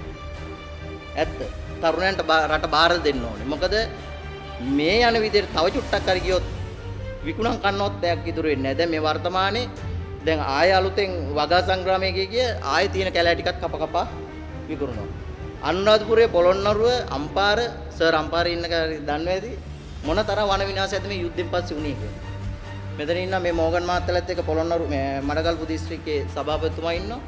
ඇත්ත. තරුණයන්ට රට බාර දෙන්න ඕනේ. මොකද මේ යන විදිහට තව චුට්ටක් හරි ගියොත් විකුණන් කන්නවත් දෙයක් ඉතුරු වෙන්නේ නැහැ. දැන් මේ වර්තමානයේ දැන් ආය අලුතෙන් වගා සංග්‍රාමයේ ගිය ආය තියෙන කැලෑ ටිකක් කප කපා විකුණනවා. අනුරාධපුරයේ පොළොන්නරුව අම්පාර සර් අම්පාරේ ඉන්න කා දන්නේ ඇති මොනතරම් වන විනාශයක්ද මේ යුද්ධෙන් පස්සේ වුණේ කියලා. මෙතන ඉන්න මේ මෝගන් මහත්තයලත් එක්ක පොළොන්නරු මේ මඩකල්පු දිස්ත්‍රික්කයේ සභාපතිතුමා ඉන්නවා.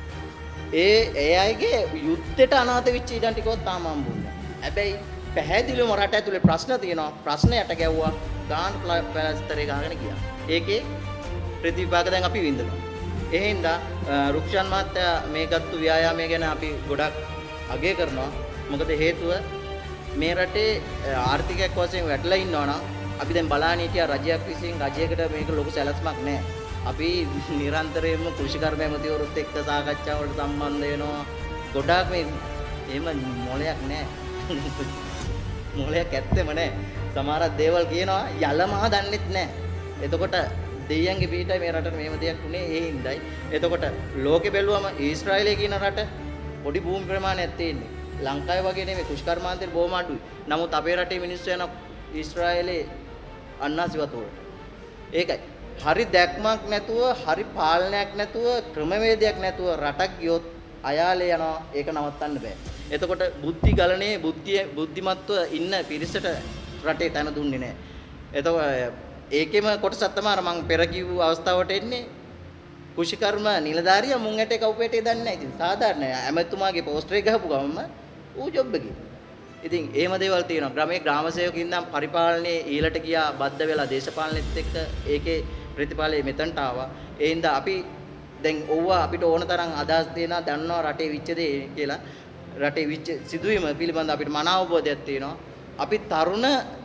ඒ ඒ අයගේ යුද්ධයට අනාථ වෙච්ච ඉඩම් ටිකවත් තාම හම්බුන්නේ නැහැ. හැබැයි පැහැදිලිවම රට ඇතුලේ ප්‍රශ්න තියෙනවා. ප්‍රශ්න යට ගැව්වා ගාන ප්ලාස්ටරේ ගහගෙන ගියා. ඒකේ ප්‍රතිවිපාක දැන් අපි විඳිනවා. ඒ හින්දා රුක්ෂාන් මහත්තයා මේ ගත්තු ව්‍යායාමය ගැන අපි ගොඩක් අගය කරනවා. මොකද හේතුව මේ රටේ ආර්ථිකයක් වශයෙන් වැටලා ඉන්නවා නම් අපි දැන් බලාන හිටියා රජයක් විසින් රජයකට මේක ලොකු සැලැස්මක් නැහැ. අපි නිරන්තරයෙන්ම කෘෂිකර්ම ඇමතිවරුත් එක්ක සාකච්ඡා වලට සම්බන්ධ වෙනවා. ගොඩාක් මේ එහෙම මොලයක් නැහැ. මොලයක් ඇත්තෙම නැහැ. සමහරක් දේවල් කියනවා යලමහ දන්නෙත් නැහැ. එතකොට දෙයියන්ගේ පිටයි මේ රටට මේව දෙයක් උනේ ඒ හින්දායි. එතකොට ලෝකෙ බැලුවම ඊශ්‍රායලයේ කියන රට පොඩි භූමි ප්‍රමාණයක් තියෙන්නේ. ලංකාවේ වගේ නෙමෙයි කුෂ්කර්මාන්තේ බොහොම අඩුයි. නමුත් අපේ රටේ මිනිස්සු යන ඊශ්‍රායලයේ අන්නාසිවත වලට. ඒකයි. හරි දැක්මක් නැතුව, හරි පාලනයක් නැතුව, ක්‍රමවේදයක් නැතුව රටක් ගියොත් අයාලේ යනවා. ඒක නවත්තන්න බෑ. එතකොට බුද්ධි ගලනේ බුද්ධිය බුද්ධිමත්ව ඉන්න පිරිසට රටේ තැන දුන්නේ නැහැ. එතකොට ඒකෙම කොටසක් තමයි අර මම පෙර කිව්ව අවස්ථාවට එන්නේ කුෂිකර්ම නිලධාරියා මුං ඇටේ කවුපේටේ දන්නේ නැහැ. ඉතින් සාධාරණයි. ඇමතුමාගේ පෝස්ටර් එක ගහපු ගමන්ම ඌ ජොබ් එකේ. ඉතින් එහෙම දේවල් තියෙනවා. ග්‍රාමයේ ග්‍රාම සේවකින් නම් පරිපාලනයේ ඊළට ගියා බද්ධ වෙලා දේශපාලනෙත් එක්ක ඒකේ ප්‍රතිඵලය මෙතනට ආවා. ඒ හින්දා අපි දැන් ඕවා අපිට ඕන තරම් අදහස් දෙනවා දන්නවා රටේ විච්ච දේ කියලා. රටේ විච්ච සිදුවීම පිළිබඳ අපිට මන අවබෝධයක් තියෙනවා. අපි තරුණ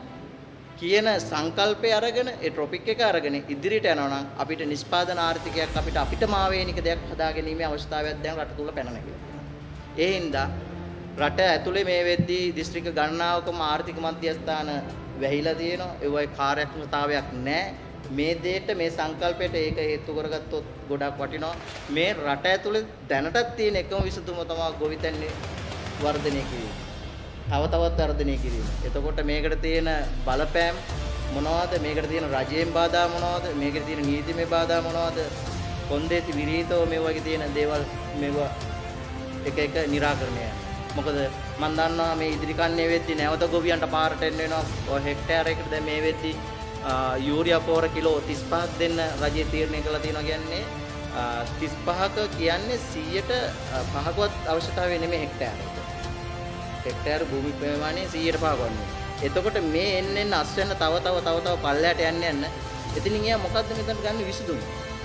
කියන සංකල්පය අරගෙන ඒ ටොපික් එක අරගෙන ඉදිරියට යනවා නම් අපිට නිෂ්පාදන ආර්ථිකයක් අපිට අපිටම ආවේනික දෙයක් හදාගැනීමේ අවශ්‍යතාවයක් දැන් රට තුල පැනන කියලා. ඒ හින්දා රට ඇතුලේ මේ වෙද්දී දිස්ත්‍රික්ක ගණනාවකම ආර්ථික මධ්‍යස්ථාන වැහිලා තියෙනවා. ඒ වගේ කාර්යක්ෂමතාවයක් නැහැ. මේ දෙයට මේ සංකල්පයට ඒක හේතු කරගත්තොත් ගොඩක් වටිනවා. මේ රට ඇතුලේ දැනටත් තියෙන එකම විසඳුම තමයි ගොවිතැන්නේ වර්ධනය කිරීම. තව තවත් වර්ධනය කිරීම. එතකොට මේකට තියෙන බලපෑම් මොනවද? මේකට තියෙන රජයෙන් බාධා මොනවද? මේකට තියෙන නීතිමය බාධා මොනවද? කොන්දේසි විරීතව මේ වගේ තියෙන දේවල් මේවා එක එක निराකරණය. මොකද මම දන්නවා මේ ඉදිරි කන්නේ වෙද්දී නැවත ගොවියන්ට පාරට එන්න වෙනවා. ඔය හෙක්ටයාරයකට දැන් මේ වෙද්දී යූරියා පොර කිලෝ තිස් පහක් දෙන්න රජය තීරණය කළා තියෙනවා. කියන්නේ තිස් පහක කියන්නේ සීයට පහකවත් අවශ්‍යතාවය නෙමෙයි හෙක්ටයාරයක. හෙක්ටයාර භූමි ප්‍රමාණය සීයට පහක් වන්නේ. එතකොට මේ එන්න එන්න අස් වෙන තව තව තව තව පල්ලයට යන්න යන්න එතනින් එයා මොකද්ද මෙතන ගන්න විසඳුම?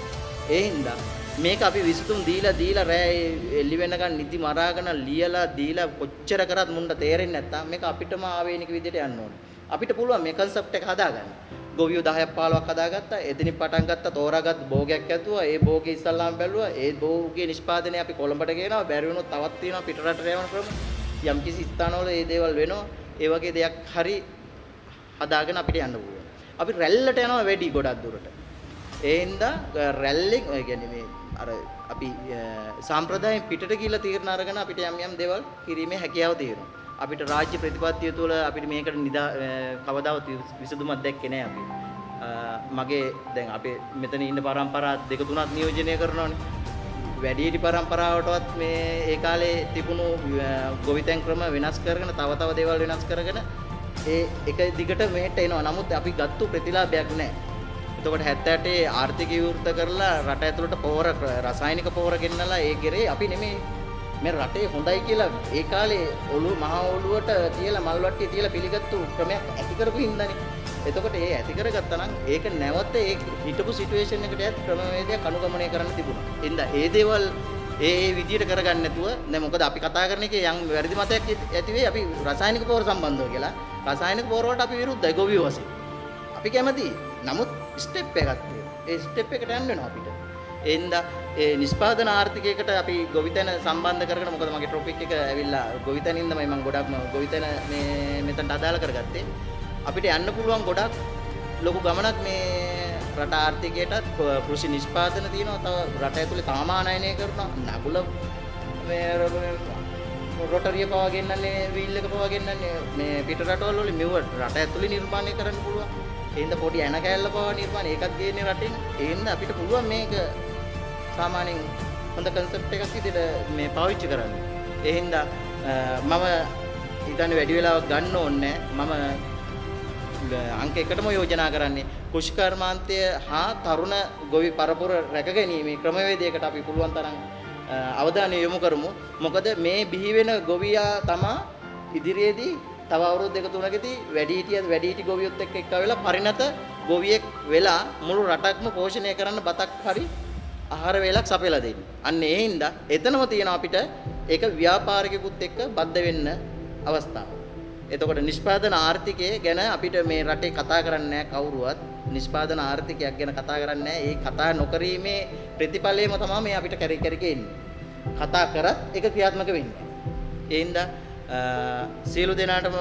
ඒ හින්දා මේක අපි විසඳුම් දීලා දීලා රෑ එළි වෙනකන් නිදි මරාගෙන ලියලා දීලා කොච්චර කරත් මුණ්ඩ තේරෙන්නේ නැත්තම් මේක අපිටම ආවේනික විදිහට යන්න ඕනේ. අපිට පුළුවන් මේ concept එක හදාගන්න. ගොවියෝ දහයක් පහළොවක් හදාගත්තා. එතනින් පටන් ගත්තා තෝරාගත් භෝගයක් ඇතුවා. ඒ භෝගේ ඉස්සල්ලාම බැලුවා. ඒ භෝගේ නිෂ්පාදනය අපි කොළඹට ගෙනවා. බැරි වුණොත් තවත් තියෙනවා පිටරටට යවන ක්‍රම. යම්කිසි ස්ථානවල මේ දේවල් වෙනවා. ඒ වගේ දෙයක් හරි හදාගෙන අපිට යන්න පුළුවන්. අපි රැල්ලට යනවා වැඩි ගොඩක් දුරට. ඒ හින්දා රැල්ලෙන් ඔය කියන්නේ මේ අර අපි සාම්ප්‍රදායෙන් පිටට ගිහිල්ලා තීරණ අරගෙන අපිට යම් යම් දේවල් කිරීමේ හැකියාව තියෙනවා. අපිට රාජ්‍ය ප්‍රතිපත්තිය තුළ අපිට මේකට නිදා කවදාවත් විසඳුමක් දැක්කේ නැහැ අපි. මගේ දැන් අපේ මෙතන ඉන්න පරම්පරා දෙක තුනක් නියෝජනය කරනවානේ. වැඩිහිටි පරම්පරාවටවත් මේ ඒ කාලේ තිබුණු ගොවිතැන් ක්‍රම වෙනස් කරගෙන තව තව දේවල් වෙනස් කරගෙන ඒ එක දිගට මෙහෙට එනවා. නමුත් අපි ගත්තු ප්‍රතිලාභයක් නැහැ. එතකොට හැත්තෑ අටේ ආර්ථික විවෘත කරලා රට ඇතුළට පොහොර රසායනික පොහොර ගෙන්නලා ඒ ගෙරේ අපි නෙමෙයි මේ රටේ හොඳයි කියලා ඒ කාලේ ඔළුව මහ ඔළුවට තියලා මල් වට්ටිය තියලා පිළිගත්තු ක්‍රමයක් ඇති කරපු හින්දානේ. එතකොට ඒ ඇති කරගත්තා නම් ඒක නැවත ඒ හිටපු සිටුේෂන් එකට යත් ක්‍රමවේදයක් අනුගමනය කරන්න තිබුණා. එඳා ඒ දේවල් ඒ ඒ විදියට කරගන්න නැතුව දැන් මොකද අපි කතා කරන එකේ යම් වැරදි මතයක් ඇති වෙයි අපි රසායනික පොහොර සම්බන්ධව කියලා. රසායනික පොහොර වලට අපි විරුද්ධයි ගොවියෝ වශයෙන්. අපි කැමතියි. නමුත් ස්ටෙප් එකක් තියෙනවා. ඒ ස්ටෙප් එකට යන්න වෙනවා අපිට. එහෙනම් ඒ නිෂ්පාදන ආර්ථිකයකට අපි ගොවිතැන සම්බන්ධ කරගෙන මොකද මගේ ටොපික් එක ඇවිල්ලා ගොවිතැනින්ද මම ගොඩක්ම ගොවිතැන මේ මෙතනට අදාළ කරගත්තේ. අපිට යන්න පුළුවන් ගොඩක් ලොකු ගමනක් මේ රට ආර්ථිකයටත් කෘෂි නිෂ්පාදන තියෙනවා. තව රට ඇතුලේ තාමානයනය කරනවා. නගුල මේ රොටරිය පවා ගෙන්නන්නේ වීල් එක පවා ගෙන්නන්නේ මේ පිට රටවල වල මෙව රට ඇතුලේ නිර්මාණය කරන්න පුළුවන්. එහෙනම් පොඩි ඇන කෑල්ල පවා නිර්මාණය ඒකත් ගේන්නේ රටින්. එහෙනම් අපිට පුළුවන් මේක සාමාන්‍යයෙන් හොඳ කන්සෙප්ට් එකක් විදිහට මේ පාවිච්චි කරන්න. එහෙනම් මම ඊටන්නේ වැඩි වෙලාවක් ගන්න ඕනේ මම අංක එකටම යෝජනා කරන්නේ කුෂ්කර්මාන්තය හා තරුණ ගොවි පරපුර රැකගැනීමේ ක්‍රමවේදයකට අපි පුළුවන් තරම් අවධානය යොමු කරමු. මොකද මේ බිහි වෙන ගොවියා තමා ඉදිරියේදී තව අවුරුදු දෙක තුනකදී වැඩිහිටිය වැඩිහිටි ගොවියොත් එක්ක එක්ක වෙලා පරිණත ගොවියෙක් වෙලා මුළු රටක්ම පෝෂණය කරන්න බතක් හරි ආහාර වේලක් සපයලා දෙන්න. අන්න ඒ හින්දා එතනම තියෙනවා අපිට ඒක ව්‍යාපාරිකයෙකුත් එක්ක බද්ධ වෙන්න අවස්ථාව. එතකොට නිෂ්පාදන ආර්ථිකය ගැන අපිට මේ රටේ කතා කරන්නේ නැහැ කවුරුවත්. නිෂ්පාදන ආර්ථිකයක් ගැන කතා කරන්නේ නැහැ. ඒ කතා නොකිරීමේ ප්‍රතිඵලයම තමයි මේ අපිට කැරි කැරි එන්නේ. කතා කරත් ඒක ක්‍රියාත්මක වෙන්නේ. ඒ හින්දා සියලු දෙනාටම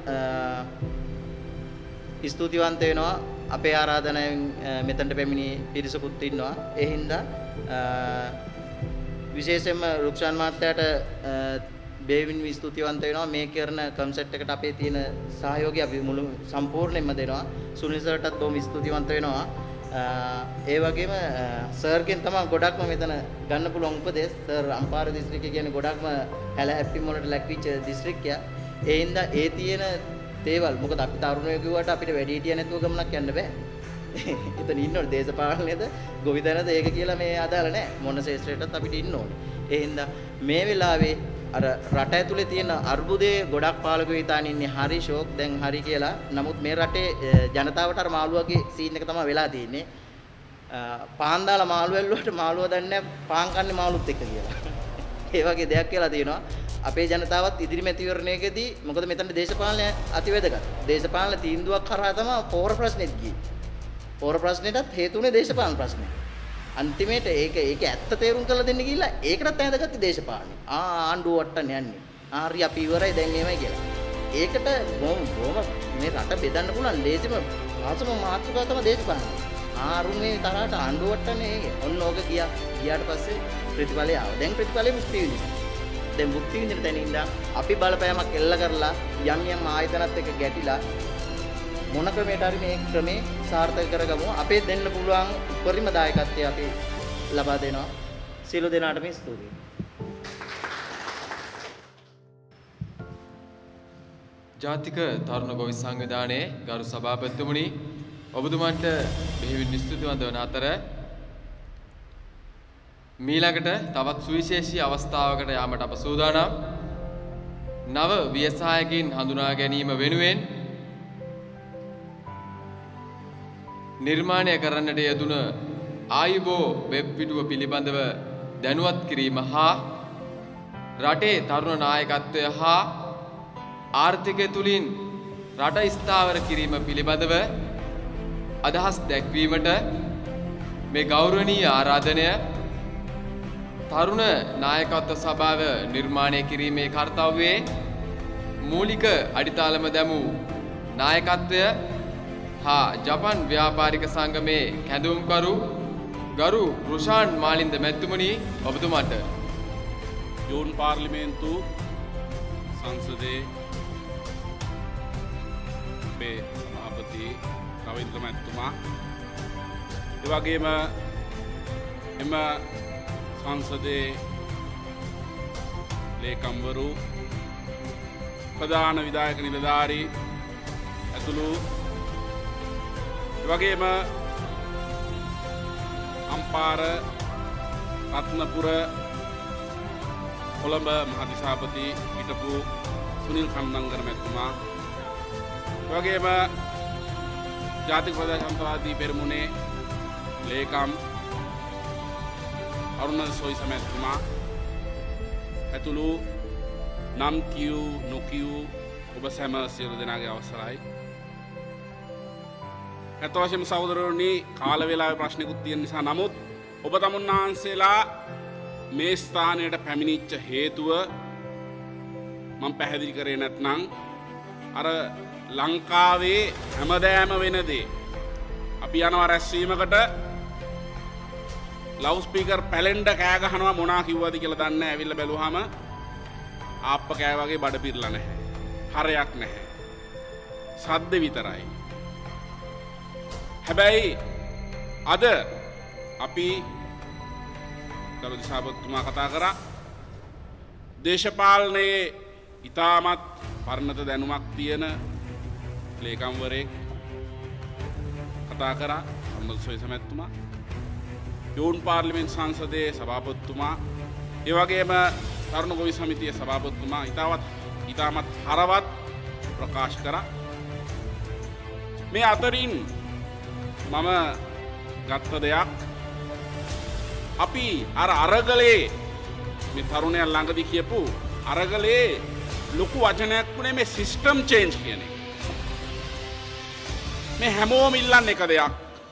ස්තුතිවන්ත වෙනවා. අපේ ආරාධනාවෙන් මෙතනට පැමිණි පිරිසකුත් ඉන්නවා. ඒ හින්දා විශේෂයෙන්ම රුක්ෂාන් මහත්තයාට බේවින් ස්තුතිවන්ත වෙනවා. මේ කරන කන්සෙප්ට් එකට අපේ තියෙන සහයෝගය අපි මුළු සම්පූර්ණයෙන්ම දෙනවා. සුනිල් සර්ටත් බොහොම ස්තුතිවන්ත වෙනවා. ඒ වගේම සර්ගෙන් තමයි ගොඩක්ම මෙතන ගන්න පුළුවන් උපදෙස්. සර් අම්පාර දිස්ත්‍රික්කය කියන්නේ ගොඩක්ම හැල හැප්පි මොනට ලැක්විච්ච දිස්ත්‍රික්කයක්. ඒ හින්දා ඒ තියෙන දේවල් මොකද අපි තරුණයෝ කිව්වට අපිට වැඩි හිටිය නැතුව ගමනක් යන්න බෑ. එතන ඉන්නෝනේ දේශපාලනයේද ගොවිතැනද ඒක කියලා මේ අදාළ නැහැ. මොන ශේෂ්ත්‍රයටත් අපිට ඉන්න ඕනේ. ඒ හින්දා මේ වෙලාවේ අර රට ඇතුලේ තියෙන අර්බුදයේ ගොඩක් පාලකයෝ හිතාන ඉන්නේ හරි ෂෝක් දැන් හරි කියලා. නමුත් මේ රටේ ජනතාවට අර මාළුවගේ සීන් එක තමයි වෙලා තියෙන්නේ. පාන් දාලා මාළු ඇල්ලුවට මාළුව දන්නේ පාන් කන්නේ මාළුත් එක්ක කියලා. ඒ වගේ දෙයක් කියලා තියෙනවා. අපේ ජනතාවත් ඉදිරි මැතිවරණයකදී මොකද මෙතන දේශපාලනය අති වැදගත්. දේශපාලන තීන්දුවක් කරා තමයි පෝර ප්‍රශ්නෙත් ගියේ. පෝර ප්‍රශ්නෙටත් හේතුුනේ දේශපාලන ප්‍රශ්නේ. අන්තිමේට ඒක ඒක ඇත්ත තේරුම් කරලා දෙන්න ගිහිල්ලා ඒකටත් ඇඳගත්තේ දේශපාලනේ. ආ ආණ්ඩුව වට්ටන්න යන්නේ. ආරි අපි ඉවරයි දැන් මේවයි කියලා. ඒකට බොම් බොම මේ රට බෙදන්න පුළුවන් ලේසිම ආසම මාතෘකාව තමයි දේශපාලන. ආරුන් මේ තරහට ආණ්ඩුව වට්ටන්නේ ඒක. ඔන්න ඕක ගියා. ගියාට පස්සේ ප්‍රතිඵලය ආවා. දැන් ප්‍රතිඵලෙ මුක්ති විඳිනවා. දැන් මුක්ති විඳින තැන ඉඳන් අපි බලපෑමක් එල්ල කරලා යම් යම් ආයතනත් එක්ක ගැටිලා මොන ක්‍රමයට හරි මේ ක්‍රමේ සාර්ථක කරගමු. අපේ දෙන්න පුළුවන් උපරිම දායකත්වය අපි ලබා දෙනවා. සියලු දෙනාටම ස්තුතියි. ජාතික තරුණ ගොවි සංවිධානයේ ගරු සභාපතිතුමනි ඔබතුමන්ට බෙහෙවින් ස්තුතිවන්ත වන අතර මීළඟට තවත් සුවිශේෂී අවස්ථාවකට යාමට අප සූදානම්. නව ව්‍යවසායකින් හඳුනා ගැනීම වෙනුවෙන් නිර්මාණය කරන්නට යෙදුන ආයුබෝ වෙබ් පිටුව පිළිබඳව දැනුවත් කිරීම හා රටේ තරුණ නායකත්වය හා ආර්ථිකය තුලින් රට ස්ථාවර කිරීම පිළිබඳව අදහස් දැක්වීමට මේ ගෞරවනීය ආරාධනය තරුණ නායකත්ව සභාව නිර්මාණය කිරීමේ කාර්යයේ මූලික අඩිතාලම දැමූ නායකත්වය හා ජපන් ව්‍යාපාරික සංගමේ කැඳවුම්කරු ගරු රුෂාන් මාලින්ද මැතිතුමනි ඔබතුමාට ජූන් පාර්ලිමේන්තු සංසදයේ අපේ සභාපති රවීන්ද්‍ර මැතිතුමා ඒ වගේම එම සංසදයේ ලේකම්වරු ප්‍රධාන විධායක නිලධාරී ඇතුළු වගේම අම්පාර රත්නපුර කොළඹ මහදිසාපති හිටපු සුනිල් කන්දංගර මැතිතුමා වගේම ජාතික ප්‍රජාතන්ත්‍රවාදී පෙරමුණේ ලේකම් අරුණ සොයිස මැතිතුමා ඇතුළු නම් කියූ නොකියූ ඔබ සැම සියලු දෙනාගේ අවසරයි. ඇත්ත වශයෙන්ම සහෝදරවරුනි කාල වේලාවේ ප්‍රශ්නිකුත් තියෙන නිසා නමුත් ඔබ තමුන්නාන්සේලා මේ ස්ථානයට පැමිණිච්ච හේතුව මම පැහැදිලි කරේ නැත්නම් අර ලංකාවේ හැමදෑම වෙන දේ අපි යනවා රැස්වීමකට ලවුඩ් ස්පීකර් පැලෙන්ඩ කෑ ගහනවා මොනා කිව්වද කියලා දන්නේ නැහැ. ඇවිල්ලා බැලුවාම ආප්ප කෑ වගේ බඩ පිරලා නැහැ. හරයක් නැහැ. සද්ද විතරයි. හැබැයි අද අපි ගරු දිසාපතිතුමා කතා කරා දේශපාලනයේ ඉතාමත් පරණත දැනුමක් තියෙන ලේකම්වරයෙක් කතා කරා සම්මත සොයිසමැතිතුමා යෝන් පාර්ලිමේන්තු සංසදයේ සභාපතිතුමා ඒ වගේම තරුණ ගොවි සමිතියේ සභාපතිතුමා ඉතාමත් ඉතාමත් හරවත් ප්‍රකාශ කරා. මේ අතරින් මම ගත්ත දෙයක් අපි අර අරගලේ මේ තරුණයන් ළඟදී කියපු අරගලේ ලොකු වචනයක් වුණේ මේ සිස්ටම් චේන්ජ් කියන එක. මේ හැමෝම ඉල්ලන්නේ එක දෙයක්.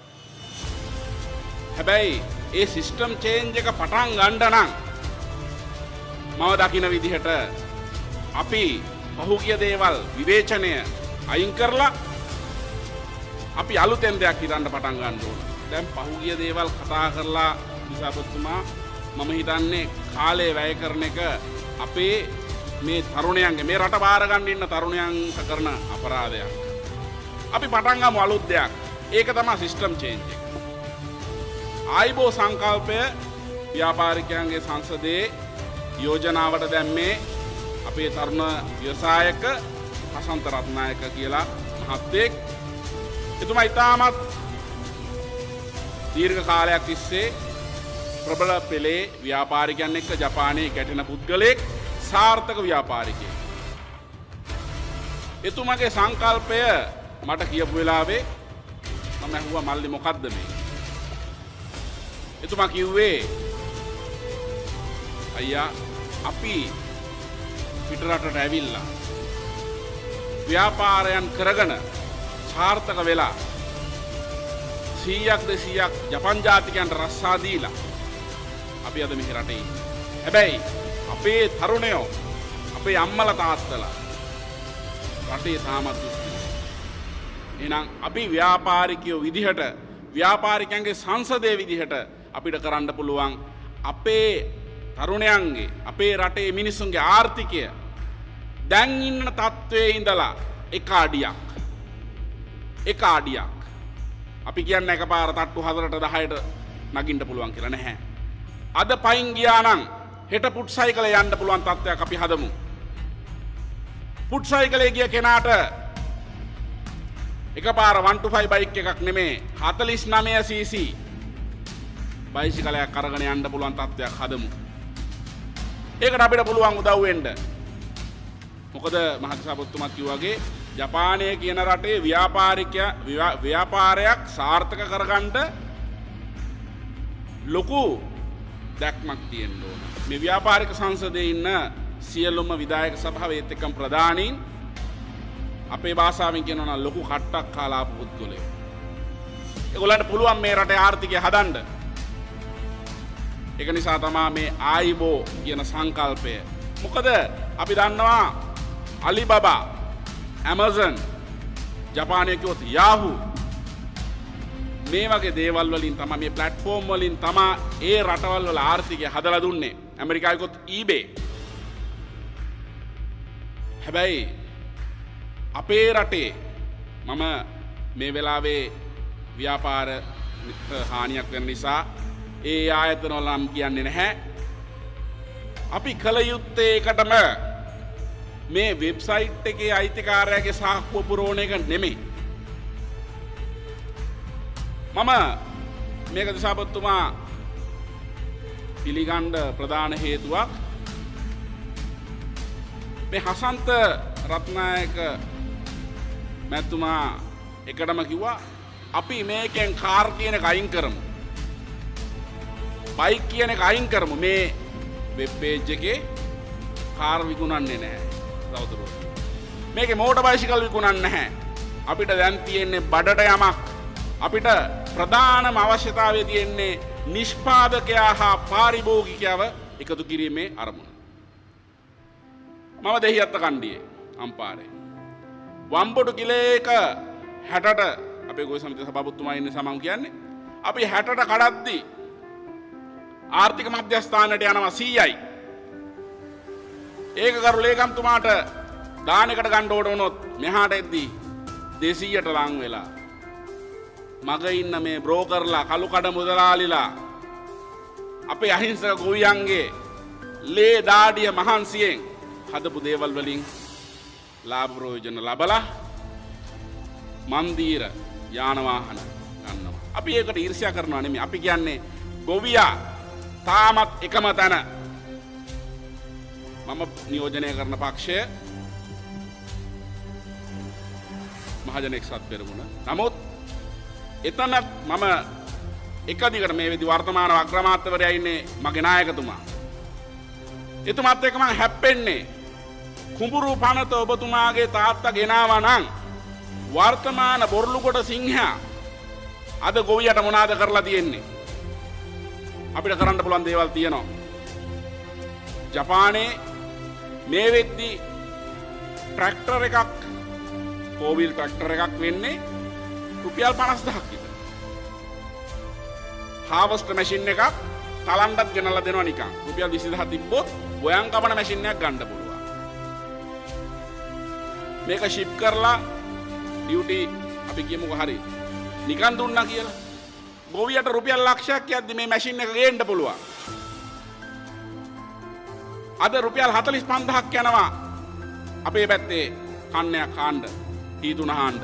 හැබැයි ඒ සිස්ටම් චේන්ජ් එක පටන් ගන්න නම් මම දකින විදිහට අපි පහුගිය දේවල් විවේචනය අයින් කරලා අපි අලුතෙන් දෙයක් හිතන්න පටන් ගන්න ඕන. දැන් පහුගිය දේවල් කතා කරලා දිසාපතිතුමා මම හිතන්නේ කාලය වැය කරන එක අපේ මේ තරුණයන්ගේ මේ රට බාර ගන්න ඉන්න තරුණයන්ට කරන අපරාධයක්. අපි පටන් ගමු අලුත් දෙයක්. ඒක තමයි සිස්ටම් චේන්ජ් එක. ආයිබෝ සංකල්පය ව්‍යාපාරිකයන්ගේ සංසදයේ යෝජනාවට දැම්මේ අපේ තරුණ ව්‍යවසායක හසන්ත රත්නායක කියලා මහත්තයෙක්. එතුමා ඉතාමත් දීර්ඝ කාලයක් තිස්සේ ප්‍රබල පෙළේ ව්‍යාපාරිකයන් එක්ක ජපානයේ ගැටෙන පුද්ගලයෙක්, සාර්ථක ව්‍යාපාරිකයෙක්. එතුමාගේ සංකල්පය මට කියපු වෙලාවේ මම ඇහුවා මල්ලි මොකද්ද මේ? එතුමා කිව්වේ අයියා අපි පිටරටට ඇවිල්ලා ව්‍යාපාරයන් කරගෙන සාර්ථක වෙලා සීයක් දෙසීයක් ජපන් ජාතිකයන්ට රස්සා දීලා අපි අද මෙහි රටේ ඉන්නේ. හැබැයි අපේ තරුණයෝ අපේ අම්මලා තාත්තලා රටේ තාමත් දුක්ඛිත. එහෙනම් අපි ව්‍යාපාරිකයෝ විදිහට ව්‍යාපාරිකයන්ගේ සංසදයේ විදිහට අපිට කරන්න පුළුවන් අපේ තරුණයන්ගේ අපේ රටේ මිනිසුන්ගේ ආර්ථිකය දැන් ඉන්න තත්ත්වයේ ඉඳලා එක අඩියක් එක අඩියක් අපි කියන්නේ එකපාර තට්ටු හතරට දහයට නගින්න පුළුවන් කියලා නැහැ. අද පයින් ගියා නම් හෙට පුට් සයිකලේ යන්න පුළුවන් තත්ත්වයක් අපි හදමු. පුට් සයිකලේ ගිය කෙනාට එකපාර one to five බයික් එකක් නෙමේ හතළිස් නවය සීසී බයිසිකලයක් අරගෙන යන්න පුළුවන් තත්ත්වයක් හදමු. ඒකට අපිට පුළුවන් උදව් වෙන්න. මොකද මහත්සාපොත්තුමත් කිව්වා වගේ ජපානය කියන රටේ ව්‍යාපාරිකය ව්‍යාපාරයක් සාර්ථක කරගන්න ලොකු දැක්මක් තියෙන්න ඕන. මේ ව්‍යාපාරික සංසදයේ ඉන්න සියලුම විධායක සභාවේත් එක්කම ප්‍රධානීන් අපේ භාෂාවෙන් කියනවා නම් ලොකු කට්ටක් කාලා ආපු පුද්ගලයෝ. ඒගොල්ලන්ට පුළුවන් මේ රටේ ආර්ථිකය හදන්න. ඒක නිසා තමයි මේ ආයිබෝ කියන සංකල්පය. මොකද අපි දන්නවා අලිබබා, ඇමසන්, ජපානයේ කිව්වොත් යාහූ මේ වගේ දේවල් වලින් තමයි මේ ප්ලැට්ෆෝම් වලින් තමයි ඒ රටවල් වල ආර්ථිකය හදලා දුන්නේ. ඇමරිකාවේ කිව්වොත් eBay. හැබැයි අපේ රටේ මම මේ වෙලාවේ ව්‍යාපාර හානියක් වෙන නිසා ඒ ආයතන වල නම් කියන්නේ නැහැ. අපි කල යුත්තේ එකටම මේ වෙබ්සයිට් එකේ අයිතිකාරයාගේ සාක්කුව පුරවන එක නෙමෙයි. මම මේක දිසාපතිතුමා පිළිගන්න ප්‍රධාන හේතුවක් මේ හසන්ත රත්නායක මැතිතුමා එකටම කිව්වා අපි මේකෙන් කාර් කියන එක අයින් කරමු. බයික් කියන එක අයින් කරමු. මේ වෙබ් පේජ් එකේ කාර් විකුණන්නේ නැහැ. සහෝදරෝ. මේකේ මෝටර් බයිසිකල් විකුණන්නේ නැහැ. අපිට දැන් තියෙන්නේ බඩට යමක්. අපිට ප්‍රධානම අවශ්‍යතාවය තියෙන්නේ නිෂ්පාදකයා හා පාරිභෝගිකයව එකතු කිරීමේ අරමුණ. මම දෙහිඅත්ත කණ්ඩියේ අම්පාරේ වම්බොඩු කිලේක හැටට අපේ ගොවි සමිතිය සභාපතිතුමා ඉන්න සමම් කියන්නේ අපි හැටට කඩද්දී ආර්ථික මධ්‍යස්ථානයට යනවා සීයයි. ඒක කරු ලේකම්තුමාට දානකට ගන්න ඕන වුණොත් මෙහාට එද්දී දෙසීයට ලං වෙලා මග ඉන්න මේ බ්‍රෝකර්ලා කළු කඩ මුදලාලිලා අපේ අහිංසක ගොවියන්ගේ ලේ දාඩිය මහන්සියෙන් හදපු දේවල් වලින් ලාභ ප්‍රයෝජන ලබලා මන්දීර යාන වාහන ගන්නවා. අපි ඒකට ඊර්ෂ්‍යා කරනවා නෙමෙයි. අපි කියන්නේ ගොවියා තාමත් එකම තැන. මම නියෝජනය කරන පක්ෂය මහජන එක්සත් පෙරමුණ. නමුත් එතනත් මම එක දිගට මේ විදි වර්තමාන අග්‍රාමාත්‍යවරයා ඉන්නේ මගේ නායකතුමා. එතුමාත් එක්ක මම හැප්පෙන්නේ කුඹුරු පනත ඔබතුමාගේ තාත්තා ගෙනාවා නම් වර්තමාන බොරලුකොට සිංහයා අද ගොවියට මොනවාද කරලා තියෙන්නේ? අපිට කරන්න පුළුවන් දේවල් තියෙනවා. ජපානයේ මේ වෙද්දි ට්‍රැක්ටර් එකක් ෆෝර්-වීල් ට්‍රැක්ටර් එකක් වෙන්නේ රුපියල් පනස් දහසක් විතර. හාවස්ටර් මැෂින් එකක් තලණ්ඩත් ගෙනල්ලා දෙනවා නිකන්. රුපියල් විසි දහසක් තිබ්බොත් ගොයන් කපන මැෂින් එකක් ගන්න පුළුවන්. මේක ෂිප් කරලා ඩියුටි අපි කියමුකෝ හරි. නිකන් දුන්නා කියලා. ගොවියට රුපියල් ලක්ෂයක් යද්දි මේ මැෂින් එක ගේන්න පුළුවන්. අද රුපියල් හතළිස් පන්දාහක් යනවා අපේ පැත්තේ කන්නයක් කාණ්ඩ ඊතුන හාණ්ඩ.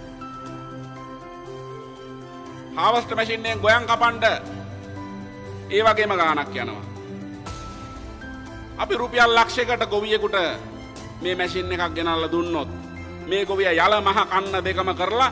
හාවස්ටර් මැෂින් එකෙන් ගොයන් කපන්න ඒ වගේම ගාණක් යනවා. අපි රුපියල් ලක්ෂයකට ගොවියෙකුට මේ මැෂින් එකක් ගෙනල්ලා දුන්නොත් මේ ගොවියා යල මහ කන්න දෙකම කරලා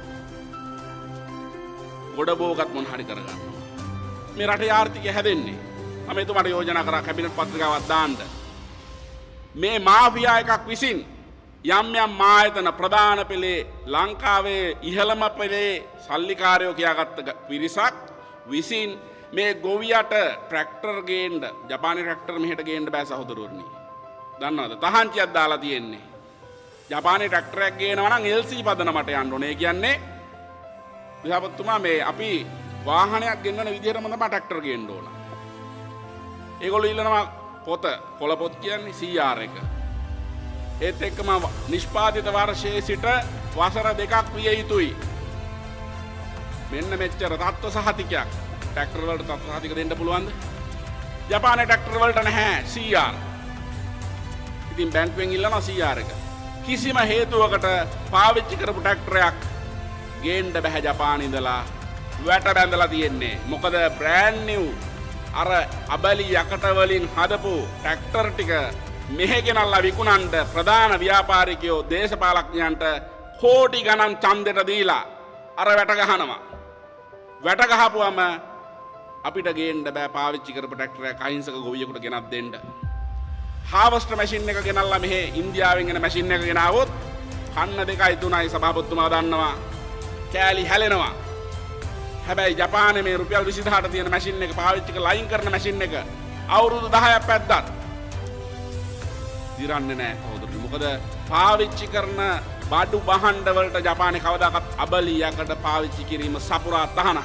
ගොඩ බෝගත් මොන හරි කරගන්නවා. මේ රටේ ආර්ථිකය හැදෙන්නේ. මම එතුමාට යෝජනා කරා කැබිනට් පත්‍රිකාවක් දාන්න. මේ මාෆියා එකක් විසින් යම් යම් ආයතන ප්‍රධාන පෙළේ ලංකාවේ ඉහළම පෙළේ සල්ලිකාරයෝ කියාගත්ත පිරිසක් විසින් මේ ගොවියට ට්‍රැක්ටර් ගේන්න ජපානයේ ට්‍රැක්ටර් මෙහෙට ගේන්න බෑ සහෝදරවරුනි. දන්නවද? තහංචියක් දාලා තියෙන්නේ. ජපානයේ ට්‍රැක්ටර් එකක් ගේනවා නම් එල් සී පදනමට යන්න ඕනේ. ඒ කියන්නේ විහාපතුමා මේ අපි වාහනයක් ගෙන්නන විදිහටම තමයි ට්‍රැක්ටර් ගේන්න ඕන. ඒගොල්ලෝ ඉල්ලනවා පොත කොළ පොත් කියන්නේ සී ආර් එක. ඒත් එක්කම නිෂ්පාදිත වර්ෂයේ සිට වසර දෙකක් විය යුතුයි. මෙන්න මෙච්චර තත්ත්ව සහතිකයක් ට්‍රැක්ටර් වලට තත්ත්ව සහතික දෙන්න පුළුවන්ද? ජපානයේ ට්‍රැක්ටර් වලට නැහැ සී ආර්. ඉතින් බැංකුවෙන් ඉල්ලනවා සී ආර් එක. කිසිම හේතුවකට පාවිච්චි කරපු ට්‍රැක්ටරයක් ගේන්න බෑ ජපානයේ ඉඳලා. වැට බැඳලා තියෙන්නේ. මොකද බ්‍රෑන්ඩ් නිව් අර අබලි යකට වලින් හදපු ට්‍රැක්ටර් ටික මෙහෙ ගෙනල්ලා විකුණන්න ප්‍රධාන ව්‍යාපාරිකයෝ දේශපාලඥයන්ට කෝටි ගණන් ඡන්දෙට දීලා අර වැට ගහනවා. වැට ගහපුවම අපිට ගේන්න බෑ පාවිච්චි කරපු ට්‍රැක්ටරයක් අහිංසක ගොවියෙකුට ගෙනත් දෙන්න. හාවස්ටර් මැෂින් එක ගෙනල්ලා මෙහෙ ඉන්දියාවෙන් එන මැෂින් එක ගෙනාවොත් කන්න දෙකයි තුනයි සභාපතිතුමා දන්නවා කෑලි හැලෙනවා. හැබැයි ජපානයේ මේ රුපියල් විසි දහසට තියෙන මැෂින් එක පාවිච්චි කරලා ලයින් කරන මැෂින් එක අවුරුදු දහයක් පැද්දත් දිරන්නේ නැහැ සහෝදරනි. මොකද පාවිච්චි කරන බඩු බහණ්ඩ වලට ජපානයේ කවදාකවත් අබලියකට පාවිච්චි කිරීම සපුරා තහනම්.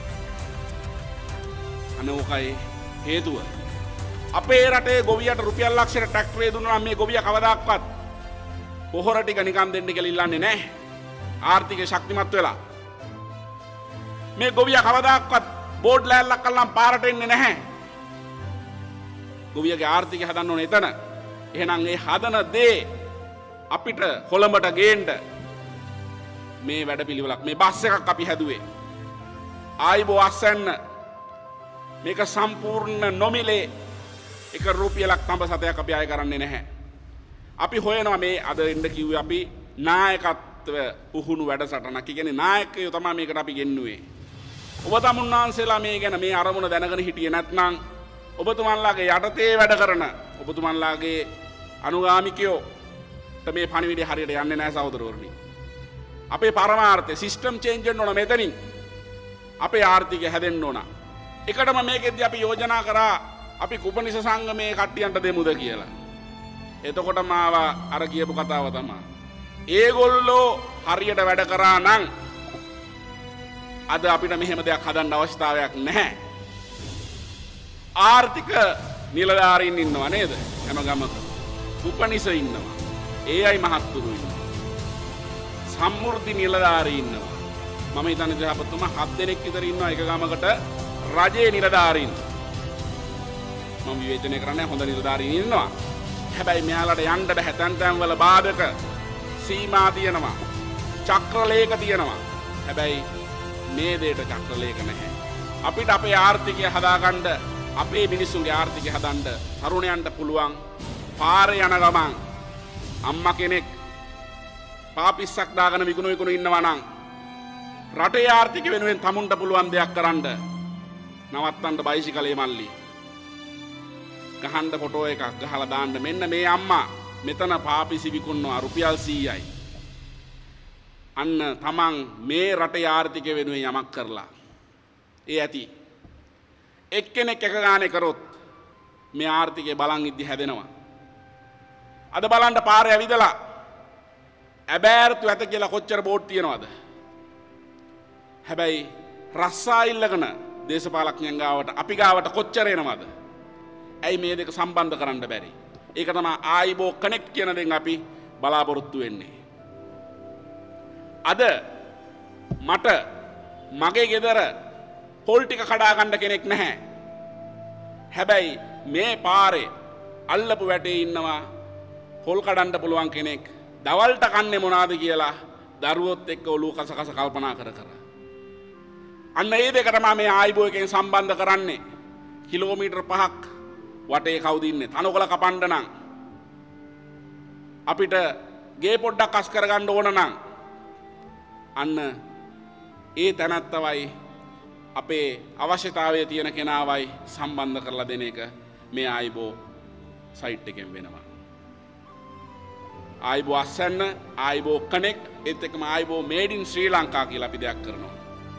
අනෝකයි හේතුව. අපේ රටේ ගොවියට රුපියල් ලක්ෂයට ට්‍රැක්ටරේ දුන්නා නම් මේ ගොවියා කවදාක්වත් පොහොර ටික නිකන් දෙන්න කියලා ඉල්ලන්නේ නැහැ. ආර්ථිකය ශක්තිමත් වෙලා. මේ ගොවියා කවදාක්වත් බෝඩ් ලෑල්ලක් කළාම පාරට එන්නේ නැහැ. ගොවියාගේ ආර්ථිකය හදන්න ඕනේ එතන. එහෙනම් ඒ හදන දේ අපිට කොළඹට ගේන්න මේ වැඩපිළිවෙලක් මේ බස් එකක් අපි හැදුවේ. ආයිබෝ අස්සන්න මේක සම්පූර්ණ නොමිලේ එක රුපියලක් තඹ සතයක් අපි ආය කරන්නේ නැහැ. අපි හොයනවා මේ අද එන්න කිව්වේ අපි නායකත්ව උහුණු වැඩසටහනක්. කියන්නේ නායකයෝ තමයි මේකට අපි ගෙන්නුවේ. ඔබ තමුන්නාන්සේලා මේ ගැන මේ අරමුණ දැනගෙන හිටියේ නැත්නම් ඔබතුමන්ලාගේ යටතේ වැඩ කරන ඔබතුමන්ලාගේ අනුගාමිකයෝ මේ පණිවිඩය හරියට යන්නේ නැහැ සහෝදරවරුනි. අපේ පරමාර්ථය සිස්ටම් චේන්ජ් වෙන්න ඕන මෙතනින්. අපේ ආර්ථිකය හැදෙන්න ඕන. එකටම මේකෙද්දී අපි යෝජනා කරා අපි කුපනිස සංගමේ කට්ටියන්ට දෙමුද කියලා. එතකොට මාව අර කියපු කතාව තමයි. ඒගොල්ලෝ හරියට වැඩ කරා නම් අද අපිට මෙහෙම දෙයක් හදන්න අවස්ථාවක් නැහැ. ආර්ථික නිලධාරීන් ඉන්නවා නේද? හැම ගමක. කුපනිස ඉන්නවා. ඒ අය මහත්තුරු ඉන්නවා. සම්මුර්ධි නිලධාරී ඉන්නවා. මම හිතන්නේ සභාපතිතුමා හත් දෙනෙක් විතර ඉන්නවා එක ගමකට රජයේ නිලධාරීන්. මම විවේචනය කරන්නේ හොඳ නිලධාරීන් ඉන්නවා. හැබැයි මෙයාලට යන්න බෑ තැන් තැන් වල බාධක සීමා තියෙනවා. චක්‍රලේඛ තියෙනවා. හැබැයි මේ දෙයට චක්‍රලේඛ නැහැ. අපිට අපේ ආර්ථිකය හදාගන්න අපේ මිනිස්සුන්ගේ ආර්ථිකය හදන්න තරුණයන්ට පුළුවන් පාරේ යන ගමන් අම්මා කෙනෙක් පාපිස්සක් දාගෙන විකුණු විකුණු ඉන්නවා නම් රටේ ආර්ථික වෙනුවෙන් තමුන්ට පුළුවන් දෙයක් කරන්න නවත්තන්න බයිසිකලේ මල්ලි ගහන්න ෆොටෝ එකක් ගහලා දාන්න මෙන්න මේ අම්මා මෙතන පාපිසි විකුණනවා රුපියල් සීයයි අන්න තමන් මේ රටේ ආර්ථික වෙනුවෙන් යමක් කරලා ඒ ඇති එක්කෙනෙක් එක ගානේ කරොත් මේ ආර්ථිකය බලන් ඉද්දි හැදෙනවා අද බලන්න පාරේ ඇවිදලා ඇබෑර්තු ඇත කියලා කොච්චර බෝඩ් තියනවද හැබැයි රස්සා ඉල්ලගෙන දේශපාලඥයන් ගාවට අපි ගාවට කොච්චර එනවද ඇයි මේ දෙක සම්බන්ධ කරන්න බැරි ඒක තමයි ආයිබෝ කනෙක්ට් කියන දෙන් අපි බලාපොරොත්තු වෙන්නේ අද මට මගේ ගෙදර පොල් ටික කඩා ගන්න කෙනෙක් නැහැ හැබැයි මේ පාරේ අල්ලපු වැටේ ඉන්නවා පොල් කඩන්න පුළුවන් කෙනෙක් දවල්ට කන්නේ මොනවාද කියලා දරුවොත් එක්ක ඔලුව කස කස කල්පනා කර කර අන්න ඒ දෙක තමයි මේ ආයිබෝ එකෙන් සම්බන්ධ කරන්නේ කිලෝමීටර් පහක් වටේ කවුද ඉන්නේ තනකොළ කපන්න නම් අපිට ගේ පොඩ්ඩක් අස් කරගන්න ඕන නම් අන්න ඒ තැනත්තවයි අපේ අවශ්‍යතාවයේ තියෙන කෙනාවයි සම්බන්ධ කරලා දෙන එක මේ ආයිබෝ සයිට් එකෙන් වෙනවා ආයිබෝ අසන්න ආයිබෝ කනෙක්ට් ඒත් එක්කම ආයිබෝ මේඩ් ඉන් ශ්‍රී ලංකා කියලා අපි දෙයක් කරනවා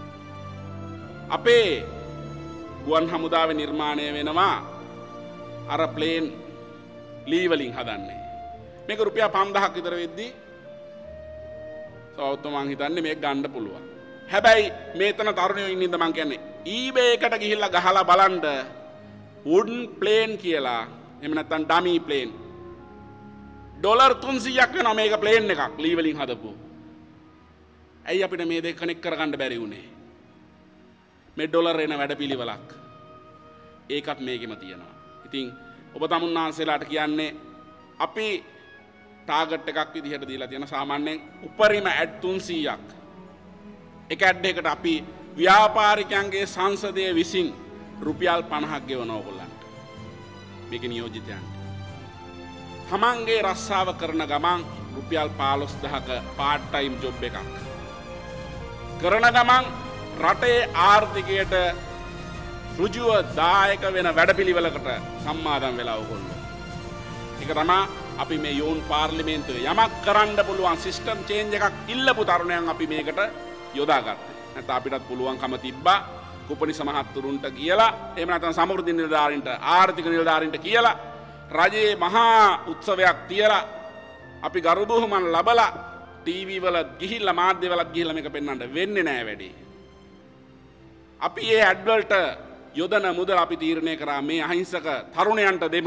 අපේ ගුවන් හමුදාවේ නිර්මාණය වෙනවා අර ප්ලේන් ලී වලින් හදන්නේ මේක රුපියල් පන්දාහක් විතර වෙද්දී සවුත් මං හිතන්නේ මේක ගන්න පුළුවන් හැබැයි මේතන තරුණයෝ ඉන්නින්ද මං කියන්නේ eBay එකට ගිහිල්ලා ගහලා බලන්න wooden plane කියලා එහෙම නැත්නම් dummy plane ඩොලර් තුන්සීයක් වෙනවා මේක ප්ලේන් එකක් ලී වලින් හදපු ඇයි අපිට මේ දෙක කනෙක්ට් කරගන්න බැරි වුනේ මේ ඩොලර් එන වැඩපිළිවෙලක් ඒකත් මේකෙම තියෙනවා ඉතින් ඔබ තමුන්නාන්සේලාට කියන්නේ අපි ටාගට් එකක් විදිහට දීලා තියෙන සාමාන්‍යයෙන් උපරිම ඇඩ් තුන්සීයක් එක ඇඩ් එකකට අපි ව්‍යාපාරිකයන්ගේ සංසදය විසින් රුපියල් පනහක් ගෙවනවා ඕගොල්ලන්ට මේකේ නියෝජිතයන්ට තමන්ගේ රස්සාව කරන ගමන් රුපියල් පහළොස්දහක පාර්ට් ටයිම් ජොබ් එකක් කරන ගමන් රටේ ආර්ථිකයට ඍජුව දායක වෙන වැඩපිළිවෙලකට සම්මාදම් වෙලා ඕගොල්ලෝ ඒක තමයි අපි මේ යෝන් පාර්ලිමේන්තුවේ යමක් කරන්න පුළුවන් සිස්ටම් චේන්ජ් එකක් ඉල්ලපු තරුණයන් අපි මේකට යොදාගත්තේ නැත්නම් අපිටත් පුළුවන්කම තිබ්බා කුපනිස මහත්තුරුන්ට කියලා එහෙම නැත්නම් සමෘද්ධි නිලධාරීන්ට ආර්ථික නිලධාරීන්ට කියලා රජයේ මහා උත්සවයක් තියලා අපි ගරු බුහුමන් ලබලා ටීවී වල ගිහිල්ලා මාධ්‍ය වලත් ගිහිල්ලා මේක පෙන්වන්න වෙන්නේ නැහැ වැඩි. අපි මේ ඇඩ් වලට යොදන මුදල අපි තීරණය කරා මේ අහිංසක තරුණයන්ට දෙමු.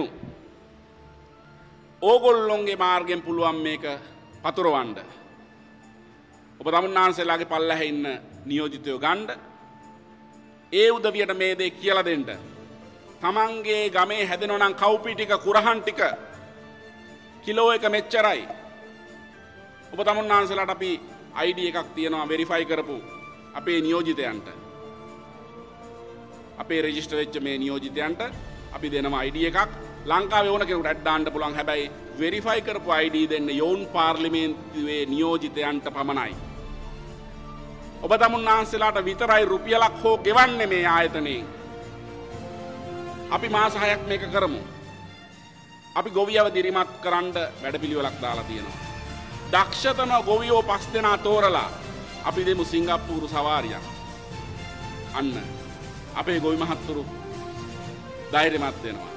ඕගොල්ලොන්ගේ මාර්ගයෙන් පුළුවන් මේක පතුරවන්න. ඔබ තමුන්නාන්සේලාගේ පල්ලෙහා ඉන්න නියෝජිතයෝ ගන්න. ඒ උදවියට මේ දේ කියලා දෙන්න. තමන්ගේ ගමේ හැදෙනවා නම් කව්පි ටික කුරහන් ටික කිලෝ එක මෙච්චරයි. ඔබ තමුන්නාන්සේලාට අපි I D එකක් තියනවා වෙරිෆයි කරපු අපේ නියෝජිතයන්ට. අපේ රෙජිස්ටර් වෙච්ච මේ නියෝජිතයන්ට අපි දෙනවා I D එකක්. ලංකාවේ ඕන කෙනෙකුට ඇඩ් දාන්න පුළුවන්. හැබැයි වෙරිෆයි කරපු I D දෙන්න යෝන් පාර්ලිමේන්තුවේ නියෝජිතයන්ට පමණයි. ඔබ තමුන්නාන්සේලාට විතරයි රුපියලක් හෝ ගෙවන්නේ මේ ආයතනයෙන්. අපි මාස හයක් මේක කරමු. අපි ගොවියව දිරිමත් කරන්න වැඩපිළිවෙලක් දාලා තියෙනවා. දක්ෂතම ගොවියෝ පස් දෙනා තෝරලා අපි දෙමු සිංගප්පූරු සවාරියක්. අන්න අපේ ගොවි මහත්තුරු ධෛර්යමත් වෙනවා.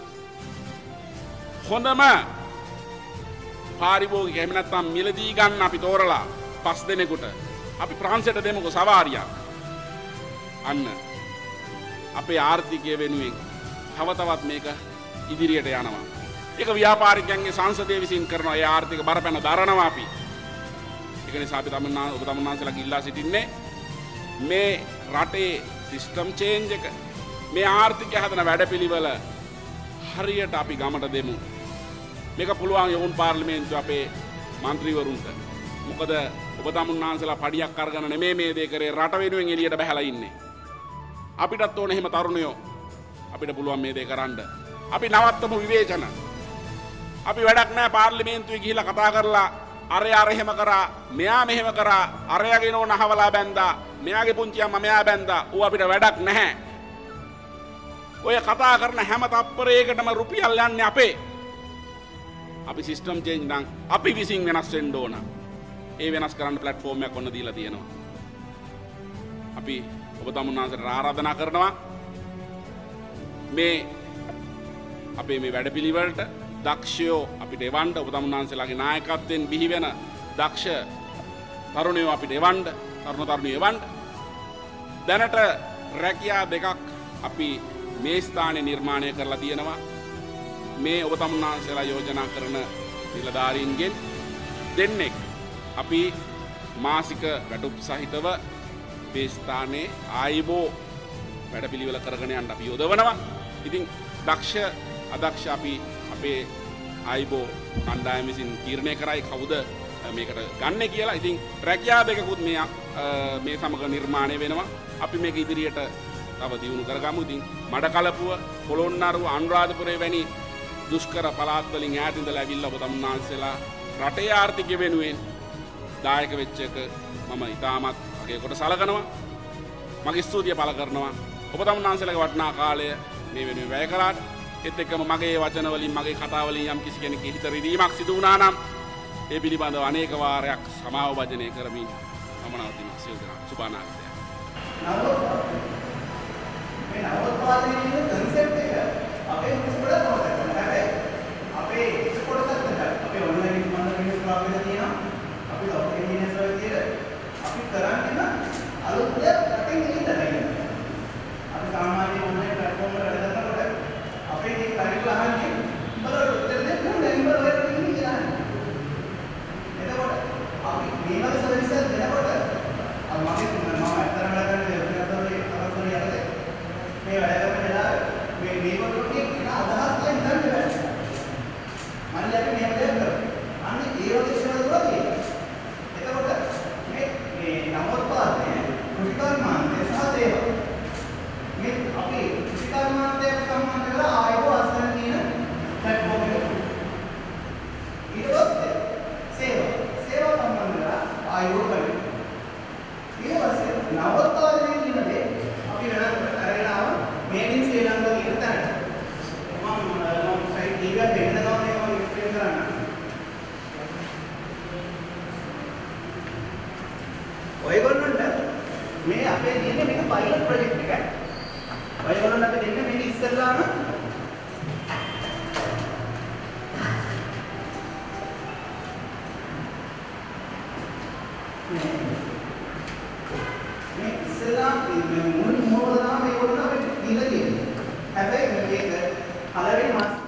හොඳම පාරිභෝගික එහෙම නැත්නම් මිලදී ගන්න අපි තෝරලා පස් දෙනෙකුට අපි ප්‍රාන්සයට දෙමුකෝ සවාරියක්. අන්න අපේ ආර්ථිකය වෙනුවෙන් තව තවත් මේක ඉදිරියට යනවා. ඒක ව්‍යාපාරිකයන්ගේ සංසදයේ විසින් කරනවා. ඒ ආර්ථික බරපැන දරනවා අපි. ඒක නිසා අපි තමන්නා ඔබ තමන්නාන්සලා ඉල්ලා සිටින්නේ මේ රටේ සිස්ටම් චේන්ජ් එක මේ ආර්ථිකය හදන වැඩපිළිවෙල හරියට අපි ගමට දෙමු. මේක පුළුවන් යෝන් පාර්ලිමේන්තුව අපේ മന്ത്രിවරුන්ට. මොකද ඔබ තමුන්නාන්සලා පඩියක් අරගෙන නෙමෙයි මේ දේ කරේ රට වෙනුවෙන් එළියට බහැලා ඉන්නේ. අපිටත් ඕනේ එහෙම තරුණයෝ. අපිට පුළුවන් මේ දේ කරන්න. අපි නවත්තමු විවේචන. අපි වැඩක් නැහැ පාර්ලිමේන්තුවේ ගිහිල්ලා කතා කරලා අරය අර එහෙම කරා, මෙයා මෙහෙම කරා, අරයාගේ නෝන අහවලා බැන්දා, මෙයාගේ පුංචි අම්මා මෙයා බැන්දා. ඌ අපිට වැඩක් නැහැ. ඔය කතා කරන හැම තප්පරයකටම රුපියල් යන්නේ අපේ. අපි සිස්ටම් චේන්ජ් නම් අපි විසින් වෙනස් වෙන්න ඕන. ඒ වෙනස් කරන්න ප්ලැට්ෆෝම් එකක් ඔන්න දීලා තියෙනවා. අපි ඔබ තමුන්නාන්සට ආරාධනා කරනවා මේ අපේ මේ වැඩපිළිවෙලට දක්ෂයෝ අපිට එවන්න, ඔබ තමුන්නාන්සලාගේ නායකත්වයෙන් බිහි වෙන දක්ෂ තරුණයෝ අපිට එවන්න, තරුණ තරුණියෝ එවන්න. දැනට රැකියා දෙකක් අපි මේ ස්ථානයේ නිර්මාණය කරලා තියෙනවා. මේ ඔබ තමුන්නාන්සලා යෝජනා කරන නිලධාරීන්ගෙන් දෙන්නෙක් අපි මාසික වැටුප් සහිතව මේ ස්ථානයේ ආයිබෝ වැඩපිළිවෙල කරගෙන යන්න අපි යොදවනවා. ඉතින් දක්ෂ අදක්ෂ අපි අපේ ආයිබෝ කණ්ඩායම විසින් තීරණය කරයි කවුද මේකට ගන්න කියලා. ඉතින් රැකියා දෙකකුත් මේ මේ සමග නිර්මාණය වෙනවා. අපි මේක ඉදිරියට තව දියුණු කරගමු. ඉතින් මඩකලපුව, පොළොන්නරුව, අනුරාධපුරේ වැනි දුෂ්කර පළාත් වලින් ඈත ඉඳලා ඇවිල්ලා ඔබ තමුන්නාන්සලා රටේ ආර්ථිකය වෙනුවෙන් දායක වෙච්ච එක මම ඉතාමත් අගය කොට සලකනවා. මගේ ස්තුතිය පළ කරනවා. ඔබ තමුන්නාන්සලාගේ වටිනා කාලය මේ වෙනුවෙන් වැය කළාට ඒත් එක්කම මගේ වචන වලින් මගේ කතා වලින් යම් කිසි කෙනෙක්ගේ හිත රිදීමක් සිදු වුණා නම් ඒ පිළිබඳව අනේක වාරයක් සමාව වචනය කරමින් මම නවතිනවා. සියලු දෙනා සුබ අනාගතයක්. මේ නවෝත්පාදනයේ කන්සෙප්ට් එක අපේ මුස්පඩ තමයි. හැබැයි අපේ ඉස්කොලේ තමයි අපේ ඔන්ලයින් ඉස්මානවල ප්‍රාප්තිය තියෙනවා. අපි ඔප් ඉන්ජිනියර්ස් වගේ තියෙන අපි කරන්නේ අලුත් දෙයක් රටින් එළියට. අපි සාමාන්‍ය ඔන්ලයින් ප්ලැට්ෆෝම් වල වැඩ කරනකොට අපේ මේ කරිකුලම් අහන්නේ බලන්න උත්තර දෙන්න නම්බර් වලට ඉන්නේ කියලා. එතකොට අපි මේ වගේ සර්විස් එකක් දෙනකොට අර මගේ මම අත්තරම වැඩ කරන්නේ ඔයාලගේ අරතොරිය යටතේ මේ වැඩ කරන වෙලාවේ මේ මේගොල්ලෝගේ කියන අදහස් දැන් ගන්න බැහැ. මල්ලි අපි මේක දෙන්න කරා. අන්න ඒ වගේ ඉස්සරහට දුවතියි. එතකොට මේ මේ නවෝත්පාදනය කෘෂිකර්මාන්තය සහ සේවා මේ අපි කෘෂිකර්මාන්තයට සම්බන්ධ කරලා ආයෝ අස්තන කියන ප්ලැට්ෆෝම් එක. ඊට පස්සේ සේවා සේවා සම්බන්ධ කරලා ආයෝ කරේ. ඊට පස්සේ නවෝත්පාදනය කියන දේ අපි වෙනත් අරගෙන ආව මේඩ් ඉන් ශ්‍රී ලංකා කියන තැනට. මම මම සයිට් කීයක් දෙන්න ගමන් ඒක මම එක්ස්ප්ලেইন කරන්න. ඔයගොල්ලන්ට මේ අපේ තියෙන මේක පයිලට් ප්‍රොජෙක්ට් එකක්. ඔයගොල්ලන්ට අපි දෙන්නේ මේක ඉස්සෙල්ලාම මේ ඉස්සෙල්ලාම මුල් මොහොතම මේගොල්ලෝ අපි දීලා තියෙනවා. හැබැයි මේක පළවෙනි මාස